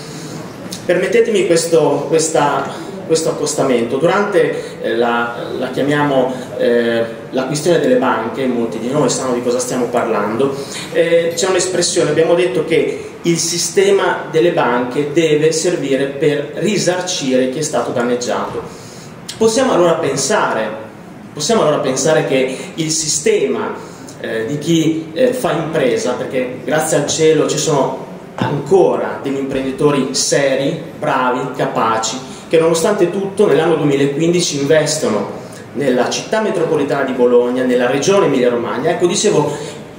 Permettetemi questo, questa questo accostamento. Durante eh, la, la chiamiamo eh, la questione delle banche, molti di noi sanno di cosa stiamo parlando, eh, c'è un'espressione, abbiamo detto che il sistema delle banche deve servire per risarcire chi è stato danneggiato. Possiamo allora pensare, possiamo allora pensare che il sistema eh, di chi eh, fa impresa, perché grazie al cielo ci sono ancora degli imprenditori seri, bravi, capaci, che nonostante tutto nell'anno duemilaquindici investono nella città metropolitana di Bologna, nella regione Emilia-Romagna. Ecco, dicevo,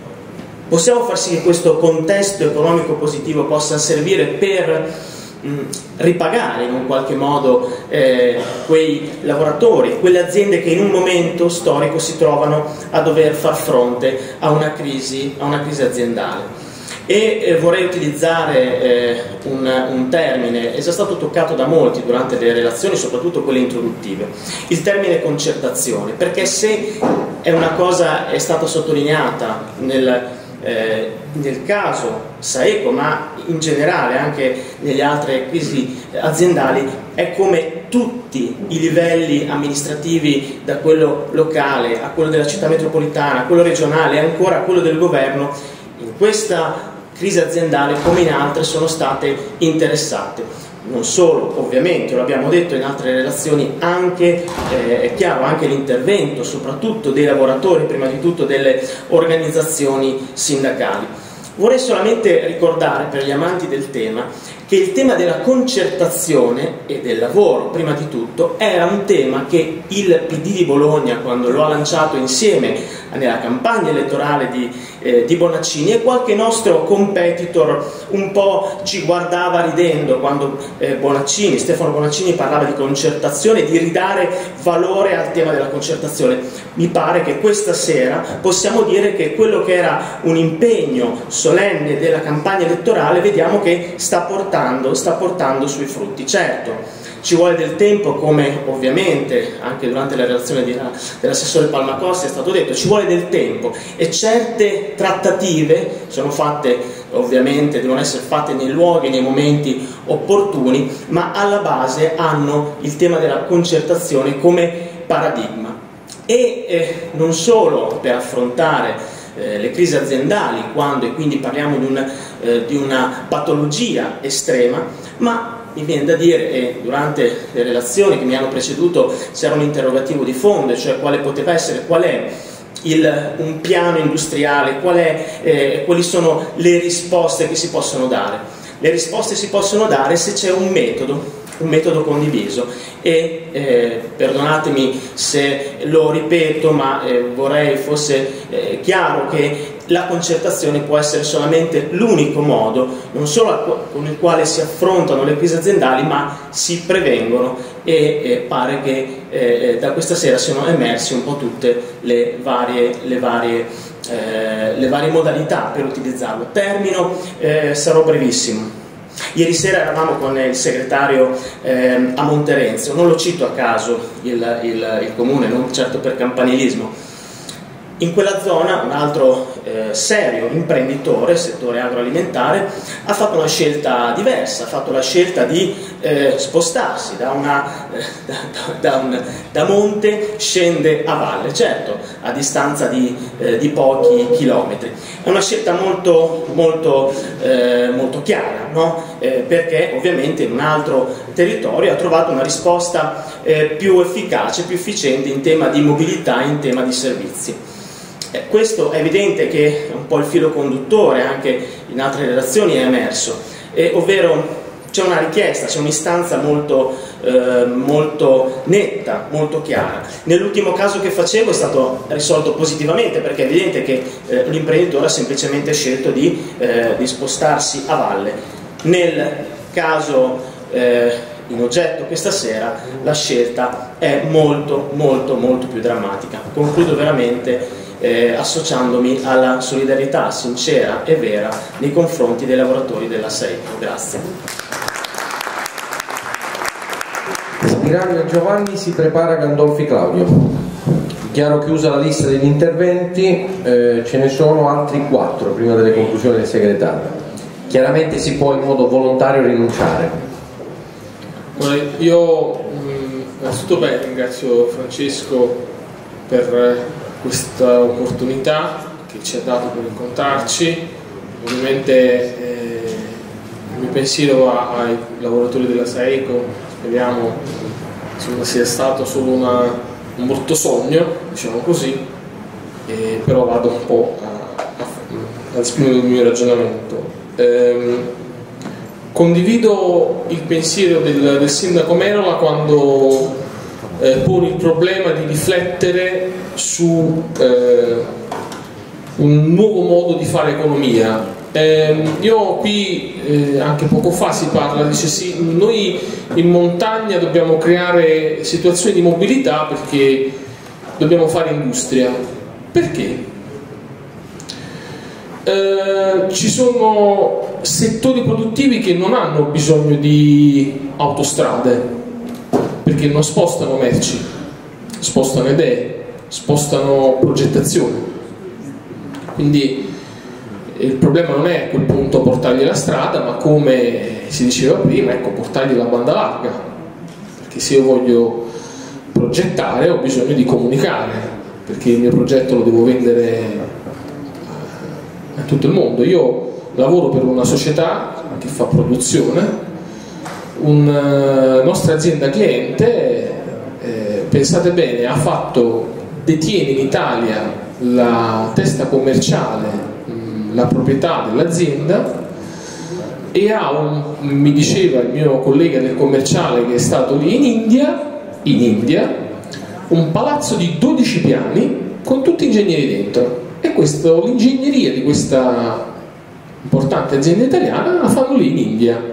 possiamo far sì che questo contesto economico positivo possa servire per mh, ripagare in un qualche modo eh, quei lavoratori, quelle aziende che in un momento storico si trovano a dover far fronte a una crisi, a una crisi aziendale. E eh, vorrei utilizzare eh, un, un termine, è già stato toccato da molti durante le relazioni, soprattutto quelle introduttive, il termine concertazione, perché se è una cosa è stata sottolineata nel, eh, nel caso Saeco, ma in generale anche nelle altre crisi aziendali, è come tutti i livelli amministrativi, da quello locale a quello della città metropolitana, a quello regionale e ancora a quello del governo, in questa crisi aziendale come in altre sono state interessate. Non solo, ovviamente, lo abbiamo detto in altre relazioni, anche, eh, è chiaro, anche l'intervento soprattutto dei lavoratori, prima di tutto delle organizzazioni sindacali. Vorrei solamente ricordare per gli amanti del tema che il tema della concertazione e del lavoro, prima di tutto, era un tema che il P D di Bologna, quando lo ha lanciato insieme nella campagna elettorale di, eh, di Bonaccini, e qualche nostro competitor un po' ci guardava ridendo quando eh, Bonaccini, Stefano Bonaccini parlava di concertazione, di ridare valore al tema della concertazione. Mi pare che questa sera possiamo dire che quello che era un impegno solenne della campagna elettorale vediamo che sta portando, sta portando sui frutti. Certo, ci vuole del tempo, come ovviamente anche durante la relazione dell'assessore Palmacosti è stato detto, ci vuole del tempo e certe trattative sono fatte, ovviamente devono essere fatte nei luoghi, nei momenti opportuni, ma alla base hanno il tema della concertazione come paradigma. E eh, non solo per affrontare eh, le crisi aziendali, quando e quindi parliamo di, un, eh, di una patologia estrema, ma mi viene da dire, e durante le relazioni che mi hanno preceduto c'era un interrogativo di fondo, cioè quale poteva essere, qual è il, un piano industriale, qual è, eh, quali sono le risposte che si possono dare. Le risposte si possono dare se c'è un metodo, un metodo condiviso e eh, perdonatemi se lo ripeto, ma eh, vorrei fosse eh, chiaro che la concertazione può essere solamente l'unico modo, non solo con il quale si affrontano le crisi aziendali, ma si prevengono e eh, pare che eh, da questa sera siano emerse un po' tutte le varie, le varie, eh, le varie modalità per utilizzarlo. Termino, eh, sarò brevissimo. Ieri sera eravamo con il segretario eh, a Monterenzio, non lo cito a caso il, il, il comune, non certo per campanilismo. In quella zona un altro eh, serio imprenditore, settore agroalimentare, ha fatto una scelta diversa, ha fatto la scelta di eh, spostarsi da, una, eh, da, da, un, da monte, scende a valle, certo a distanza di, eh, di pochi chilometri. È una scelta molto, molto, eh, molto chiara, no? eh, perché ovviamente in un altro territorio ha trovato una risposta eh, più efficace, più efficiente in tema di mobilità, in tema di servizi. Eh, questo è evidente che è un po' il filo conduttore, anche in altre relazioni è emerso, eh, ovvero c'è una richiesta, c'è un'istanza molto, eh, molto netta, molto chiara. Nell'ultimo caso che facevo è stato risolto positivamente, perché è evidente che eh, l'imprenditore ha semplicemente scelto di, eh, di spostarsi a valle. Nel caso eh, in oggetto questa sera la scelta è molto molto molto più drammatica. Concludo veramente Eh, associandomi alla solidarietà sincera e vera nei confronti dei lavoratori della Saeco. Grazie. Spiraglio Giovanni, si prepara Gandolfi Claudio. Dichiaro chiusa la lista degli interventi, eh, ce ne sono altri quattro prima delle conclusioni del segretario. Chiaramente si può in modo volontario rinunciare. Io mh, innanzitutto beh, ringrazio Francesco per questa opportunità che ci ha dato per incontrarci. Ovviamente eh, il mio pensiero va ai lavoratori della Saeco, speriamo insomma, sia stato solo una, un brutto sogno, diciamo così, eh, però vado un po' a, a, a esprimere il mio ragionamento. Eh, condivido il pensiero del, del sindaco Merola quando eh, pone il problema di riflettere su eh, un nuovo modo di fare economia. Eh, io qui eh, anche poco fa si parla, dice sì, noi in montagna dobbiamo creare situazioni di mobilità perché dobbiamo fare industria. Perché? Eh, ci sono settori produttivi che non hanno bisogno di autostrade perché non spostano merci, spostano idee, spostano progettazione. Quindi il problema non è a quel punto portargli la strada, ma come si diceva prima, ecco, portargli la banda larga, perché se io voglio progettare ho bisogno di comunicare, perché il mio progetto lo devo vendere a tutto il mondo. Io lavoro per una società che fa produzione, una nostra azienda cliente, eh, pensate bene, ha fatto detiene in Italia la testa commerciale, mh, la proprietà dell'azienda, e ha un, mi diceva il mio collega del commerciale che è stato lì in India, in India un palazzo di dodici piani con tutti ingegneri dentro, e questo, l'ingegneria di questa importante azienda italiana la fanno lì in India.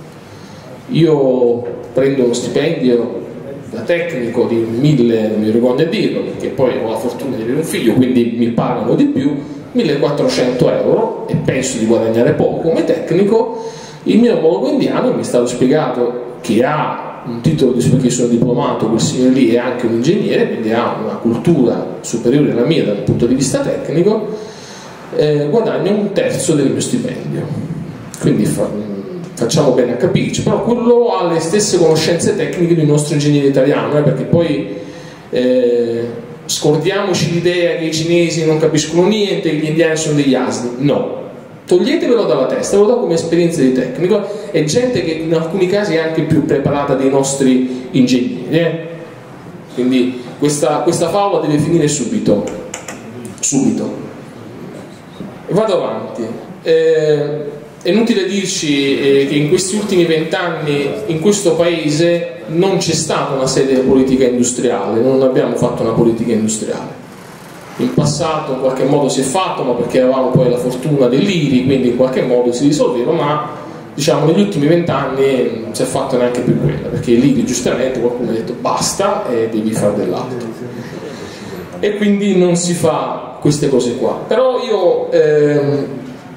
Io prendo uno stipendio da tecnico di mille, non mi vergogno a dirlo perché poi ho la fortuna di avere un figlio, quindi mi pagano di più, millequattrocento euro, e penso di guadagnare poco come tecnico. Il mio omologo indiano mi è stato spiegato che ha un titolo di perché sono diplomato, quel signore lì è anche un ingegnere, quindi ha una cultura superiore alla mia dal punto di vista tecnico, eh, guadagna un terzo del mio stipendio, quindi fa, facciamo bene a capirci, però quello ha le stesse conoscenze tecniche del nostro ingegnere italiano, eh, perché poi eh, scordiamoci l'idea che i cinesi non capiscono niente, che gli indiani sono degli asini. No, toglietevelo dalla testa, ve lo do come esperienza di tecnico. È gente che in alcuni casi è anche più preparata dei nostri ingegneri, eh? Quindi questa, questa favola deve finire subito subito. Vado avanti. Eh, È inutile dirci eh, che in questi ultimi vent'anni in questo paese non c'è stata una seria politica industriale, non abbiamo fatto una politica industriale. In passato in qualche modo si è fatto, ma perché avevamo poi la fortuna dell'I R I, quindi in qualche modo si risolveva, ma diciamo negli ultimi vent'anni non si è fatto neanche più quella, perché l'I R I giustamente qualcuno ha detto basta e devi fare dell'altro. E quindi non si fa queste cose qua. Però io... Ehm,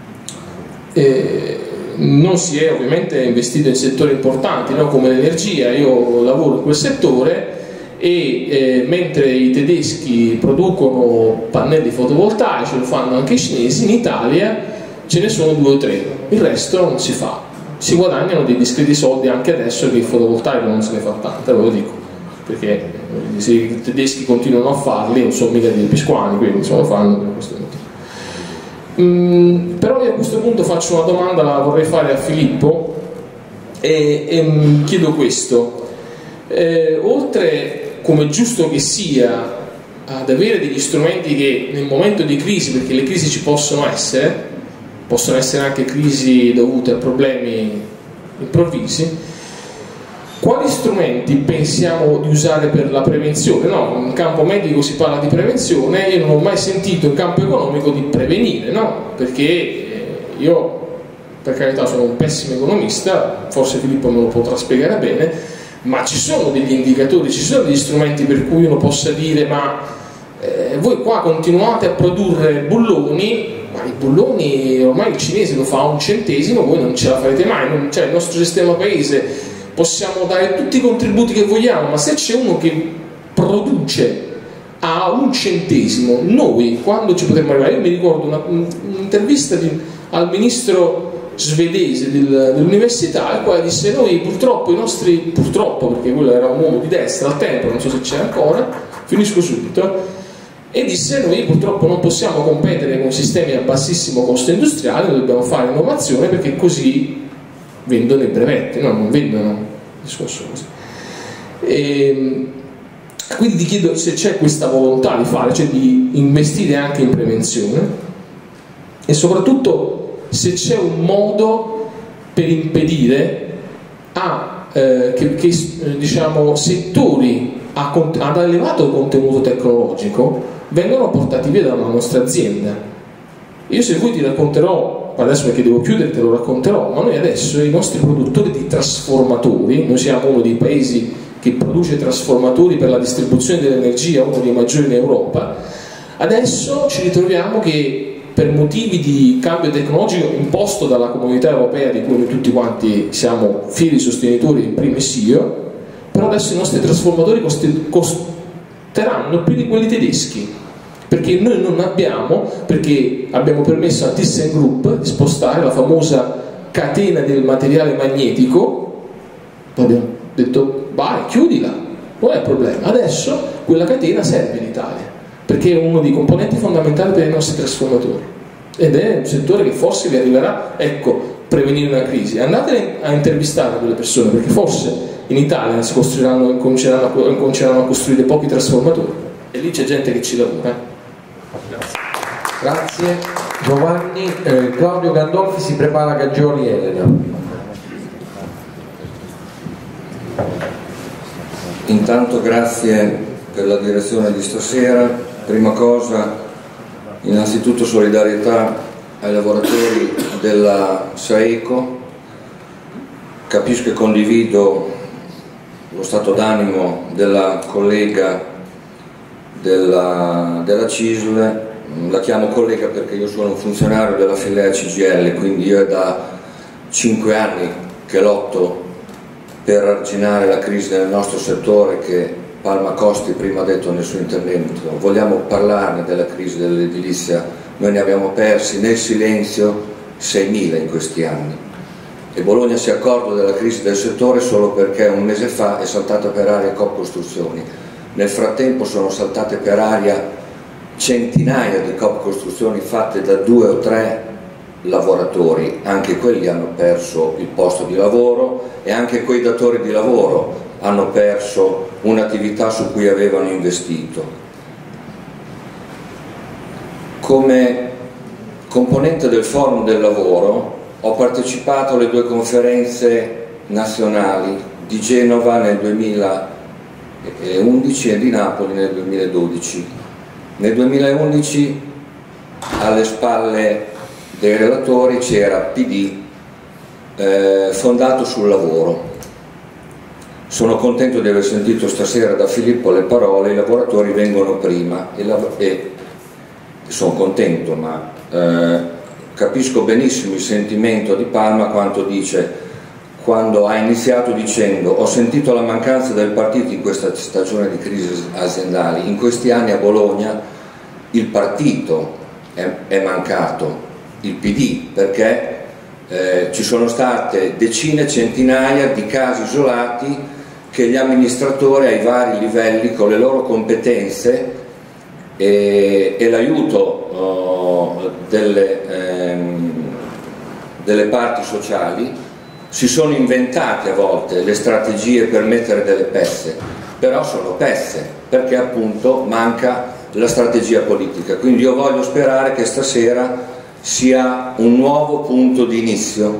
Eh, non si è ovviamente investito in settori importanti, no? Come l'energia. Io lavoro in quel settore e eh, mentre i tedeschi producono pannelli fotovoltaici, lo fanno anche i cinesi, in Italia ce ne sono due o tre, il resto non si fa. Si guadagnano dei discreti soldi anche adesso che il fotovoltaico non se ne fa tanta, ve lo dico, perché se i tedeschi continuano a farli non sono mica dei pisquani, quindi se lo fanno per questo motivo. Mm, però io a questo punto faccio una domanda, la vorrei fare a Filippo, e, e mm, chiedo questo. Eh, oltre, come giusto che sia, ad avere degli strumenti che nel momento di crisi, perché le crisi ci possono essere, possono essere anche crisi dovute a problemi improvvisi, quali strumenti pensiamo di usare per la prevenzione? No, in campo medico si parla di prevenzione, io non ho mai sentito in campo economico di prevenire, no? Perché io, per carità, sono un pessimo economista, forse Filippo me lo potrà spiegare bene, ma ci sono degli indicatori, ci sono degli strumenti per cui uno possa dire ma eh, voi qua continuate a produrre bulloni, ma i bulloni ormai il cinese lo fa a un centesimo, voi non ce la farete mai, non, cioè il nostro sistema paese possiamo dare tutti i contributi che vogliamo, ma se c'è uno che produce a un centesimo, noi quando ci potremmo arrivare? Io mi ricordo una, un'intervista di, al ministro svedese del, dell'università, il quale disse: noi purtroppo i nostri, purtroppo perché quello era un uomo di destra al tempo, non so se c'è ancora, finisco subito, e disse: noi purtroppo non possiamo competere con sistemi a bassissimo costo industriale, noi dobbiamo fare innovazione perché così vendono i brevetti, no, non vendono, discorso così. E quindi ti chiedo se c'è questa volontà di fare, cioè di investire anche in prevenzione, e soprattutto se c'è un modo per impedire a eh, che, che diciamo, settori a, ad elevato contenuto tecnologico vengano portati via dalla nostra azienda. Io se voi ti racconterò, adesso perché devo chiudere te lo racconterò, ma noi adesso i nostri produttori di trasformatori, noi siamo uno dei paesi che produce trasformatori per la distribuzione dell'energia, uno dei maggiori in Europa, adesso ci ritroviamo che per motivi di cambio tecnologico imposto dalla comunità europea, di cui noi tutti quanti siamo fieri sostenitori, in primis io, però adesso i nostri trasformatori costeranno più di quelli tedeschi, perché noi non abbiamo, perché abbiamo permesso a ThyssenKrupp di spostare la famosa catena del materiale magnetico, abbiamo detto vai, chiudila, non è problema, adesso quella catena serve in Italia, perché è uno dei componenti fondamentali per i nostri trasformatori ed è un settore che forse vi arriverà, ecco, prevenire una crisi. Andate a intervistare quelle persone, perché forse in Italia si costruiranno, cominceranno a, cominceranno a costruire pochi trasformatori e lì c'è gente che ci lavora. Grazie. Grazie Giovanni. eh, Claudio Gandolfi si prepara Gaggioli Elena. Intanto grazie per la direzione di stasera. Prima cosa, innanzitutto solidarietà ai lavoratori della Saeco. Capisco e condivido lo stato d'animo della collega della, della C I S L, la chiamo collega perché io sono un funzionario della filiera C G I L, quindi io è da cinque anni che lotto per arginare la crisi del nostro settore che Palma Costi prima ha detto nel suo intervento. Vogliamo parlarne della crisi dell'edilizia, noi ne abbiamo persi nel silenzio seimila in questi anni e Bologna si è accorto della crisi del settore solo perché un mese fa è saltata per aria Coop Costruzioni. Nel frattempo sono saltate per aria centinaia di Coop Costruzioni fatte da due o tre lavoratori, anche quelli hanno perso il posto di lavoro e anche quei datori di lavoro hanno perso un'attività su cui avevano investito. Come componente del Forum del Lavoro ho partecipato alle due conferenze nazionali di Genova nel duemilaundici e di Napoli nel duemiladodici. Nel duemilaundici alle spalle dei relatori c'era P D eh, fondato sul lavoro. Sono contento di aver sentito stasera da Filippo le parole: i lavoratori vengono prima, e, e sono contento, ma eh, capisco benissimo il sentimento di Palma quando dice, quando ha iniziato dicendo: ho sentito la mancanza del partito in questa stagione di crisi aziendali. In questi anni a Bologna il partito è, è mancato, il P D, perché eh, ci sono state decine, centinaia di casi isolati che gli amministratori ai vari livelli, con le loro competenze e, e l'aiuto oh, delle, ehm, delle parti sociali, si sono inventati a volte le strategie per mettere delle pezze, però sono pezze perché appunto manca la strategia politica. Quindi io voglio sperare che stasera sia un nuovo punto di inizio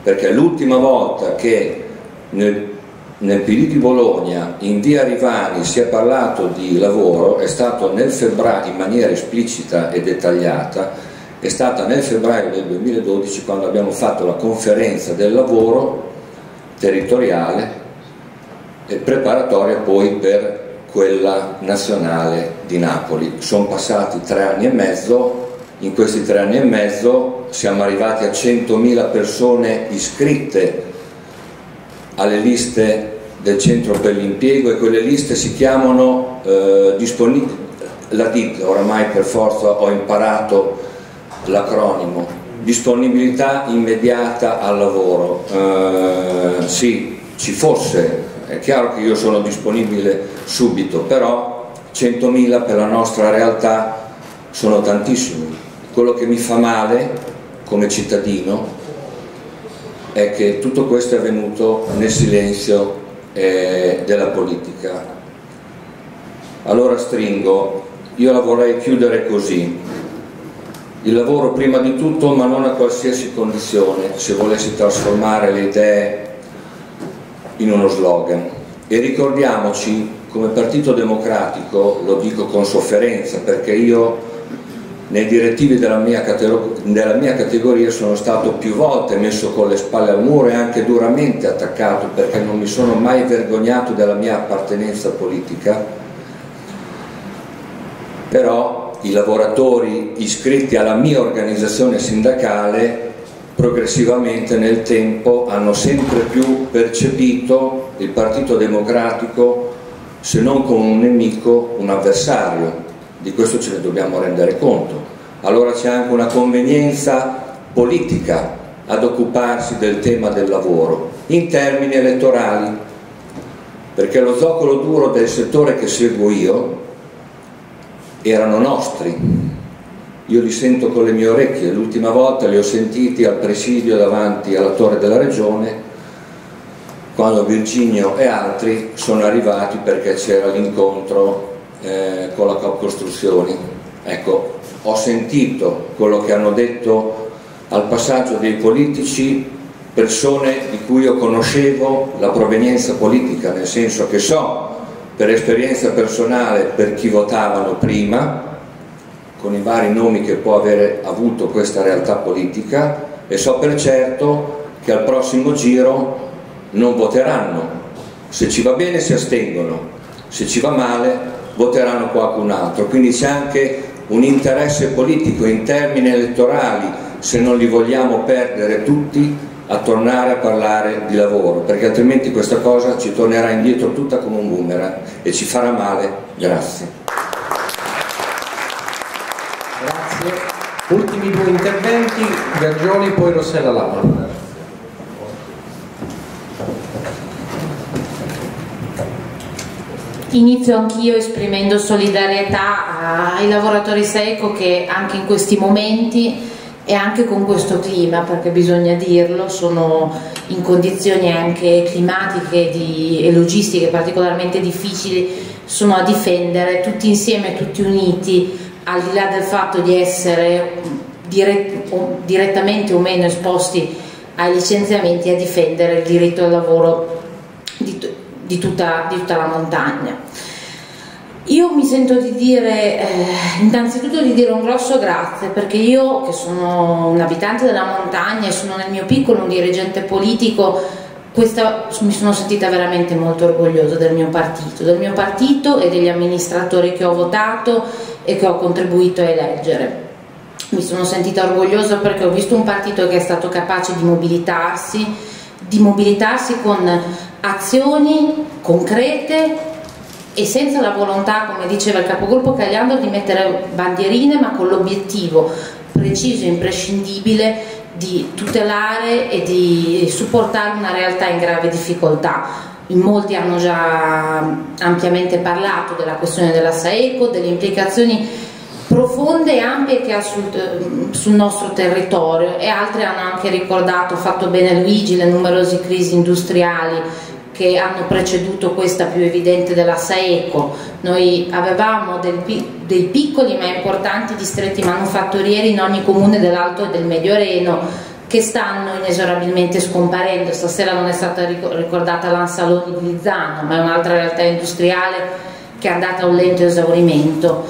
perché l'ultima volta che nel, nel P D di Bologna in via Rivani si è parlato di lavoro è stato nel febbraio, in maniera esplicita e dettagliata, è stata nel febbraio del duemiladodici, quando abbiamo fatto la conferenza del lavoro territoriale e preparatoria poi per quella nazionale di Napoli. Sono passati tre anni e mezzo, in questi tre anni e mezzo siamo arrivati a centomila persone iscritte alle liste del centro per l'impiego, e quelle liste si chiamano eh, disponibili, la D I T, oramai per forza ho imparato l'acronimo, disponibilità immediata al lavoro. Eh, sì, ci fosse, è chiaro che io sono disponibile subito, però centomila per la nostra realtà sono tantissimi. Quello che mi fa male come cittadino è che tutto questo è avvenuto nel silenzio eh, della politica. Allora stringo, io la vorrei chiudere così: il lavoro prima di tutto, ma non a qualsiasi condizione, se volessi trasformare le idee in uno slogan. E ricordiamoci, come Partito Democratico, lo dico con sofferenza perché io nei direttivi della mia, della mia categoria sono stato più volte messo con le spalle al muro e anche duramente attaccato, perché non mi sono mai vergognato della mia appartenenza politica, però i lavoratori iscritti alla mia organizzazione sindacale progressivamente nel tempo hanno sempre più percepito il Partito Democratico, se non come un nemico, un avversario. Di questo ce ne dobbiamo rendere conto. Allora c'è anche una convenienza politica ad occuparsi del tema del lavoro in termini elettorali, perché lo zoccolo duro del settore che seguo io erano nostri. Io li sento con le mie orecchie, l'ultima volta li ho sentiti al presidio davanti alla Torre della Regione, quando Virginio e altri sono arrivati perché c'era l'incontro eh, con la Coop Costruzioni. Ecco, ho sentito quello che hanno detto al passaggio dei politici, persone di cui io conoscevo la provenienza politica, nel senso che so per esperienza personale per chi votavano prima, con i vari nomi che può avere avuto questa realtà politica, e so per certo che al prossimo giro non voteranno. Se ci va bene si astengono, se ci va male voteranno qualcun altro. Quindi c'è anche un interesse politico in termini elettorali, se non li vogliamo perdere tutti, a tornare a parlare di lavoro, perché altrimenti questa cosa ci tornerà indietro tutta come un boomerang e ci farà male. Grazie. Grazie. Ultimi due interventi, Gargioli, poi Rossella Lama. Inizio anch'io esprimendo solidarietà ai lavoratori Saeco che anche in questi momenti e anche con questo clima, perché bisogna dirlo, sono in condizioni anche climatiche di, e logistiche particolarmente difficili, sono a difendere tutti insieme, tutti uniti, al di là del fatto di essere dirett, o, direttamente o meno esposti ai licenziamenti, a difendere il diritto al lavoro di, di, tutta, di tutta la montagna. Io mi sento di dire, eh, innanzitutto di dire un grosso grazie, perché io che sono un abitante della montagna e sono nel mio piccolo un dirigente politico, questa, mi sono sentita veramente molto orgogliosa del mio partito, del mio partito e degli amministratori che ho votato e che ho contribuito a eleggere. Mi sono sentita orgogliosa perché ho visto un partito che è stato capace di mobilitarsi, di mobilitarsi con azioni concrete e senza la volontà, come diceva il capogruppo Cagliandro, di mettere bandierine, ma con l'obiettivo preciso e imprescindibile di tutelare e di supportare una realtà in grave difficoltà. In molti hanno già ampiamente parlato della questione della Saeco, delle implicazioni profonde e ampie che ha sul, sul nostro territorio, e altri hanno anche ricordato, fatto bene Luigi, le numerose crisi industriali che hanno preceduto questa più evidente della Saeco. Noi avevamo del, dei piccoli ma importanti distretti manufatturieri in ogni comune dell'Alto e del Medio Reno, che stanno inesorabilmente scomparendo. Stasera non è stata ricordata l'Ansaloni di Lizzano, ma è un'altra realtà industriale che è andata a un lento esaurimento.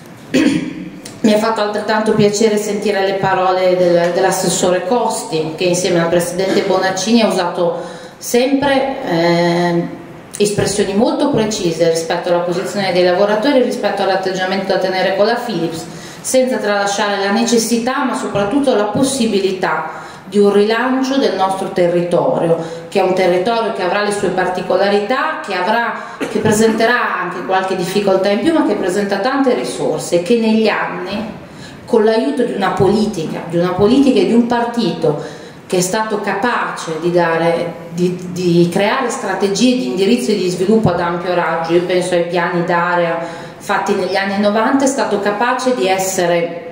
Mi ha fatto altrettanto piacere sentire le parole del, dell'assessore Costi, che insieme al presidente Bonaccini ha usato sempre eh, espressioni molto precise rispetto alla posizione dei lavoratori e rispetto all'atteggiamento da tenere con la Philips, senza tralasciare la necessità ma soprattutto la possibilità di un rilancio del nostro territorio, che è un territorio che avrà le sue particolarità, che, avrà, che presenterà anche qualche difficoltà in più, ma che presenta tante risorse, che negli anni, con l'aiuto di una politica, di una politica e di un partito che è stato capace di, dare, di, di creare strategie di indirizzo e di sviluppo ad ampio raggio, io penso ai piani d'area fatti negli anni novanta, è stato capace di essere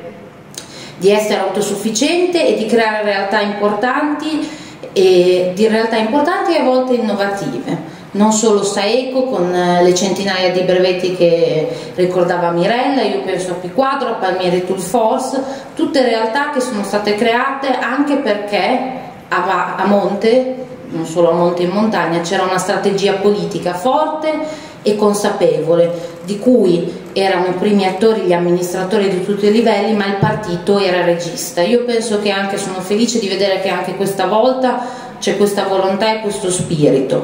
di essere autosufficiente e di creare realtà importanti e di realtà importanti e a volte innovative, non solo Saeco con le centinaia di brevetti che ricordava Mirella, io penso a P-Quadro, a Palmieri Tool Force, tutte realtà che sono state create anche perché a, a monte, non solo a monte e in montagna, c'era una strategia politica forte e consapevole, di cui erano i primi attori gli amministratori di tutti i livelli, ma il partito era regista. Io penso che anche, sono felice di vedere che anche questa volta c'è questa volontà e questo spirito,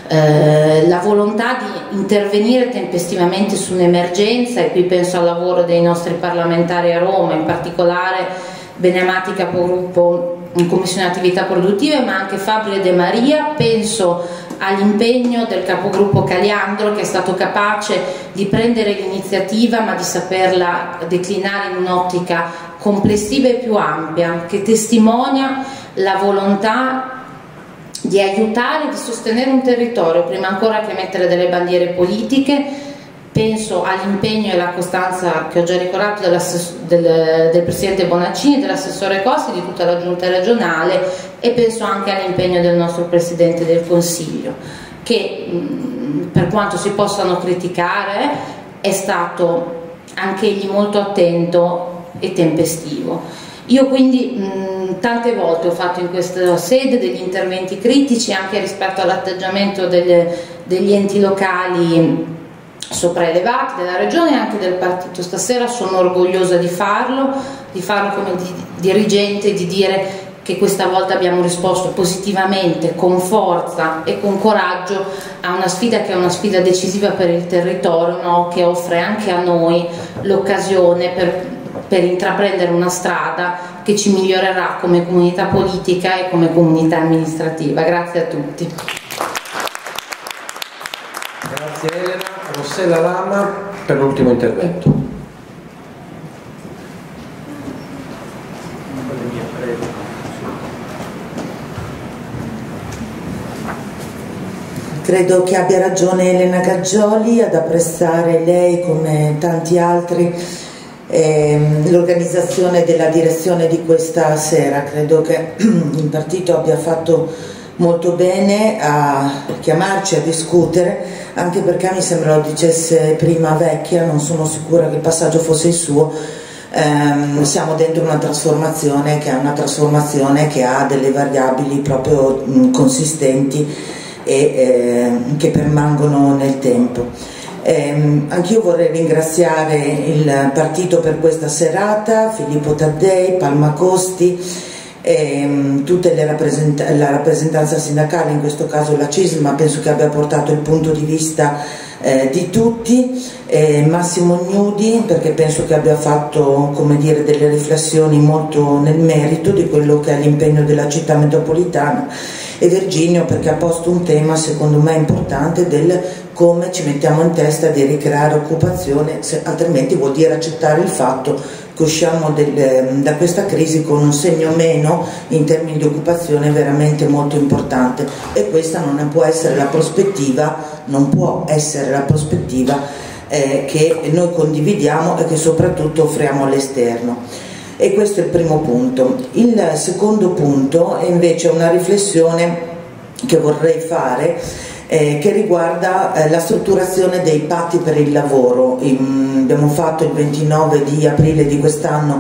eh, la volontà di intervenire tempestivamente su un'emergenza, e qui penso al lavoro dei nostri parlamentari a Roma, in particolare Benemati capogruppo in Commissione Attività Produttive, ma anche Fabio e De Maria, penso all'impegno del capogruppo Caliandro, che è stato capace di prendere l'iniziativa ma di saperla declinare in un'ottica complessiva e più ampia, che testimonia la volontà di aiutare e di sostenere un territorio prima ancora che mettere delle bandiere politiche. Penso all'impegno e alla costanza che ho già ricordato del, del Presidente Bonaccini, dell'assessore Costi, di tutta la Giunta regionale, e penso anche all'impegno del nostro Presidente del Consiglio, che mh, per quanto si possano criticare è stato anche egli molto attento e tempestivo. Io quindi mh, tante volte ho fatto in questa sede degli interventi critici anche rispetto all'atteggiamento degli enti locali sopraelevati della regione e anche del partito. Stasera sono orgogliosa di farlo, di farlo come di, dirigente, di dire che questa volta abbiamo risposto positivamente, con forza e con coraggio a una sfida che è una sfida decisiva per il territorio, no? Che offre anche a noi l'occasione per, per intraprendere una strada che ci migliorerà come comunità politica e come comunità amministrativa. Grazie a tutti. Grazie Elena. Rossella Lama per l'ultimo intervento. Credo che abbia ragione Elena Gaggioli ad apprezzare lei come tanti altri ehm, l'organizzazione della direzione di questa sera. Credo che il partito abbia fatto molto bene a chiamarci a discutere, anche perché mi sembra lo dicesse prima Vecchia, non sono sicura che il passaggio fosse il suo. ehm, siamo dentro una trasformazione che è una trasformazione che ha delle variabili proprio mh, consistenti e eh, che permangono nel tempo. Eh, anch'io vorrei ringraziare il partito per questa serata, Filippo Taddei, Palma Costi, e tutte le rappresent la rappresentanza sindacale, in questo caso la C I S L, ma penso che abbia portato il punto di vista eh, di tutti, eh, Massimo Gnudi, perché penso che abbia fatto, come dire, delle riflessioni molto nel merito di quello che è l'impegno della città metropolitana, e Virginio, perché ha posto un tema secondo me importante del come ci mettiamo in testa di ricreare occupazione, se, altrimenti vuol dire accettare il fatto che usciamo del, da questa crisi con un segno meno in termini di occupazione veramente molto importante, e questa non può essere la prospettiva, non può essere la prospettiva eh, che noi condividiamo e che soprattutto offriamo all'esterno. E questo è il primo punto. Il secondo punto è invece una riflessione che vorrei fare eh, che riguarda eh, la strutturazione dei patti per il lavoro. In, abbiamo fatto il ventinove di aprile di quest'anno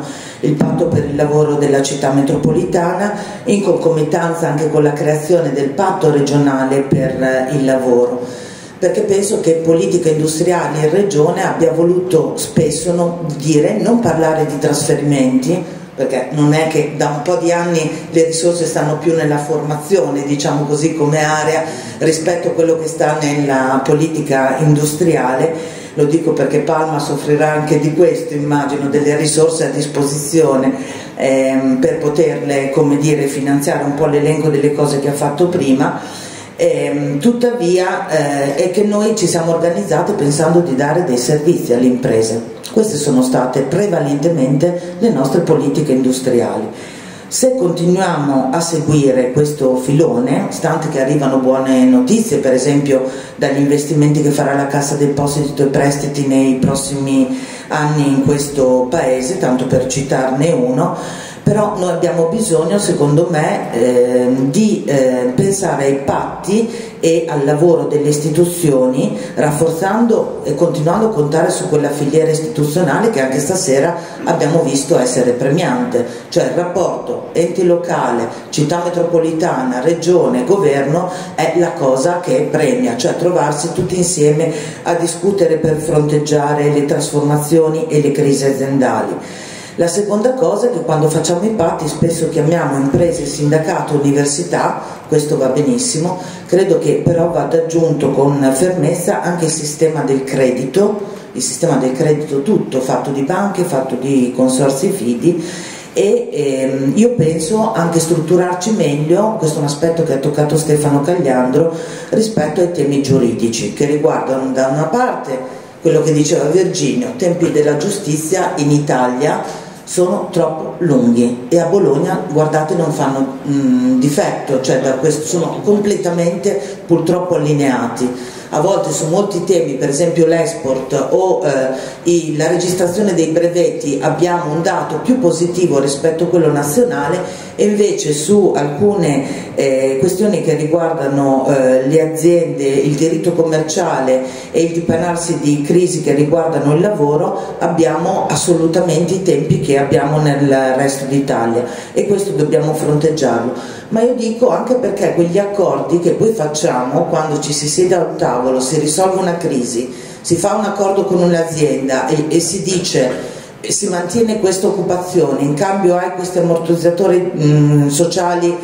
il patto per il lavoro della città metropolitana, in concomitanza anche con la creazione del patto regionale per il lavoro, perché penso che politica industriale in regione abbia voluto spesso non dire, non parlare di trasferimenti, perché non è che da un po' di anni le risorse stanno più nella formazione, diciamo così, come area rispetto a quello che sta nella politica industriale. Lo dico perché Palma soffrirà anche di questo, immagino, delle risorse a disposizione ehm, per poterle, come dire, finanziare un po' l'elenco delle cose che ha fatto prima. Eh, tuttavia eh, è che noi ci siamo organizzati pensando di dare dei servizi alle imprese. Queste sono state prevalentemente le nostre politiche industriali. Se continuiamo a seguire questo filone, stante che arrivano buone notizie, per esempio dagli investimenti che farà la Cassa Depositi e Prestiti nei prossimi anni in questo Paese, tanto per citarne uno, però noi abbiamo bisogno, secondo me, eh, di eh, pensare ai patti e al lavoro delle istituzioni, rafforzando e continuando a contare su quella filiera istituzionale che anche stasera abbiamo visto essere premiante, cioè il rapporto ente locale, città metropolitana, regione, governo è la cosa che premia, cioè trovarsi tutti insieme a discutere per fronteggiare le trasformazioni e le crisi aziendali. La seconda cosa è che quando facciamo i patti spesso chiamiamo imprese, sindacato, università, questo va benissimo, credo che però vada aggiunto con fermezza anche il sistema del credito, il sistema del credito tutto, fatto di banche, fatto di consorzi fidi, e ehm, io penso anche strutturarci meglio, questo è un aspetto che ha toccato Stefano Cagliandro, rispetto ai temi giuridici che riguardano da una parte quello che diceva Virginio, tempi della giustizia in Italia sono troppo lunghi e a Bologna, guardate, non fanno mh, difetto, cioè da questo sono completamente purtroppo allineati. A volte su molti temi, per esempio l'export o eh, i, la registrazione dei brevetti, abbiamo un dato più positivo rispetto a quello nazionale, e invece su alcune eh, questioni che riguardano eh, le aziende, il diritto commerciale e il dipanarsi di crisi che riguardano il lavoro, abbiamo assolutamente i tempi che abbiamo nel resto d'Italia, e questo dobbiamo fronteggiarlo. Ma io dico anche perché quegli accordi che poi facciamo quando ci si siede al tavolo, si risolve una crisi, si fa un accordo con un'azienda e, e si dice si mantiene questa occupazione, in cambio hai questi ammortizzatori mh, sociali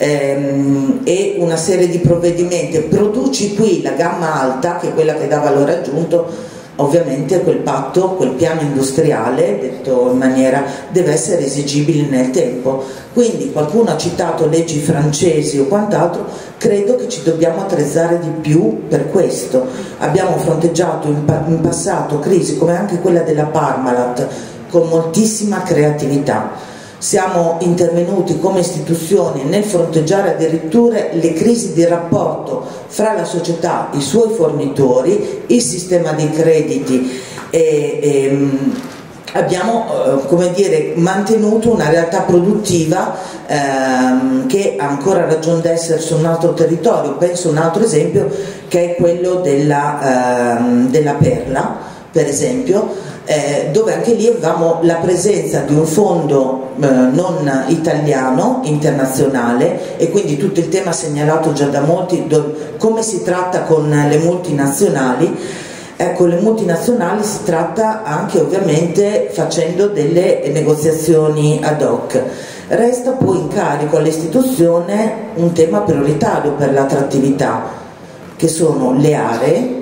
ehm, e una serie di provvedimenti, produci qui la gamma alta che è quella che dà valore aggiunto, ovviamente quel patto, quel piano industriale, detto in maniera, deve essere esigibile nel tempo. Quindi qualcuno ha citato leggi francesi o quant'altro, credo che ci dobbiamo attrezzare di più per questo. Abbiamo fronteggiato in, pa in passato crisi come anche quella della Parmalat con moltissima creatività. Siamo intervenuti come istituzioni nel fronteggiare addirittura le crisi di rapporto fra la società, i suoi fornitori, il sistema di crediti e, e abbiamo eh, come dire, mantenuto una realtà produttiva ehm, che ha ancora ragione d'essere su un altro territorio. Penso a un altro esempio che è quello della, ehm, della Perla, per esempio, Eh, dove anche lì avevamo la presenza di un fondo eh, non italiano, internazionale, e quindi tutto il tema segnalato già da molti, come si tratta con le multinazionali. Ecco, le multinazionali si tratta anche ovviamente facendo delle negoziazioni ad hoc. Resta poi in carico all'istituzione un tema prioritario per l'attrattività, che sono le aree,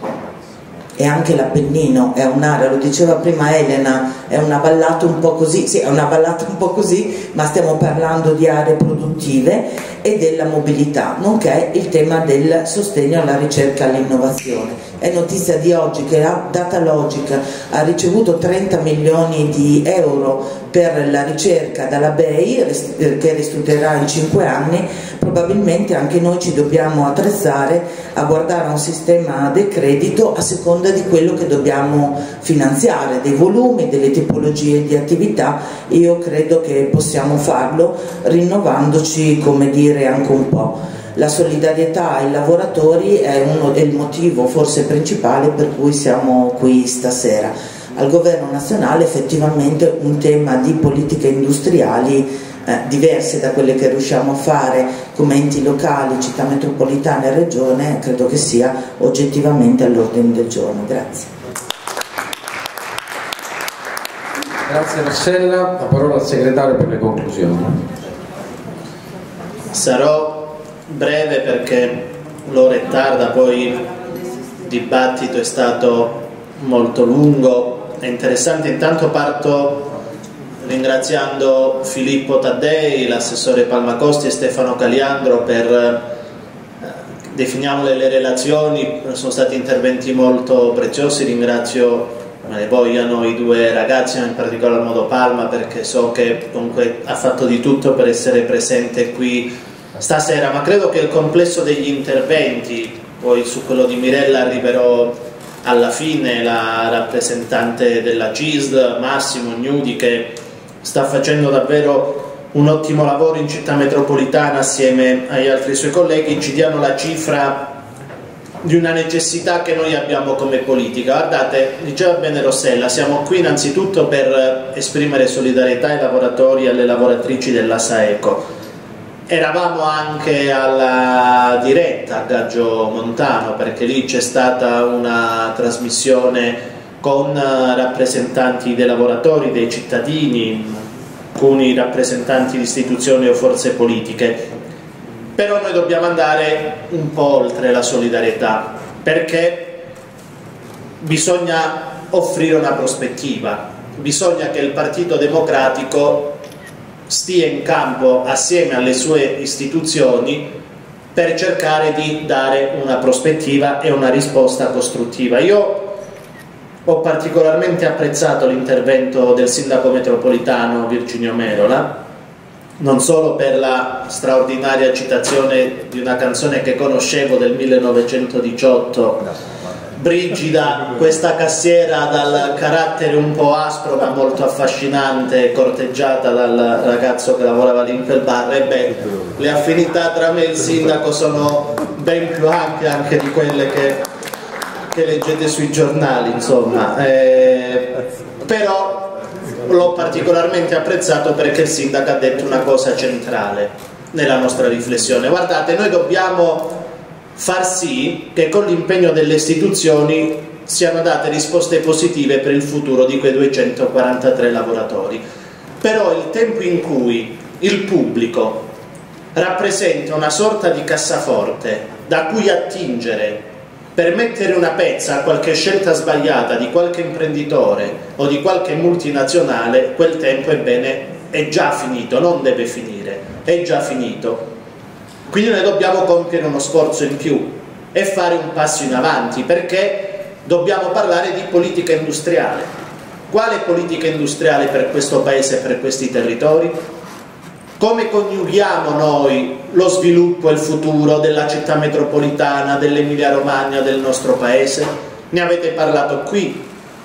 e anche l'Appennino è un'area, lo diceva prima Elena, è una vallata un po' così, sì, è una vallata un po' così, ma stiamo parlando di aree produttive e della mobilità, nonché il tema del sostegno alla ricerca e all'innovazione. È notizia di oggi che la Datalogic ha ricevuto trenta milioni di euro per la ricerca dalla B E I, che restituirà in cinque anni. Probabilmente anche noi ci dobbiamo attrezzare a guardare a un sistema del credito a seconda di quello che dobbiamo finanziare, dei volumi, delle tipologie di attività. Io credo che possiamo farlo rinnovandoci, come dire, anche un po'. La solidarietà ai lavoratori è, uno, è il motivo forse principale per cui siamo qui stasera. al governo nazionale effettivamente un tema di politiche industriali eh, diverse da quelle che riusciamo a fare come enti locali, città metropolitana e regione, credo che sia oggettivamente all'ordine del giorno. Grazie. Grazie Rossella, la parola al segretario per le conclusioni. Sarò breve perché l'ora è tarda, poi il dibattito è stato molto lungo e interessante. Intanto parto ringraziando Filippo Taddei, l'assessore Palmacosti e Stefano Caliandro per, eh, definiamole, le relazioni, sono stati interventi molto preziosi. Ringrazio me ne vogliano i due ragazzi, ma in particolar modo Palma, perché so che comunque ha fatto di tutto per essere presente qui stasera, ma credo che il complesso degli interventi, poi su quello di Mirella arriverò alla fine, la rappresentante della C I S D, Massimo Gnudi, che sta facendo davvero un ottimo lavoro in città metropolitana assieme agli altri suoi colleghi, ci diano la cifra di una necessità che noi abbiamo come politica. Guardate, diceva bene Rossella, siamo qui innanzitutto per esprimere solidarietà ai lavoratori e alle lavoratrici della Saeco. Eravamo anche alla diretta a Gaggio Montano, perché lì c'è stata una trasmissione con rappresentanti dei lavoratori, dei cittadini, alcuni rappresentanti di istituzioni o forze politiche. Però noi dobbiamo andare un po' oltre la solidarietà, perché bisogna offrire una prospettiva, bisogna che il Partito Democratico stia in campo assieme alle sue istituzioni per cercare di dare una prospettiva e una risposta costruttiva. Io ho particolarmente apprezzato l'intervento del sindaco metropolitano Virginio Merola, non solo per la straordinaria citazione di una canzone che conoscevo del millenovecentodiciotto, Brigida, questa cassiera dal carattere un po' aspro ma molto affascinante, corteggiata dal ragazzo che lavorava lì in quel bar. E beh, le affinità tra me e il sindaco sono ben più ampie anche di quelle che, che leggete sui giornali, insomma. Eh, però l'ho particolarmente apprezzato perché il sindaco ha detto una cosa centrale nella nostra riflessione. Guardate, noi dobbiamo far sì che con l'impegno delle istituzioni siano date risposte positive per il futuro di quei duecentoquarantatré lavoratori. Però il tempo in cui il pubblico rappresenta una sorta di cassaforte da cui attingere per mettere una pezza a qualche scelta sbagliata di qualche imprenditore o di qualche multinazionale, quel tempo, ebbene, è già finito, non deve finire, è già finito. Quindi noi dobbiamo compiere uno sforzo in più e fare un passo in avanti, perché dobbiamo parlare di politica industriale. Quale politica industriale per questo Paese e per questi territori? Come coniughiamo noi lo sviluppo e il futuro della città metropolitana, dell'Emilia Romagna, del nostro Paese? Ne avete parlato qui,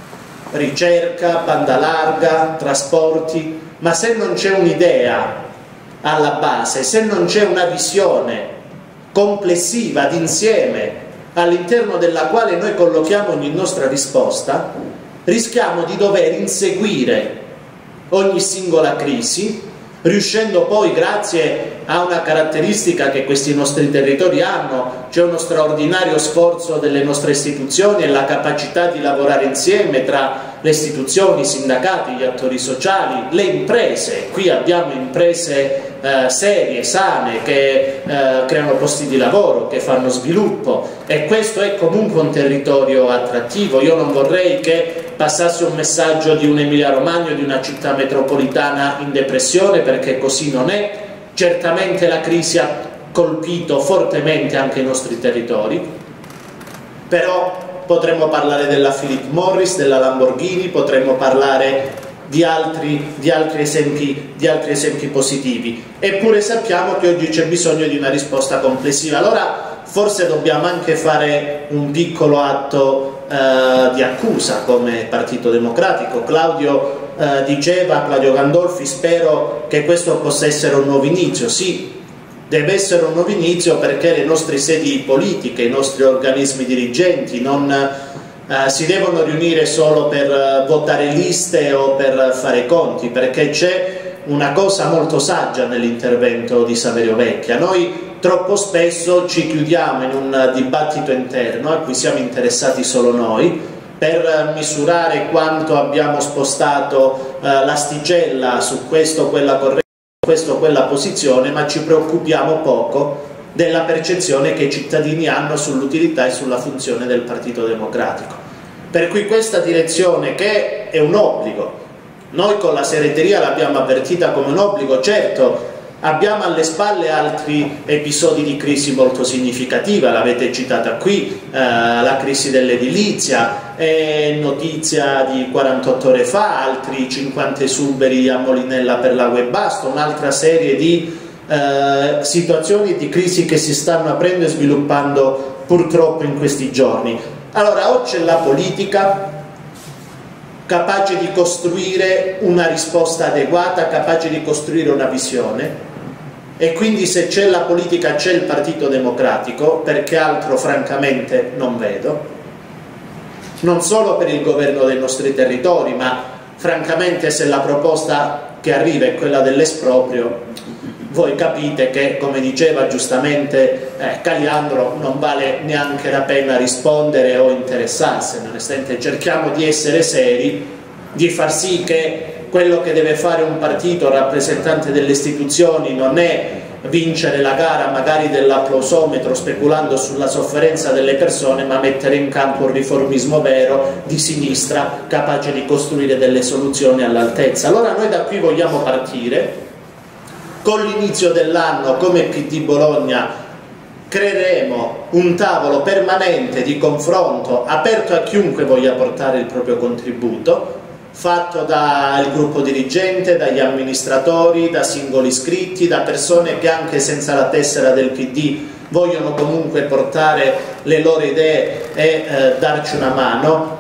ricerca, banda larga, trasporti, ma se non c'è un'idea alla base, se non c'è una visione complessiva d'insieme all'interno della quale noi collochiamo ogni nostra risposta, rischiamo di dover inseguire ogni singola crisi, riuscendo poi, grazie a una caratteristica che questi nostri territori hanno, c'è uno straordinario sforzo delle nostre istituzioni e la capacità di lavorare insieme tra le istituzioni, i sindacati, gli attori sociali, le imprese. Qui abbiamo imprese eh, serie, sane, che eh, creano posti di lavoro, che fanno sviluppo, e questo è comunque un territorio attrattivo. Io non vorrei che passasse un messaggio di un Emilia Romagna o di una città metropolitana in depressione, perché così non è. Certamente la crisi ha colpito fortemente anche i nostri territori, però potremmo parlare della Philip Morris, della Lamborghini, potremmo parlare di altri, di altri esempi, di altri esempi positivi. Eppure sappiamo che oggi c'è bisogno di una risposta complessiva. Allora forse dobbiamo anche fare un piccolo atto eh, di accusa come Partito Democratico. Claudio eh, diceva, Claudio Gandolfi, spero che questo possa essere un nuovo inizio. Sì, deve essere un nuovo inizio, perché le nostre sedi politiche, i nostri organismi dirigenti non eh, si devono riunire solo per eh, votare liste o per fare conti, perché c'è una cosa molto saggia nell'intervento di Saverio Vecchia. Noi troppo spesso ci chiudiamo in un dibattito interno a cui siamo interessati solo noi, per misurare quanto abbiamo spostato eh, l'asticella su questo o quella corrente, su questo o quella posizione, ma ci preoccupiamo poco della percezione che i cittadini hanno sull'utilità e sulla funzione del Partito Democratico. Per cui questa direzione, che è un obbligo, noi con la segreteria l'abbiamo avvertita come un obbligo, certo abbiamo alle spalle altri episodi di crisi molto significativa, l'avete citata qui, eh, la crisi dell'edilizia, è notizia di quarantotto ore fa, altri cinquanta esuberi a Molinella per la Webasto, un'altra serie di eh, situazioni di crisi che si stanno aprendo e sviluppando purtroppo in questi giorni. Allora, o c'è la politica capace di costruire una risposta adeguata, capace di costruire una visione, e quindi se c'è la politica c'è il Partito Democratico, perché altro francamente non vedo, non solo per il governo dei nostri territori, ma francamente se la proposta che arriva è quella dell'esproprio, voi capite che, come diceva giustamente eh, Caliandro, non vale neanche la pena rispondere o interessarsene. Onestamente cerchiamo di essere seri, di far sì che quello che deve fare un partito rappresentante delle istituzioni non è vincere la gara magari dell'applausometro speculando sulla sofferenza delle persone, ma mettere in campo un riformismo vero di sinistra capace di costruire delle soluzioni all'altezza. Allora noi da qui vogliamo partire. Con l'inizio dell'anno come P D Bologna creeremo un tavolo permanente di confronto aperto a chiunque voglia portare il proprio contributo, fatto dal gruppo dirigente, dagli amministratori, da singoli iscritti, da persone che anche senza la tessera del P D vogliono comunque portare le loro idee e eh, darci una mano,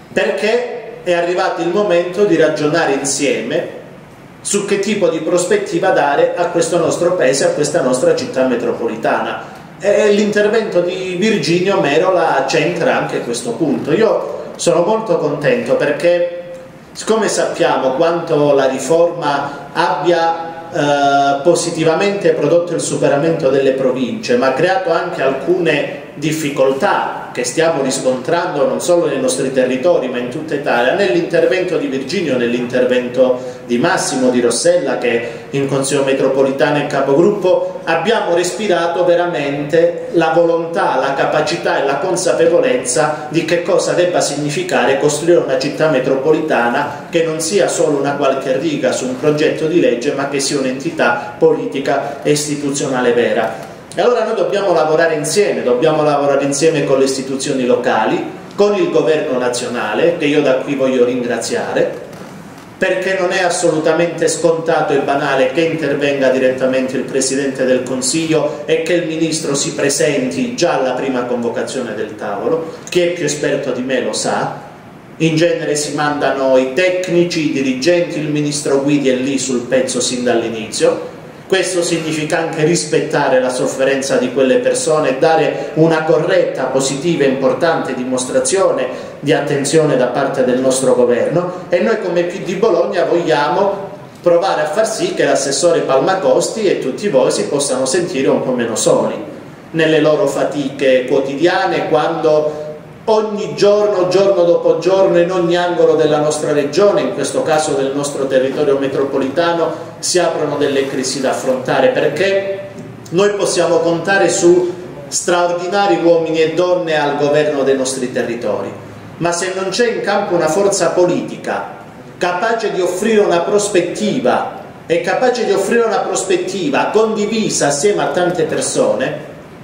perché è arrivato il momento di ragionare insieme su che tipo di prospettiva dare a questo nostro paese, a questa nostra città metropolitana. E l'intervento di Virginio Merola centra anche questo punto. Io sono molto contento perché, siccome sappiamo quanto la riforma abbia eh, positivamente prodotto il superamento delle province, ma ha creato anche alcune difficoltà che stiamo riscontrando non solo nei nostri territori ma in tutta Italia, nell'intervento di Virginio, nell'intervento di Massimo, di Rossella, che in Consiglio Metropolitano e capogruppo, abbiamo respirato veramente la volontà, la capacità e la consapevolezza di che cosa debba significare costruire una città metropolitana che non sia solo una qualche riga su un progetto di legge, ma che sia un'entità politica e istituzionale vera. E allora noi dobbiamo lavorare insieme, dobbiamo lavorare insieme con le istituzioni locali, con il governo nazionale, che io da qui voglio ringraziare, perché non è assolutamente scontato e banale che intervenga direttamente il Presidente del Consiglio e che il Ministro si presenti già alla prima convocazione del tavolo. Chi è più esperto di me lo sa, in genere si mandano i tecnici, i dirigenti, il Ministro Guidi è lì sul pezzo sin dall'inizio. Questo significa anche rispettare la sofferenza di quelle persone e dare una corretta, positiva e importante dimostrazione di attenzione da parte del nostro governo, e noi come P D Bologna vogliamo provare a far sì che l'assessore Palmacosti e tutti voi si possano sentire un po' meno soli nelle loro fatiche quotidiane, quando ogni giorno, giorno dopo giorno, in ogni angolo della nostra regione, in questo caso del nostro territorio metropolitano, si aprono delle crisi da affrontare, perché noi possiamo contare su straordinari uomini e donne al governo dei nostri territori, ma se non c'è in campo una forza politica capace di offrire una prospettiva e capace di offrire una prospettiva condivisa assieme a tante persone,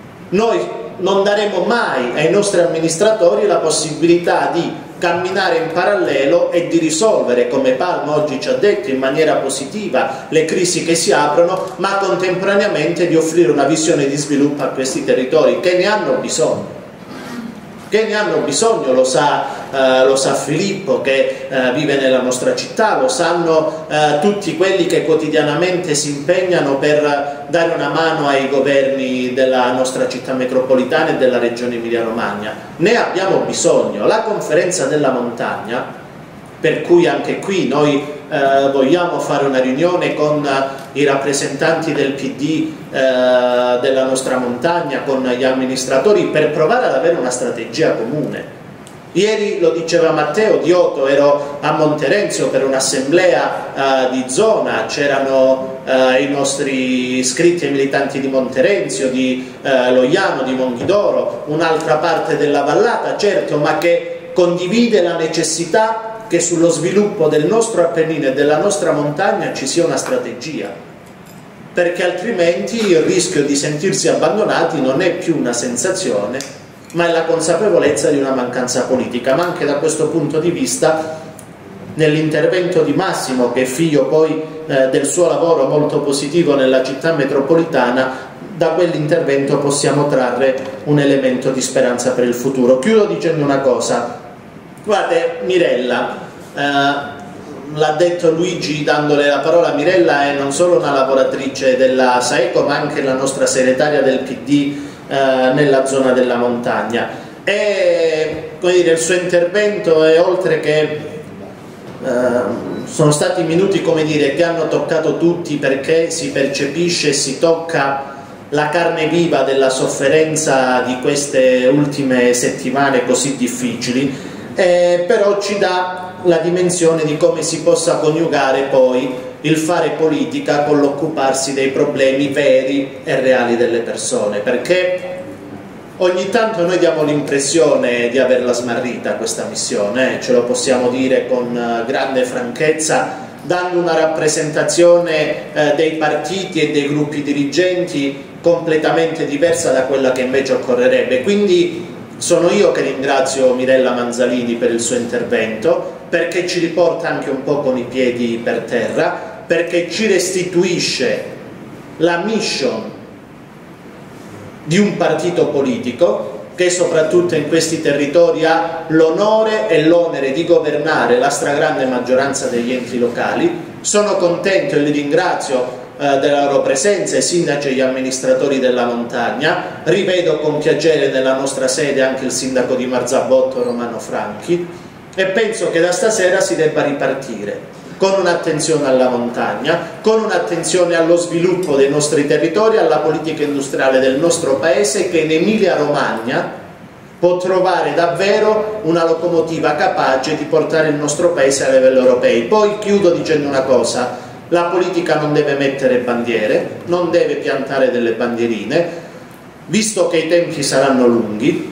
noi non daremo mai ai nostri amministratori la possibilità di camminare in parallelo e di risolvere, come Palma oggi ci ha detto, in maniera positiva le crisi che si aprono, ma contemporaneamente di offrire una visione di sviluppo a questi territori che ne hanno bisogno. che ne hanno bisogno, lo sa, eh, lo sa Filippo che eh, vive nella nostra città, lo sanno eh, tutti quelli che quotidianamente si impegnano per dare una mano ai governi della nostra città metropolitana e della regione Emilia-Romagna. Ne abbiamo bisogno. La conferenza della montagna, per cui anche qui noi eh, vogliamo fare una riunione con i rappresentanti del P D eh, della nostra montagna, con gli amministratori, per provare ad avere una strategia comune. Ieri, lo diceva Matteo Diotto, ero a Monterenzio per un'assemblea eh, di zona, c'erano eh, i nostri iscritti e militanti di Monterenzio, di eh, Loiano, di Monghidoro, un'altra parte della vallata, certo, ma che condivide la necessità che sullo sviluppo del nostro Appennino e della nostra montagna ci sia una strategia, perché altrimenti il rischio di sentirsi abbandonati non è più una sensazione, ma è la consapevolezza di una mancanza politica. Ma anche da questo punto di vista, nell'intervento di Massimo, che è figlio poi eh, del suo lavoro molto positivo nella città metropolitana, da quell'intervento possiamo trarre un elemento di speranza per il futuro. Chiudo dicendo una cosa. Guardate, Mirella, eh, l'ha detto Luigi dandole la parola. Mirella è non solo una lavoratrice della Saeco, ma anche la nostra segretaria del P D eh, nella zona della montagna. E come dire, il suo intervento è, oltre che eh, sono stati minuti, come dire, che hanno toccato tutti, perché si percepisce e si tocca la carne viva della sofferenza di queste ultime settimane così difficili. Eh, però ci dà la dimensione di come si possa coniugare poi il fare politica con l'occuparsi dei problemi veri e reali delle persone, perché ogni tanto noi diamo l'impressione di averla smarrita questa missione, eh? Ce lo possiamo dire con uh, grande franchezza, dando una rappresentazione eh, dei partiti e dei gruppi dirigenti completamente diversa da quella che invece occorrerebbe. Quindi sono io che ringrazio Mirella Manzalini per il suo intervento, perché ci riporta anche un po' con i piedi per terra, perché ci restituisce la mission di un partito politico che soprattutto in questi territori ha l'onore e l'onere di governare la stragrande maggioranza degli enti locali. Sono contento e li ringrazio della loro presenza, i sindaci e gli amministratori della montagna. Rivedo con piacere nella nostra sede anche il sindaco di Marzabotto, Romano Franchi, e penso che da stasera si debba ripartire con un'attenzione alla montagna, con un'attenzione allo sviluppo dei nostri territori, alla politica industriale del nostro paese, che in Emilia Romagna può trovare davvero una locomotiva capace di portare il nostro paese a livello europeo. Poi chiudo dicendo una cosa: la politica non deve mettere bandiere, non deve piantare delle bandierine, visto che i tempi saranno lunghi,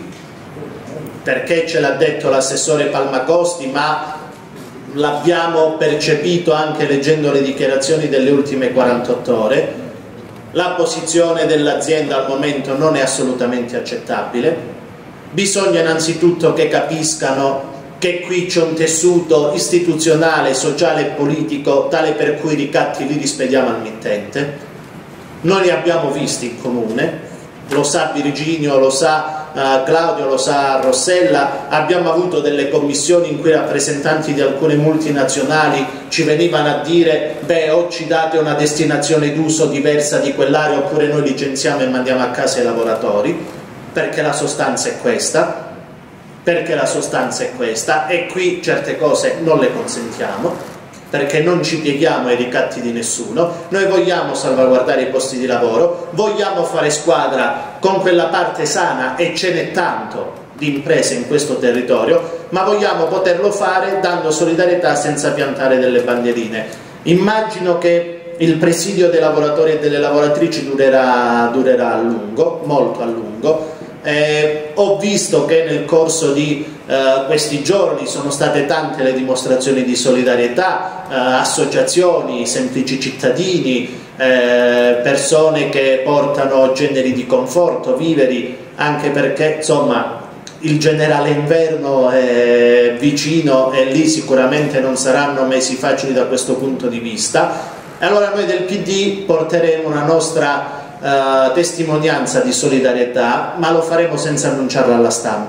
perché ce l'ha detto l'assessore Palmacosti, ma l'abbiamo percepito anche leggendo le dichiarazioni delle ultime quarantotto ore, la posizione dell'azienda al momento non è assolutamente accettabile. Bisogna innanzitutto che capiscano che qui c'è un tessuto istituzionale, sociale e politico tale per cui i ricatti li rispediamo al mittente. Noi li abbiamo visti in comune, lo sa Virginio, lo sa uh, Claudio, lo sa Rossella. Abbiamo avuto delle commissioni in cui rappresentanti di alcune multinazionali ci venivano a dire: beh, o ci date una destinazione d'uso diversa di quell'area, oppure noi licenziamo e mandiamo a casa i lavoratori, perché la sostanza è questa. Perché la sostanza è questa, e qui certe cose non le consentiamo, perché non ci pieghiamo ai ricatti di nessuno. Noi vogliamo salvaguardare i posti di lavoro, vogliamo fare squadra con quella parte sana, e ce n'è tanto di imprese in questo territorio, ma vogliamo poterlo fare dando solidarietà senza piantare delle bandierine. Immagino che il presidio dei lavoratori e delle lavoratrici durerà, durerà a lungo, molto a lungo. Eh, ho visto che nel corso di eh, questi giorni sono state tante le dimostrazioni di solidarietà, eh, associazioni, semplici cittadini, eh, persone che portano generi di conforto, viveri, anche perché insomma il generale inverno è vicino e lì sicuramente non saranno mesi facili da questo punto di vista. E allora noi del P D porteremo una nostra uh, testimonianza di solidarietà, ma lo faremo senza annunciarla alla stampa,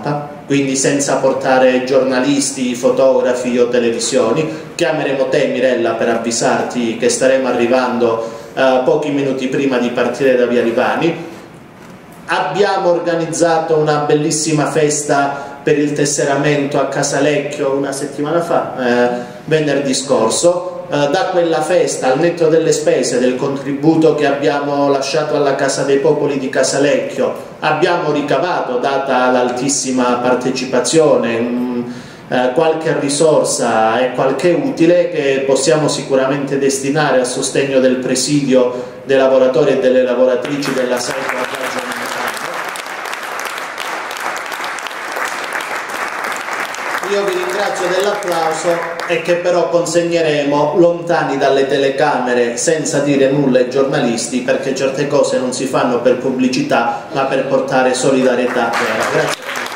quindi senza portare giornalisti, fotografi o televisioni. Chiameremo te, Mirella, per avvisarti che staremo arrivando eh, pochi minuti prima di partire da Via Ripani. Abbiamo organizzato una bellissima festa per il tesseramento a Casalecchio una settimana fa, eh, venerdì scorso. Eh, da quella festa, al netto delle spese, del contributo che abbiamo lasciato alla Casa dei Popoli di Casalecchio, abbiamo ricavato, data l'altissima partecipazione, mh, eh, qualche risorsa e qualche utile che possiamo sicuramente destinare a sostegno del presidio dei lavoratori e delle lavoratrici della SAECO a Reggio Emilia. Io vi ringrazio dell'applauso e che però consegneremo lontani dalle telecamere, senza dire nulla ai giornalisti, perché certe cose non si fanno per pubblicità ma per portare solidarietà vera. Grazie a tutti.